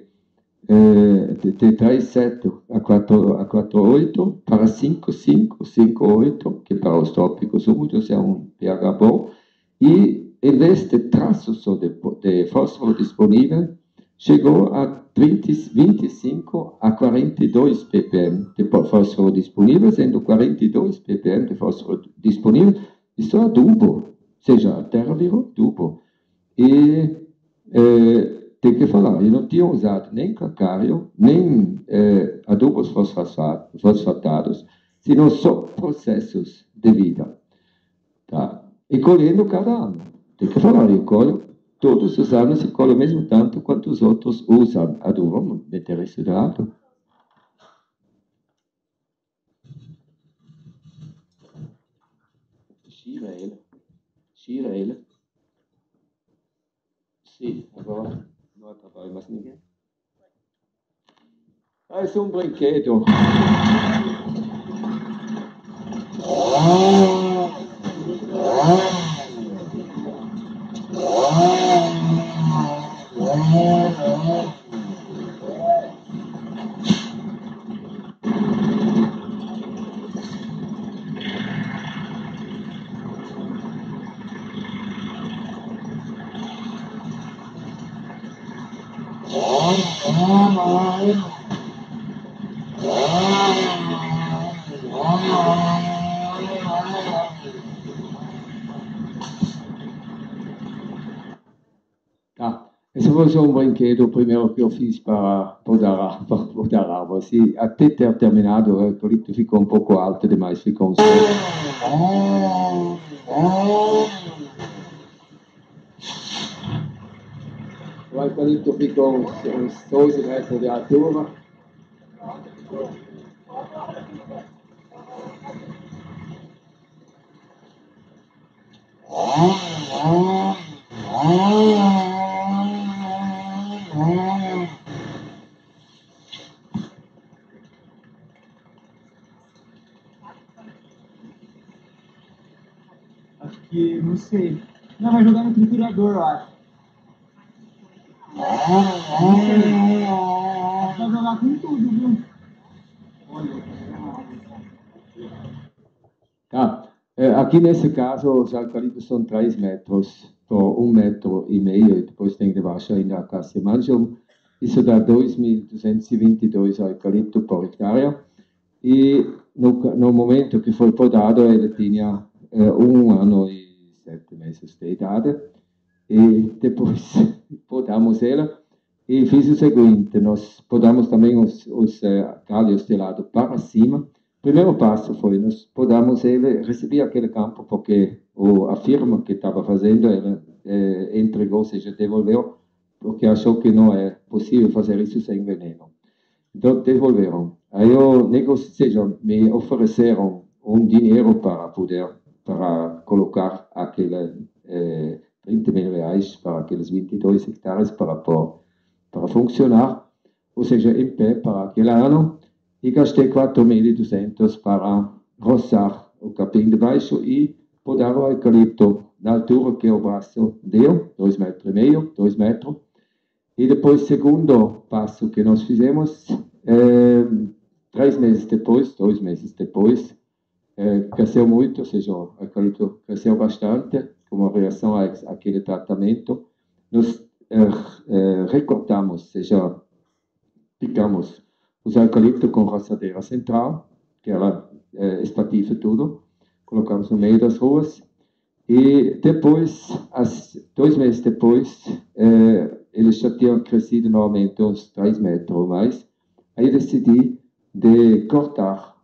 3,7 a 4,8 para 5,5, 5,8, que para os trópicos úmidos é um pH bom, e em vez de traço só de fósforo disponível, chegou a 25 a 42 ppm de fósforo disponível, sendo 42 ppm de fósforo disponível, isso é adubo, ou seja, a terra virou adubo. E tem que falar, eu não tinha usado nem calcário, nem adubos fosfatados, senão só processos de vida. Tá? E colhendo cada ano. Tem que falar, eu colho todos os anos e colho mesmo tanto quanto os outros usam adubo. Vamos meter isso de lado. Gira ele. Sim, agora não atrapalha mais ninguém. Ah, esse é um brinquedo. Tá. Esse foi só um brinquedo, o primeiro que eu fiz para podar árvores. E até ter terminado, o eucalipto ficou um pouco alto demais, ficou um o eucalipto ficou uns 12 metros de altura. Acho que, não sei. Não, vai jogar no triturador, eu acho. Não sei. Vai jogar com tudo, viu? Olha. Tá. Aqui nesse caso, os eucaliptos são 3 metros por 1,5 metro, e depois tem debaixo ainda a classe Mangium. Isso dá 2.222 eucaliptos por hectare. E no momento que foi podado, ele tinha 1 ano e 7 meses de idade. E depois podamos ela e fiz o seguinte: nós podamos também os galhos de lado para cima. O primeiro passo foi, nós podamos ele, recebi aquele campo porque a firma que estava fazendo, ela entregou, ou seja, devolveu, porque achou que não é possível fazer isso sem veneno. Então, devolveram. Aí eu negociei, seja, me ofereceram um dinheiro para colocar aquele 30 mil reais para aqueles 22 hectares para funcionar, ou seja, em pé para aquele ano, e gastei 4.200 para roçar o capim de baixo e podar o eucalipto na altura que o braço deu, 2,5 metros, 2 metros. E depois, segundo passo que nós fizemos, 2 meses depois, cresceu muito, ou seja, o eucalipto cresceu bastante, como reação àquele tratamento. Nós recortamos, ou seja, picamos os eucaliptos com roçadeira central, que ela espatifa tudo, colocamos no meio das ruas, e depois, 2 meses depois, eles já tinham crescido normalmente uns 3 metros ou mais. Aí decidi de cortar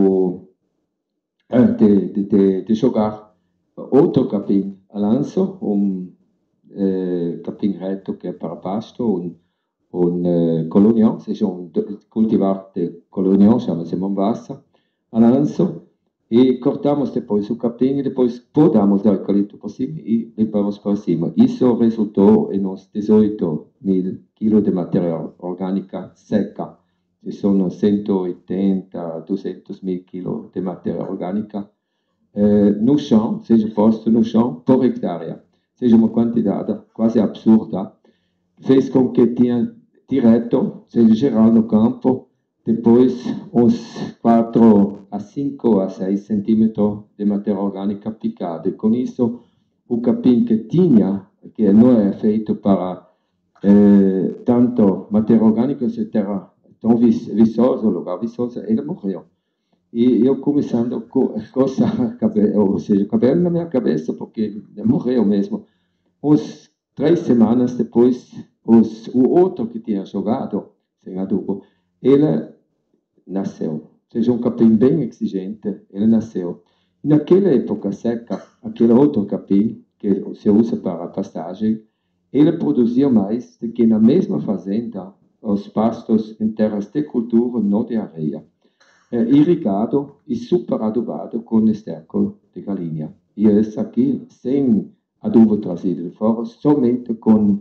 de jogar outro capim a lanço, capim reto que é para pasto, colonial, ou seja, cultivar de colonial, chama-se Mombasa, a lanço, e cortamos depois o capim e depois podamos o eucalipto por cima e limpamos por cima. Isso resultou em uns 18.000 quilos de matéria orgânica seca, que são 180 a 200.000 quilos de matéria orgânica no chão, seja posto no chão por hectare, seja uma quantidade quase absurda, fez com que tinha direto, seja geral no campo, depois uns 4 a 5 a 6 centímetros de matéria orgânica picada. E com isso, o capim que tinha, que não é feito para tanto matéria orgânica, se terra tão viçosa, lugar viçoso, ele morreu. E eu começando a coçar, ou seja, o cabelo na minha cabeça, porque morreu mesmo. Uns 3 semanas depois, o outro que tinha jogado, sem adubo, ele nasceu. Ou seja, um capim bem exigente, ele nasceu. E naquela época seca, aquele outro capim, que se usa para pastagem, ele produzia mais do que na mesma fazenda os pastos em terras de cultura, não de areia. Irrigado e super adubado com esterco de galinha. E esse aqui, sem adubo trazido de fora, somente com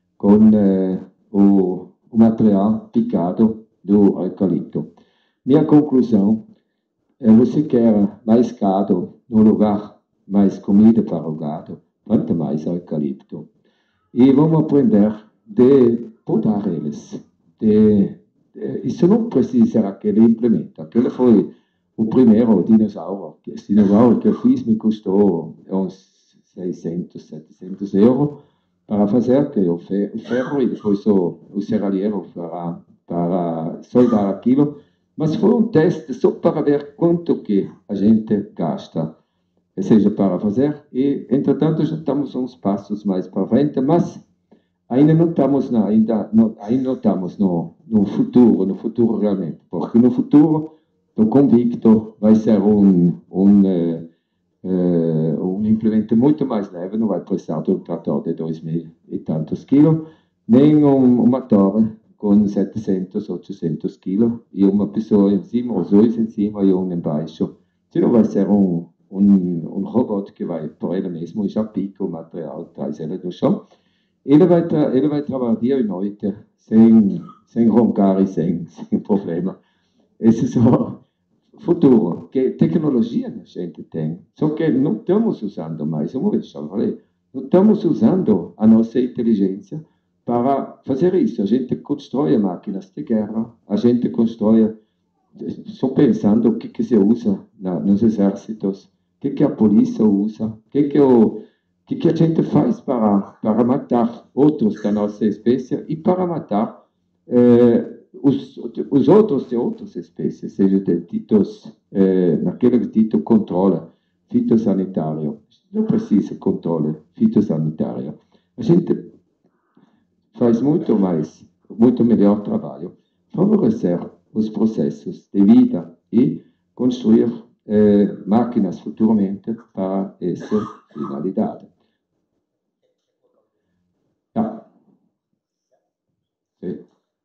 o material picado do eucalipto. Minha conclusão é: você quer mais gado no lugar, mais comida para o gado, quanto mais eucalipto. E vamos aprender de podar eles. Isso não precisa ser aquele implemento. Aquele foi o primeiro dinossauro. Esse dinossauro que eu fiz me custou uns 600, 700 euros para fazer que o ferro e depois o serralheiro para soldar aquilo. Mas foi um teste só para ver quanto que a gente gasta, seja para fazer. E, entretanto, já estamos uns passos mais para frente, mas ainda não estamos no futuro realmente, porque no futuro, estou convicto, vai ser um implemento muito mais leve, não vai precisar de um trator de 2.000 e tantos quilos, nem um motor com 700, 800 quilos, e uma pessoa em cima, os dois em cima e um embaixo. Senão vai ser um robô que vai por ele mesmo e já pica o material, traz ele do chão. Ele vai trabalhar dia e noite, sem roncar e sem problema. Esse é o futuro, que tecnologia a gente tem, só que não estamos usando mais, uma vez já falei, não estamos usando a nossa inteligência para fazer isso. A gente constrói máquinas de guerra, a gente constrói, só pensando o que se usa nos exércitos, o que a polícia usa, o que a gente faz para matar outros da nossa espécie e para matar os outros de outras espécies, seja de ditos, naquele dito controle fitossanitário. Não precisa controle fitossanitário. A gente faz muito melhor trabalho favorecer os processos de vida e construir máquinas futuramente para essa finalidade. Sì.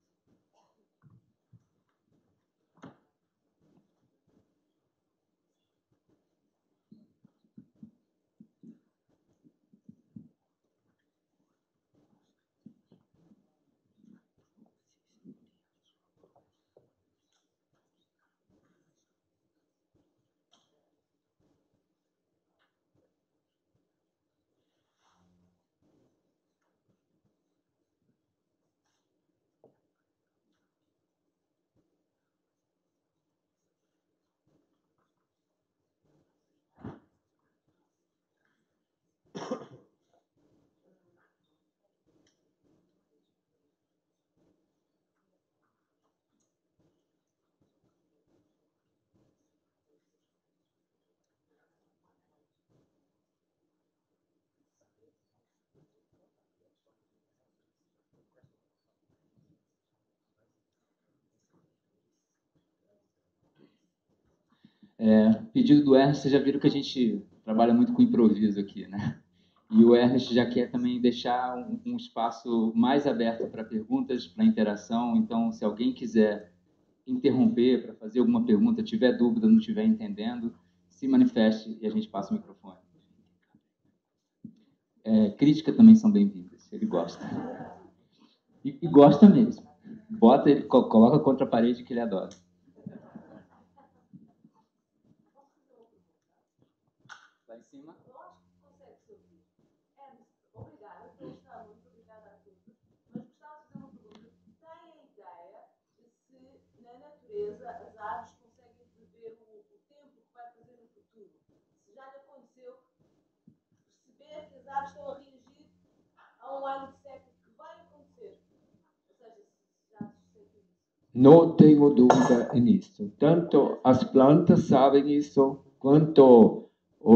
Pedido do Ernest, vocês já viram que a gente trabalha muito com improviso aqui, né? E o Ernest já quer também deixar um espaço mais aberto para perguntas, para interação. Então, se alguém quiser interromper para fazer alguma pergunta, tiver dúvida, não estiver entendendo, se manifeste e a gente passa o microfone. Críticas também são bem-vindas, ele gosta. E gosta mesmo. Bota ele, coloca contra a parede que ele adora. Lá em cima. Eu acho que consegue se ouvir. Obrigada, está muito obrigada a todos. Mas gostava de fazer uma pergunta. Tem a ideia de se na natureza as aves conseguem prever o tempo que vai fazer no futuro? Se já lhe aconteceu perceber que as aves estão a reagir a um ano de seca que vai acontecer? Ou seja, se já se sente isso. Não tenho dúvida nisso. Tanto as plantas sabem isso, quanto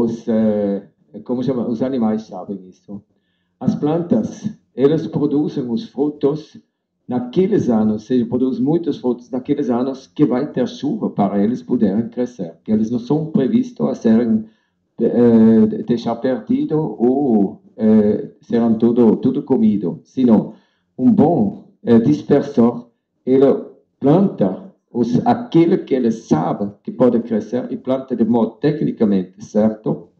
os animais sabem isso. As plantas, elas produzem os frutos naqueles anos, ou seja, produzem muitos frutos naqueles anos que vai ter chuva para eles poderem crescer, que eles não são previstos a serem deixar perdido ou serão tudo comido, senão um bom dispersor, ele planta aquilo que ele sabe que pode crescer e planta de modo tecnicamente certo,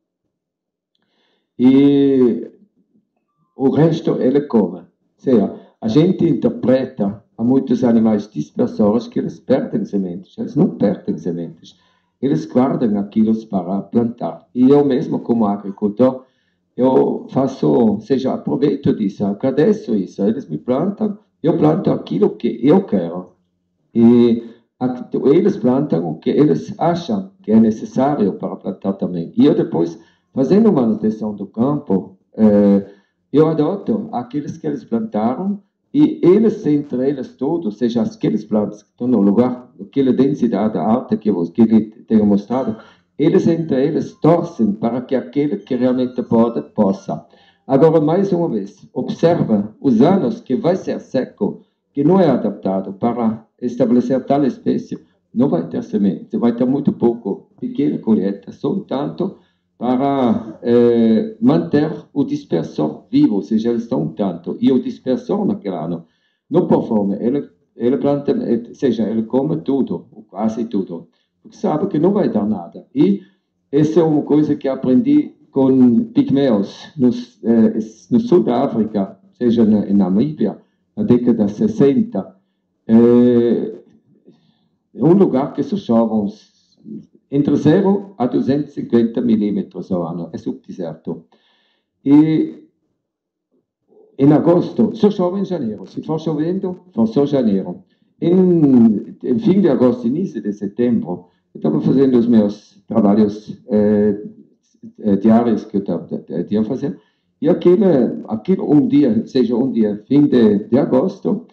e o resto ele come. Ou seja, a gente interpreta a muitos animais dispersores que eles perdem sementes. Eles não perdem sementes. Eles guardam aquilo para plantar. E eu mesmo, como agricultor, eu faço, ou seja, aproveito disso, agradeço isso. Eles me plantam, eu planto aquilo que eu quero. E eles plantam o que eles acham que é necessário para plantar também. E eu depois, fazendo manutenção do campo, eu adoto aqueles que eles plantaram e eles, entre eles todos, ou seja, aqueles plantas que estão no lugar, aquela densidade alta que eu tenho mostrado, eles, entre eles, torcem para que aquele que realmente pode, possa. Agora, mais uma vez, observa os anos que vai ser seco, que não é adaptado para estabelecer tal espécie, não vai ter semente, vai ter muito pouco, pequena colheita, só tanto para manter o dispersor vivo, ou seja, eles estão tanto. E o dispersor naquele ano, não por fome, ele planta, ou seja, ele come tudo, quase tudo, porque sabe que não vai dar nada. E essa é uma coisa que aprendi com pigmeus no sul da África, seja em Namíbia, na década de 60. É um lugar que só chove entre 0 a 250 milímetros ao ano, é subdeserto. E em agosto, só chove em janeiro, se for chovendo, for só janeiro. Em fim de agosto, início de setembro, eu estava fazendo os meus trabalhos diários que eu tinha a fazer, e aquilo um dia, seja um dia, fim de agosto,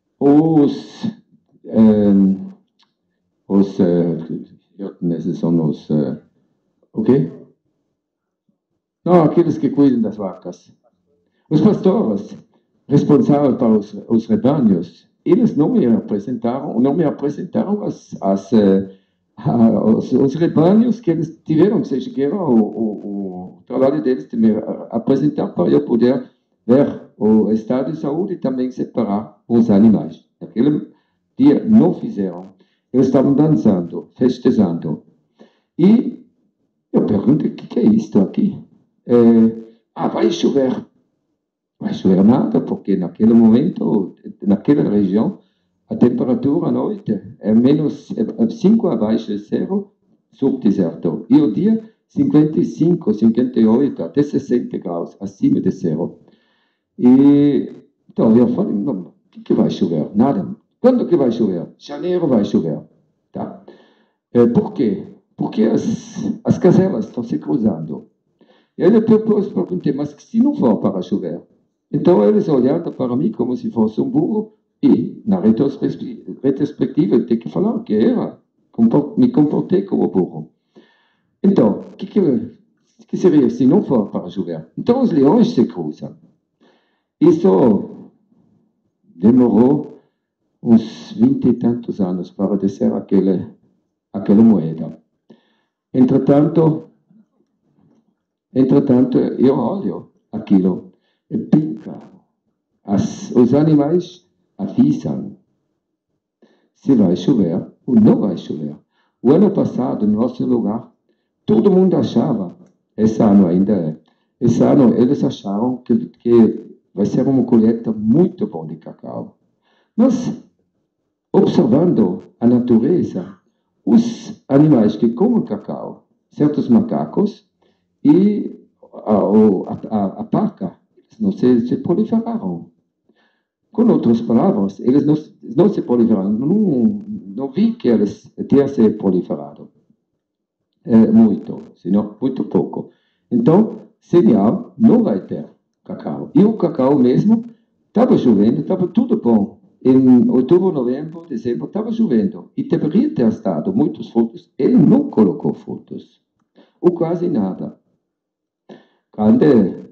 esses são os... o quê? Não, aqueles que cuidam das vacas. Os pastores, responsáveis para os rebanhos, eles não me apresentaram os rebanhos que eles tiveram, ou seja, que era o trabalho deles de me apresentar para eu poder ver o estado de saúde e também separar os animais. Naquele dia não fizeram. Eles estavam dançando, festejando. E eu perguntei, o que é isto aqui? Vai chover. Vai chover nada, porque naquele momento, naquela região, a temperatura à noite é menos 5 abaixo de zero, subdeserto. E o dia, 55, 58, até 60 graus, acima de zero. E então eu falei, o que vai chover? Nada. Quando que vai chover? Janeiro vai chover. Tá? Por quê? Porque as caselas estão se cruzando. E aí depois perguntei, mas se não for para chover? Então eles olharam para mim como se fosse um burro e, na retrospectiva, eu tenho que falar que era. Me comportei como burro. Então, o que seria se não for para chover? Então os leões se cruzam. Isso demorou uns 20 e tantos anos para descer aquela moeda. Entretanto, eu olho aquilo e pinca. Os animais avisam se vai chover ou não vai chover. O ano passado, no nosso lugar, todo mundo achava, esse ano ainda é, esse ano eles acharam que vai ser uma colheita muito boa de cacau. Mas, observando a natureza, os animais que comem cacau, certos macacos, e a paca não se proliferaram. Com outras palavras, eles não se proliferaram. Não vi que eles tenham se proliferado muito, senão muito pouco. Então, seria, não vai ter cacau. E o cacau mesmo, estava chovendo, estava tudo bom. Em outubro, novembro, dezembro, estava chovendo. E deveria ter estado muitos frutos. Ele não colocou frutos. Ou quase nada. Grande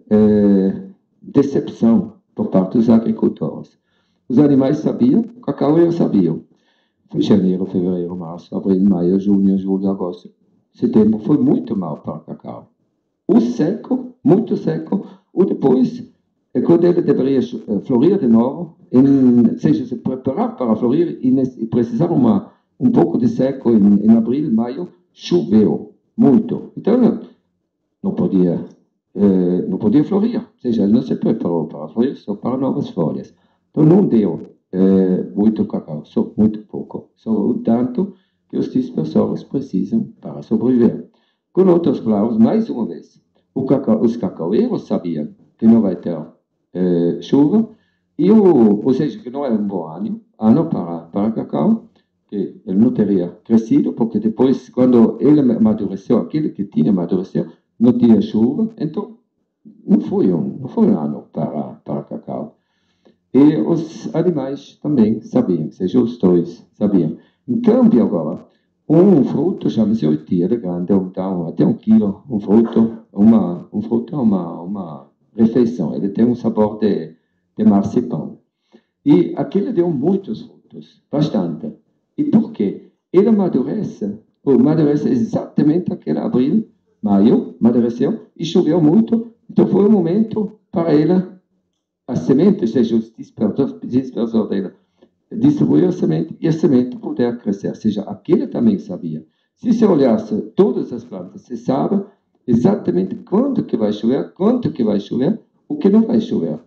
decepção por parte dos agricultores. Os animais sabiam, o cacau eles sabiam. Foi janeiro, fevereiro, março, abril, maio, junho, julho, agosto. Setembro foi muito mal para o cacau. O seco, muito seco, ou depois, quando ele deveria florir de novo, ou seja, se preparar para florir e precisava um pouco de seco em abril, maio, choveu muito. Então, não podia florir, ou seja, ele não se preparou para florir, só para novas folhas. Então, não deu muito cacau, só muito pouco, só o tanto que os dispersores precisam para sobreviver. Com outras palavras, mais uma vez, os cacaueiros sabiam que não vai ter chuva, ou seja, que não é um bom ano para cacau, que ele não teria crescido, porque depois, quando ele amadureceu, aquele que tinha amadurecido, não tinha chuva, então não foi um ano para cacau. E os animais também sabiam, ou seja, os dois sabiam. Em câmbio, agora, um fruto chama-se oitia de grande, até 1 quilo, um fruto é uma refeição, ele tem um sabor de marcipão. E aquele deu muitos frutos, bastante. E por quê? Ele amadurece exatamente aquele abril, maio, amadureceu e choveu muito, então foi um momento para ele, a semente, ou seja, o dispersor dele, distribuir a semente e a semente poder crescer. Ou seja, aquele também sabia. Se você olhasse todas as plantas, você sabe exatamente quanto que vai chover, quanto que vai chover, o que não vai chover.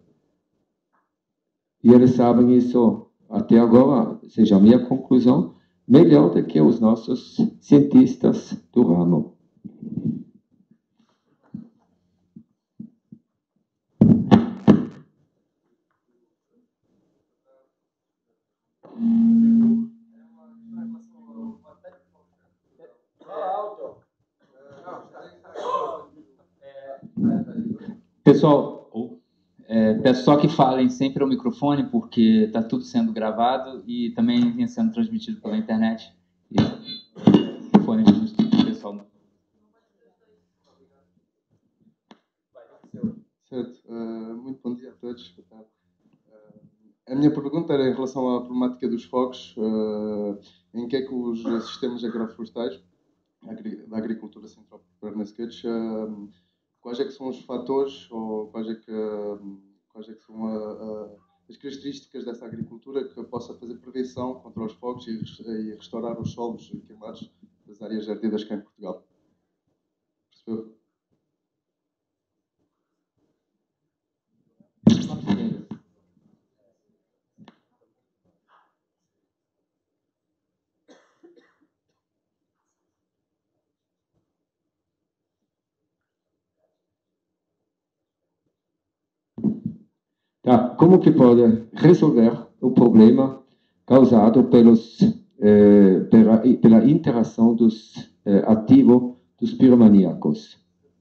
E eles sabem isso até agora, ou seja, a minha conclusão, melhor do que os nossos cientistas do ramo. Pessoal, peço só que falem sempre ao microfone, porque está tudo sendo gravado e também sendo transmitido pela internet. E fone do pessoal. Certo. Muito bom dia a todos. A minha pergunta era em relação à problemática dos fogos, em que é que os sistemas agroflorestais da agricultura central Bernasquetes, quais é que são os fatores ou quais é que são as características dessa agricultura que possa fazer prevenção contra os fogos e restaurar os solos queimados das áreas ardidas cá em Portugal? Percebeu? Tá? Como que pode resolver o problema causado pela interação dos ativos dos piromaníacos?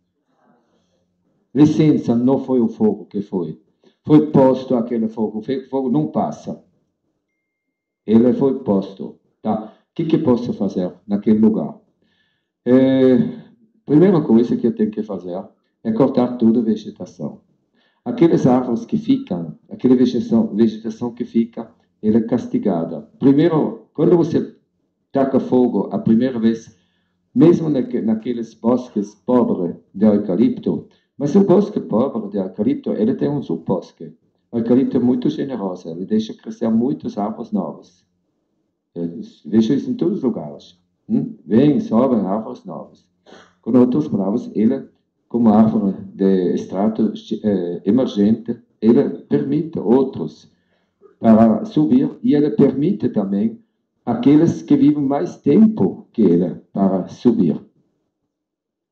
Licença, não foi o fogo que foi. Foi posto aquele fogo. O fogo não passa. Ele foi posto. Tá? O que posso fazer naquele lugar? Primeira coisa que eu tenho que fazer é cortar toda a vegetação. Aquelas árvores que ficam, aquela vegetação que fica, ela é castigada. Primeiro, quando você taca fogo a primeira vez, mesmo naqueles bosques pobres de eucalipto, mas o bosque pobre de eucalipto, ele tem um subbosque. O eucalipto é muito generoso, ele deixa crescer muitas árvores novas. Eu vejo isso em todos os lugares. Vem, sobem árvores novas. Com outras palavras, ele, como árvore de extrato emergente, ele permite outros para subir e ele permite também aqueles que vivem mais tempo que ele para subir.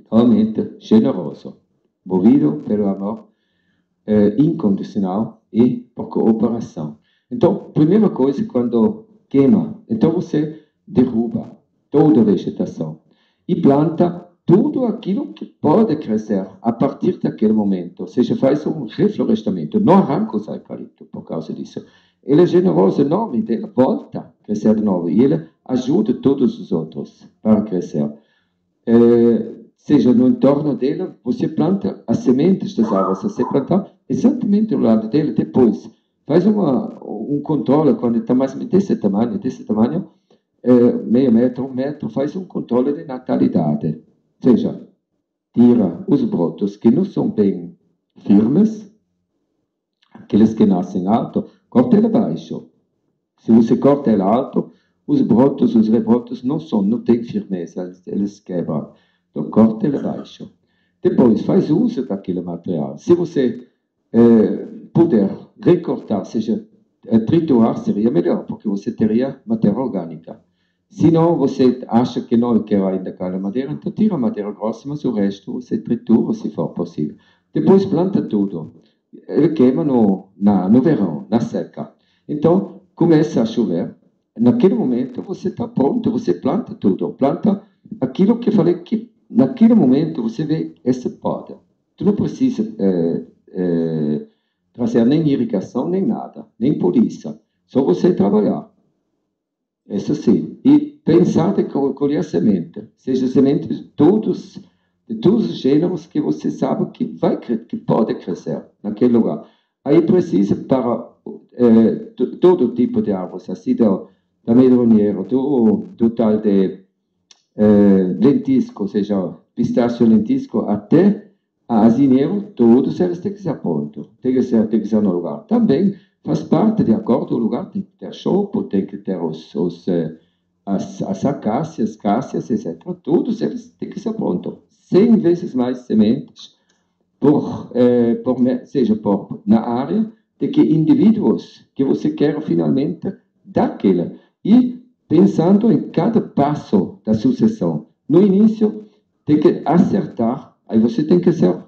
realmente generoso, movido pelo amor incondicional e por cooperação. Então, primeira coisa, quando queima, então você derruba toda a vegetação e planta tudo aquilo que pode crescer a partir daquele momento. Ou seja, faz um reflorestamento. Não arranca os eucaliptos por causa disso. Ele é generoso, enorme, ele volta a crescer de novo. E ele ajuda todos os outros para crescer. Seja, no entorno dele, você planta as sementes das árvores. Você planta exatamente do lado dele. Depois, faz um controle, quando está mais ou menos desse tamanho, meio metro, 1 metro, faz um controle de natalidade. Ou seja, tira os brotos que não são bem firmes, aqueles que nascem alto, corta ele baixo. Se você corta ele alto, os brotos, os rebrotos não têm firmeza, eles quebram. Então, corta ele baixo. Depois, faz uso daquele material. Se você puder recortar, ou seja, triturar, seria melhor, porque você teria matéria orgânica. Se não, você acha que não quer ainda aquela madeira, então tira a madeira grossa, mas o resto você tritura, se for possível. Depois planta tudo. Ele queima no verão, na seca. Então, começa a chover. Naquele momento, você está pronto, você planta tudo. Planta aquilo que eu falei, que naquele momento você vê, esse pode. Tu não precisa trazer nem irrigação, nem nada, nem polícia. Só você trabalhar. Isso sim. E pensar de colher semente. Seja semente de todos os gêneros que você sabe que pode crescer naquele lugar. Aí precisa para todo tipo de árvores, assim da medronheira, do tal de lentisco, ou seja, pistácio lentisco, até a azineiro, todos eles têm que ser prontos, tem que ser no lugar. Também faz parte, de acordo, o lugar tem que ter chopo, tem que ter as acácias, cáceas, etc. Todos eles têm que ser prontos. 100 vezes mais sementes na área de que indivíduos que você quer finalmente daquela. E pensando em cada passo da sucessão. No início, tem que acertar, aí você tem que ser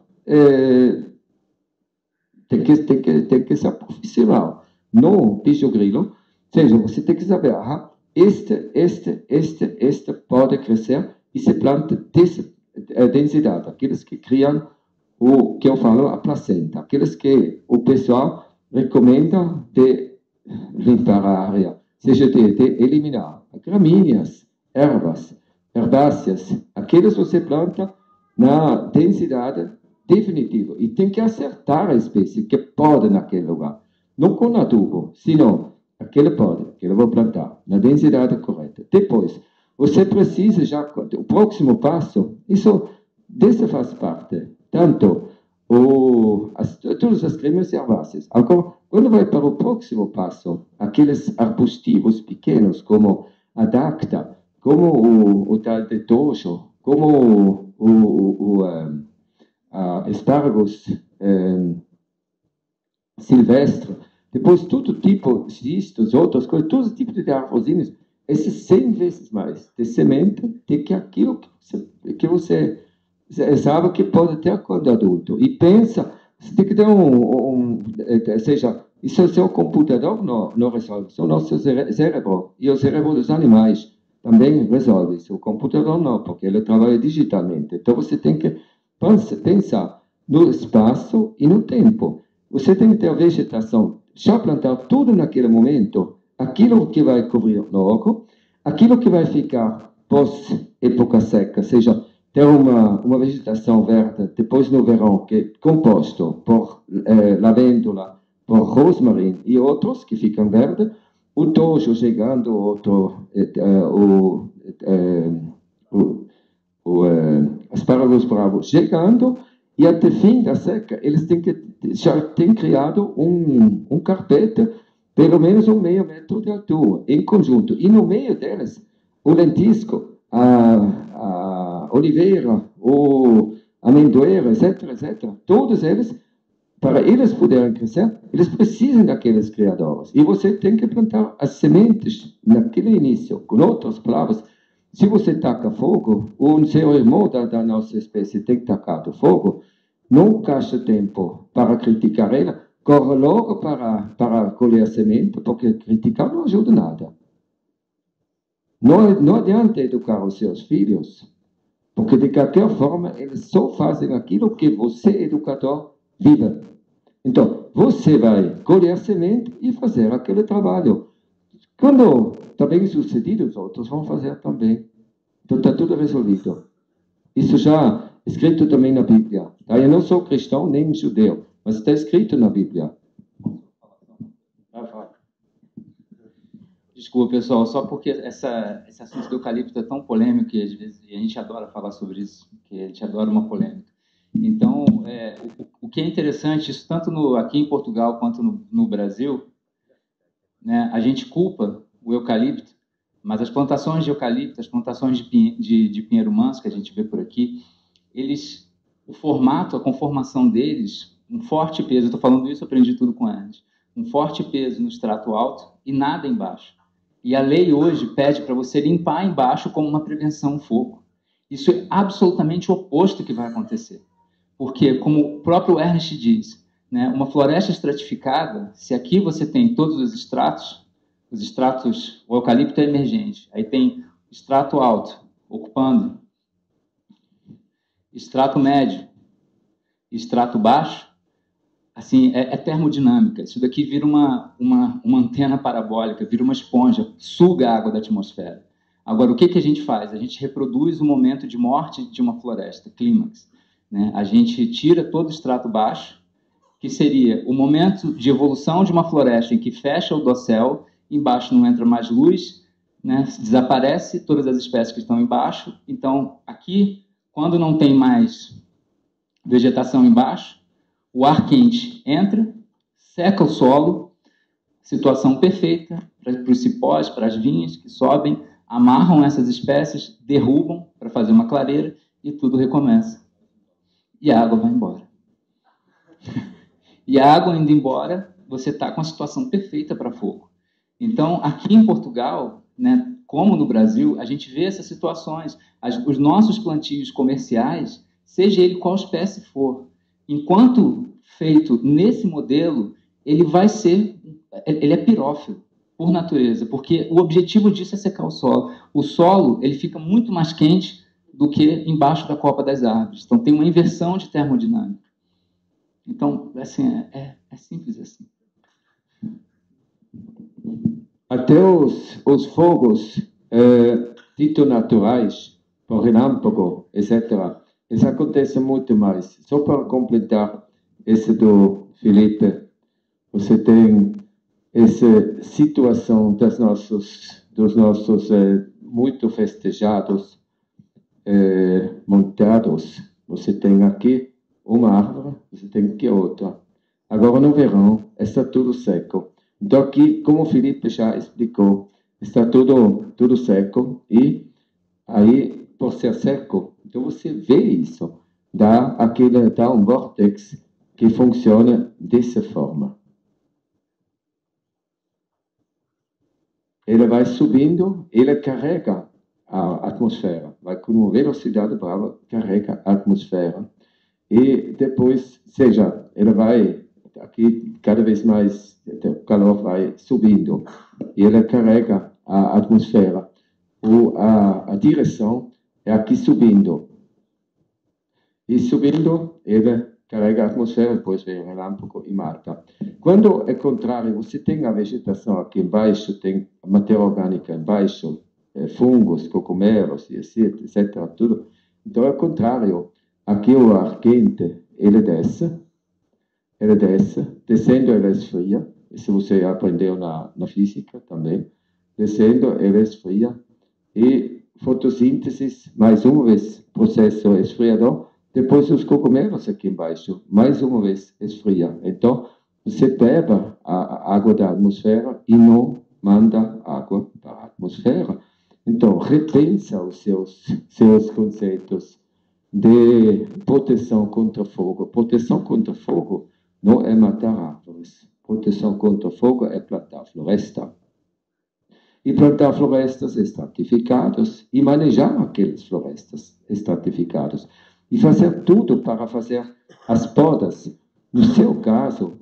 tem que ser profissional, não bicho grilo. Ou seja, você tem que saber, este pode crescer e se planta dessa densidade. Aqueles que criam o que eu falo, a placenta. Aqueles que o pessoal recomenda de limpar a área, seja de eliminar gramíneas, ervas, herbáceas. Aqueles você planta na densidade definitiva. E tem que acertar a espécie que pode naquele lugar. Não com adubo, senão aquele eu vou plantar na densidade correta. Depois, você precisa já, o próximo passo, desse faz parte, tanto todas as cremas herbáceas. Agora, quando vai para o próximo passo, aqueles arbustivos pequenos, como a dacta, como o tal de tojo, como espáragos silvestres, depois todo tipo de cistos, outras coisas, todos os tipos de árvores, esses 100 vezes mais de semente do que aquilo que você sabe que pode ter quando adulto. E pensa, você tem que ter ou seja, isso é o seu computador não resolve, isso é o nosso cérebro, e o cérebro dos animais também resolve isso. O computador não, porque ele trabalha digitalmente. Então você tem que pensar no espaço e no tempo. Você tem que ter a vegetação, já plantar tudo naquele momento, aquilo que vai cobrir logo, aquilo que vai ficar pós-época seca, ou seja, ter uma vegetação verde depois no verão, que é composto por lavêndula, por rosmarin e outros que ficam verdes, o tojo chegando, asparagos bravos chegando, e até fim da seca, eles já têm criado um carpete, pelo menos 1,5 metro de altura, em conjunto. E no meio deles, o lentisco, a oliveira, o amendoeira, etc. Todos eles, para eles poderem crescer, eles precisam daqueles criadores. E você tem que plantar as sementes naquele início. Com outras palavras, Se você taca fogo, um seu irmão da nossa espécie tem tacado fogo, não gasta tempo para criticar ela, corre logo para colher semente, porque criticar não ajuda nada. Não adianta educar os seus filhos, porque de qualquer forma eles só fazem aquilo que você, educador, vive. Então, você vai colher semente e fazer aquele trabalho. Quando está bem sucedido, os outros vão fazer também. Então, está tudo resolvido. Isso já é escrito também na Bíblia. Tá? Eu não sou cristão nem judeu, mas está escrito na Bíblia. Desculpa, pessoal, só porque esse assunto do eucalipto é tão polêmico que às vezes a gente adora falar sobre isso, que a gente adora uma polêmica. Então, o que é interessante, isso tanto aqui em Portugal quanto no Brasil, né, a gente culpa o eucalipto, mas as plantações de eucalipto, as plantações de pinheiro manso que a gente vê por aqui, o formato, a conformação deles, um forte peso, eu estou falando isso, eu aprendi tudo com eles, um forte peso no extrato alto e nada embaixo. E a lei hoje pede para você limpar embaixo como uma prevenção ao fogo. Isso é absolutamente o oposto que vai acontecer. Porque, como o próprio Ernest diz, né, uma floresta estratificada, se aqui você tem todos os estratos, o eucalipto é emergente, aí tem extrato alto, ocupando, extrato médio, extrato baixo, assim, é termodinâmica. Isso daqui vira uma antena parabólica, vira uma esponja, suga a água da atmosfera. Agora, o que a gente faz? A gente reproduz o momento de morte de uma floresta, clímax. Né? A gente tira todo o extrato baixo, que seria o momento de evolução de uma floresta em que fecha o dossel, embaixo não entra mais luz, né? Desaparece todas as espécies que estão embaixo. Então, aqui, quando não tem mais vegetação embaixo, o ar quente entra, seca o solo, situação perfeita para os cipós, para as vinhas que sobem, amarram essas espécies, derrubam para fazer uma clareira e tudo recomeça. E a água vai embora. E a água indo embora, você está com a situação perfeita para fogo. Então, aqui em Portugal, né, como no Brasil, a gente vê essas situações. Os nossos plantios comerciais, seja ele qual espécie for, enquanto feito nesse modelo, ele é pirófilo, por natureza, porque o objetivo disso é secar o solo. O solo, ele fica muito mais quente do que embaixo da copa das árvores. Então, tem uma inversão de termodinâmica. Então, assim, é simples assim. Até os fogos dito naturais, por relâmpago, etc., isso acontece muito mais. Só para completar esse do Felipe, você tem essa situação dos nossos muito festejados montados. Você tem aqui uma árvore, você tem aqui outra. Agora no verão está tudo seco. Então aqui, como o Felipe já explicou, está tudo seco e aí, por ser seco, então você vê isso, dá um vórtex que funciona dessa forma. Ele vai subindo, ele carrega a atmosfera, vai com uma velocidade brava, carrega a atmosfera. E depois, ele vai, aqui cada vez mais, o calor vai subindo, e ele carrega a atmosfera. A direção é aqui subindo. E subindo, ele carrega a atmosfera, depois vem o relâmpago e mata. Quando é contrário, você tem a vegetação aqui embaixo, tem a matéria orgânica embaixo, fungos, cogumelos, etc., tudo. Então, é contrário. Aqui o ar quente, ele desce, descendo ele esfria, isso você aprendeu na física também, descendo ele esfria, e fotossíntese, mais uma vez, processo esfriador, depois os cogumelos aqui embaixo, mais uma vez esfria. Então, você bebe a água da atmosfera e não manda água para a atmosfera. Então, repensa os seus conceitos de proteção contra fogo. Proteção contra fogo não é matar árvores. Proteção contra fogo é plantar floresta. e plantar florestas estratificadas e manejar aquelas florestas estratificadas e fazer tudo para fazer as podas. No seu caso,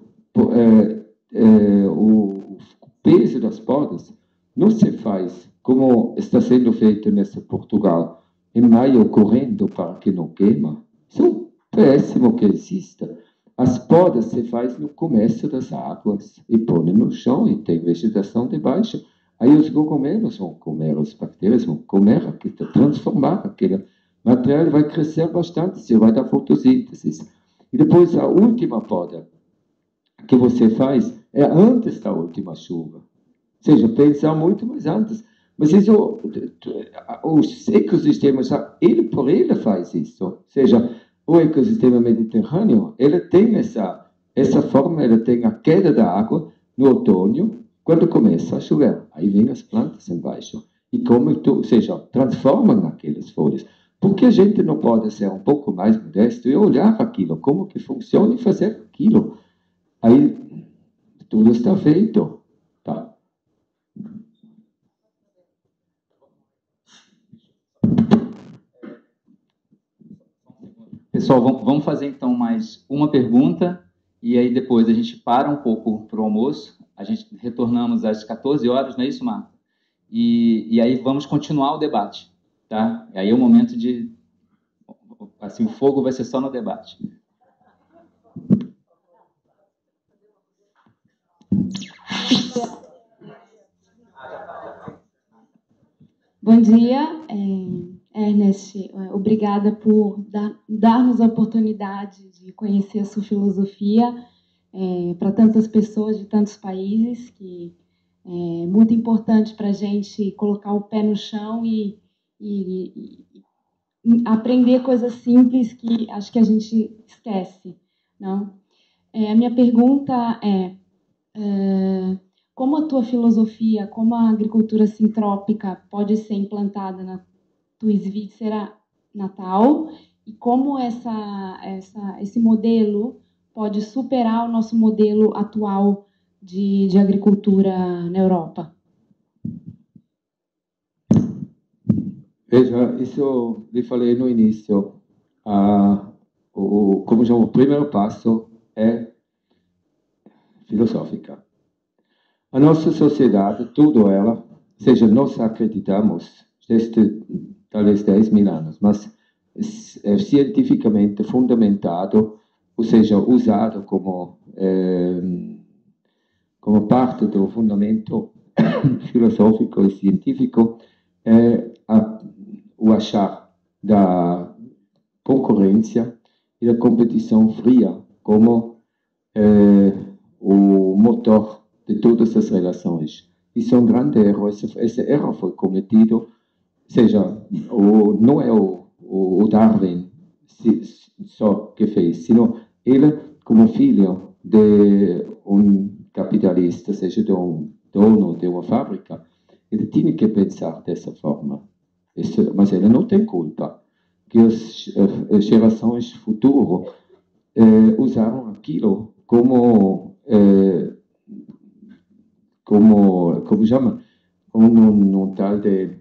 o peso das podas não se faz como está sendo feito nesse Portugal, em maio correndo para que não queima. Isso é um péssimo que exista. As podas se faz no começo das águas e põe no chão e tem vegetação debaixo. Aí os cogumelos vão comer, os bactérias vão comer, transformar aquele material e vai crescer bastante, se vai dar fotossíntese. E depois a última poda que você faz é antes da última chuva. Ou seja, pensar muito mais antes. Mas isso, os ecossistemas, ele por ele faz isso. Ou seja, o ecossistema mediterrâneo, ele tem essa forma, ele tem a queda da água no outono, quando começa a chover. Aí vem as plantas embaixo. E como, ou seja, transformam aquelas folhas. Por que a gente não pode ser um pouco mais modesto e olhar aquilo, como que funciona e fazer aquilo? Aí tudo está feito. Tá. Pessoal, vamos fazer então mais uma pergunta e aí depois a gente para um pouco para o almoço. A gente retornamos às 14 horas, não é isso, Marta? E aí vamos continuar o debate, tá? E aí é o momento de... Assim, o fogo vai ser só no debate. Bom dia, Ernest. Obrigada por dar-nos a oportunidade de conhecer a sua filosofia para tantas pessoas de tantos países, que é muito importante para a gente colocar o pé no chão e aprender coisas simples que acho que a gente esquece, não? A minha pergunta é como a tua filosofia, como a agricultura sintrópica pode ser implantada na tua Svícera natal e como esse modelo pode superar o nosso modelo atual de agricultura na Europa? Veja, isso eu lhe falei no início. Como já o primeiro passo é filosófica. A nossa sociedade, tudo ela, ou seja, nós acreditamos, desde talvez 10.000 anos, mas é cientificamente fundamentado, ou seja, usado como parte do fundamento filosófico e científico, o achar da concorrência e da competição fria como o motor de todas as relações. Isso é um grande erro. Esse erro foi cometido, ou seja, não é o Darwin só que fez, sino ele, como filho de um capitalista, seja de um dono de uma fábrica, ele tinha que pensar dessa forma. Mas ele não tem culpa que as gerações futuras usaram aquilo como chama? Um tal de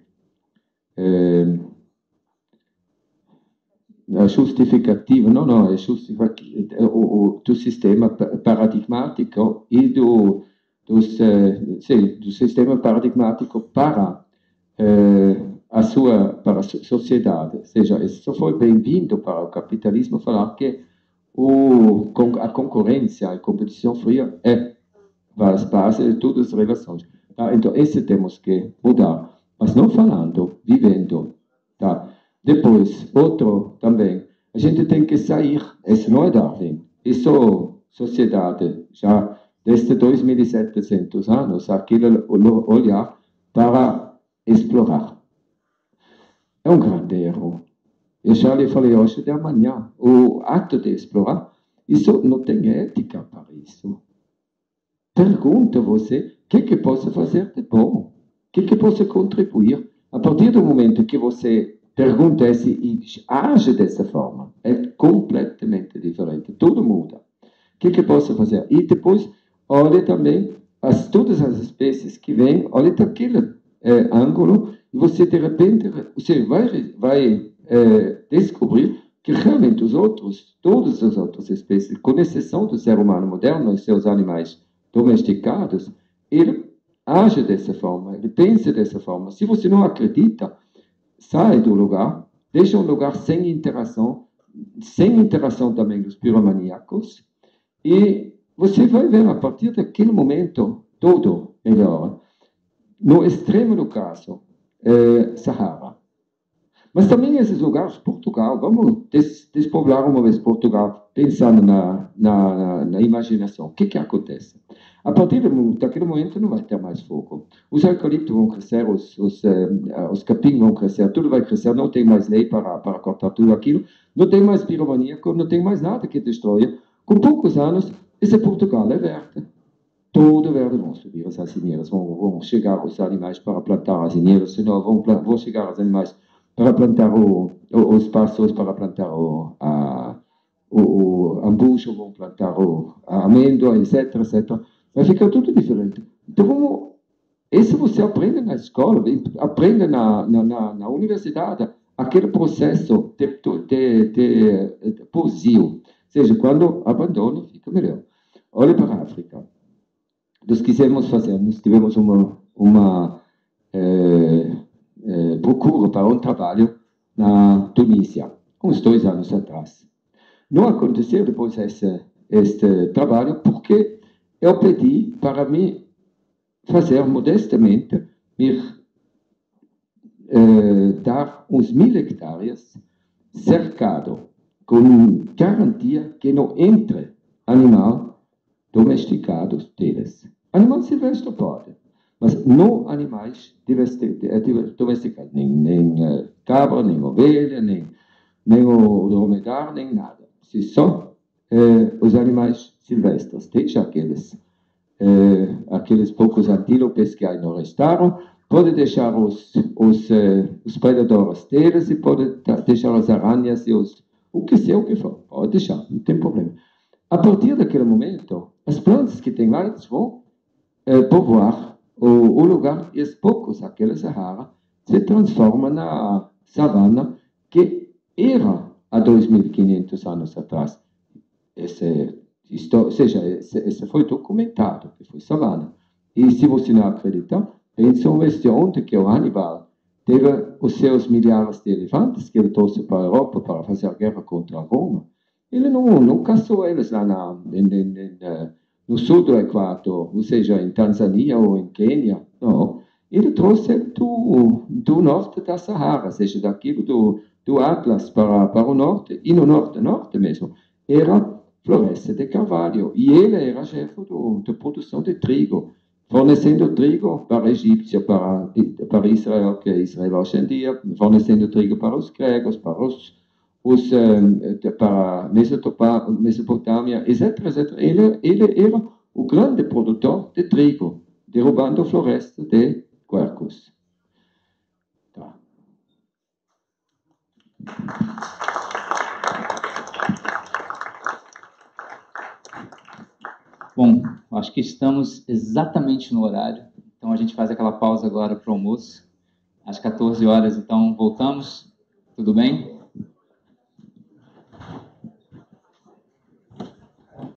justificativa, não, é justificativo do sistema paradigmático e do sistema paradigmático para a sociedade. Ou seja, isso foi bem-vindo para o capitalismo falar que a concorrência, a competição fria é a base de todas as relações. Tá? Então, esse temos que mudar, mas não falando, vivendo. Tá? Depois, outro também, a gente tem que sair, isso não é Darwin, isso sociedade, já desde 2.700 anos, aquele olhar para explorar. É um grande erro. Eu já lhe falei hoje de amanhã, o ato de explorar, isso não tem ética para isso. Pergunta você, o que posso fazer de bom? O que posso contribuir? A partir do momento que você pergunta e age dessa forma, é completamente diferente. Tudo muda. O que posso fazer? E depois, olha também todas as espécies que vêm, olha daquele ângulo, e você, de repente, você vai descobrir que realmente todas as outras espécies, com exceção do ser humano moderno e seus animais domesticados, ele age dessa forma, ele pensa dessa forma. Se você não acredita, sai do lugar, deixa um lugar sem interação também dos piromaníacos, e você vai ver, a partir daquele momento, tudo melhora. No extremo do caso, Sahara. Mas também esses lugares, Portugal, vamos despoblar uma vez Portugal, pensando na imaginação. O que acontece? A partir daquele momento não vai ter mais fogo. Os eucaliptos vão crescer, os capim vão crescer, tudo vai crescer, não tem mais lei para cortar tudo aquilo, não tem mais piromaníaco, não tem mais nada que destrua. Com poucos anos, esse Portugal é verde. Todo verde, vão subir as azinheiras, vão chegar os animais para plantar as azinheiras, senão vão chegar os animais para plantar os passos, para plantar o ambucho, vão plantar a amêndoa, etc, etc. Vai ficar tudo diferente. Então, isso você aprende na escola, aprende na universidade, aquele processo de poesia. Ou seja, quando abandona, fica melhor. Olhe para a África. Nós quisemos fazer, nós tivemos uma procura para um trabalho na Tunísia, uns 2 anos atrás. Não aconteceu depois este trabalho, porque eu pedi para me fazer modestamente, dar uns 1000 hectares cercado, com garantia que não entre animal domesticados deles. Animal silvestre pode, mas não animais domesticados, nem cabra, nem ovelha, nem o dromedário, nem nada. Se só os animais silvestres, deixa aqueles poucos antílopes que aí não restaram, pode deixar os predadores deles e pode deixar as aranhas e o que for, pode deixar, não tem problema. A partir daquele momento, as plantas que tem lá, eles vão povoar o lugar, e aos poucos, aquele Sahara se transforma na savana que era há 2.500 anos atrás. Ou seja, esse foi documentado, que foi savana. E se você não acredita, pensam onde que o Hannibal teve os seus milhares de elefantes que ele trouxe para a Europa para fazer guerra contra Roma. Ele não caçou eles lá no sul do Equador, ou seja, em Tanzânia ou em Quênia. Não. Ele trouxe do norte da Sahara, ou seja, daquilo do Atlas para o norte, e no norte mesmo, era floresta de carvalho. E ele era chefe da produção de trigo, fornecendo trigo para a egípcia, para Israel, que é Israel hoje em dia, fornecendo trigo para os gregos, para Mesopotâmia, etc, etc. Ele era o grande produtor de trigo, derrubando a floresta de quercus. Tá. Bom, acho que estamos exatamente no horário, então a gente faz aquela pausa agora para o almoço. Às 14 horas, então, voltamos. Tudo bem?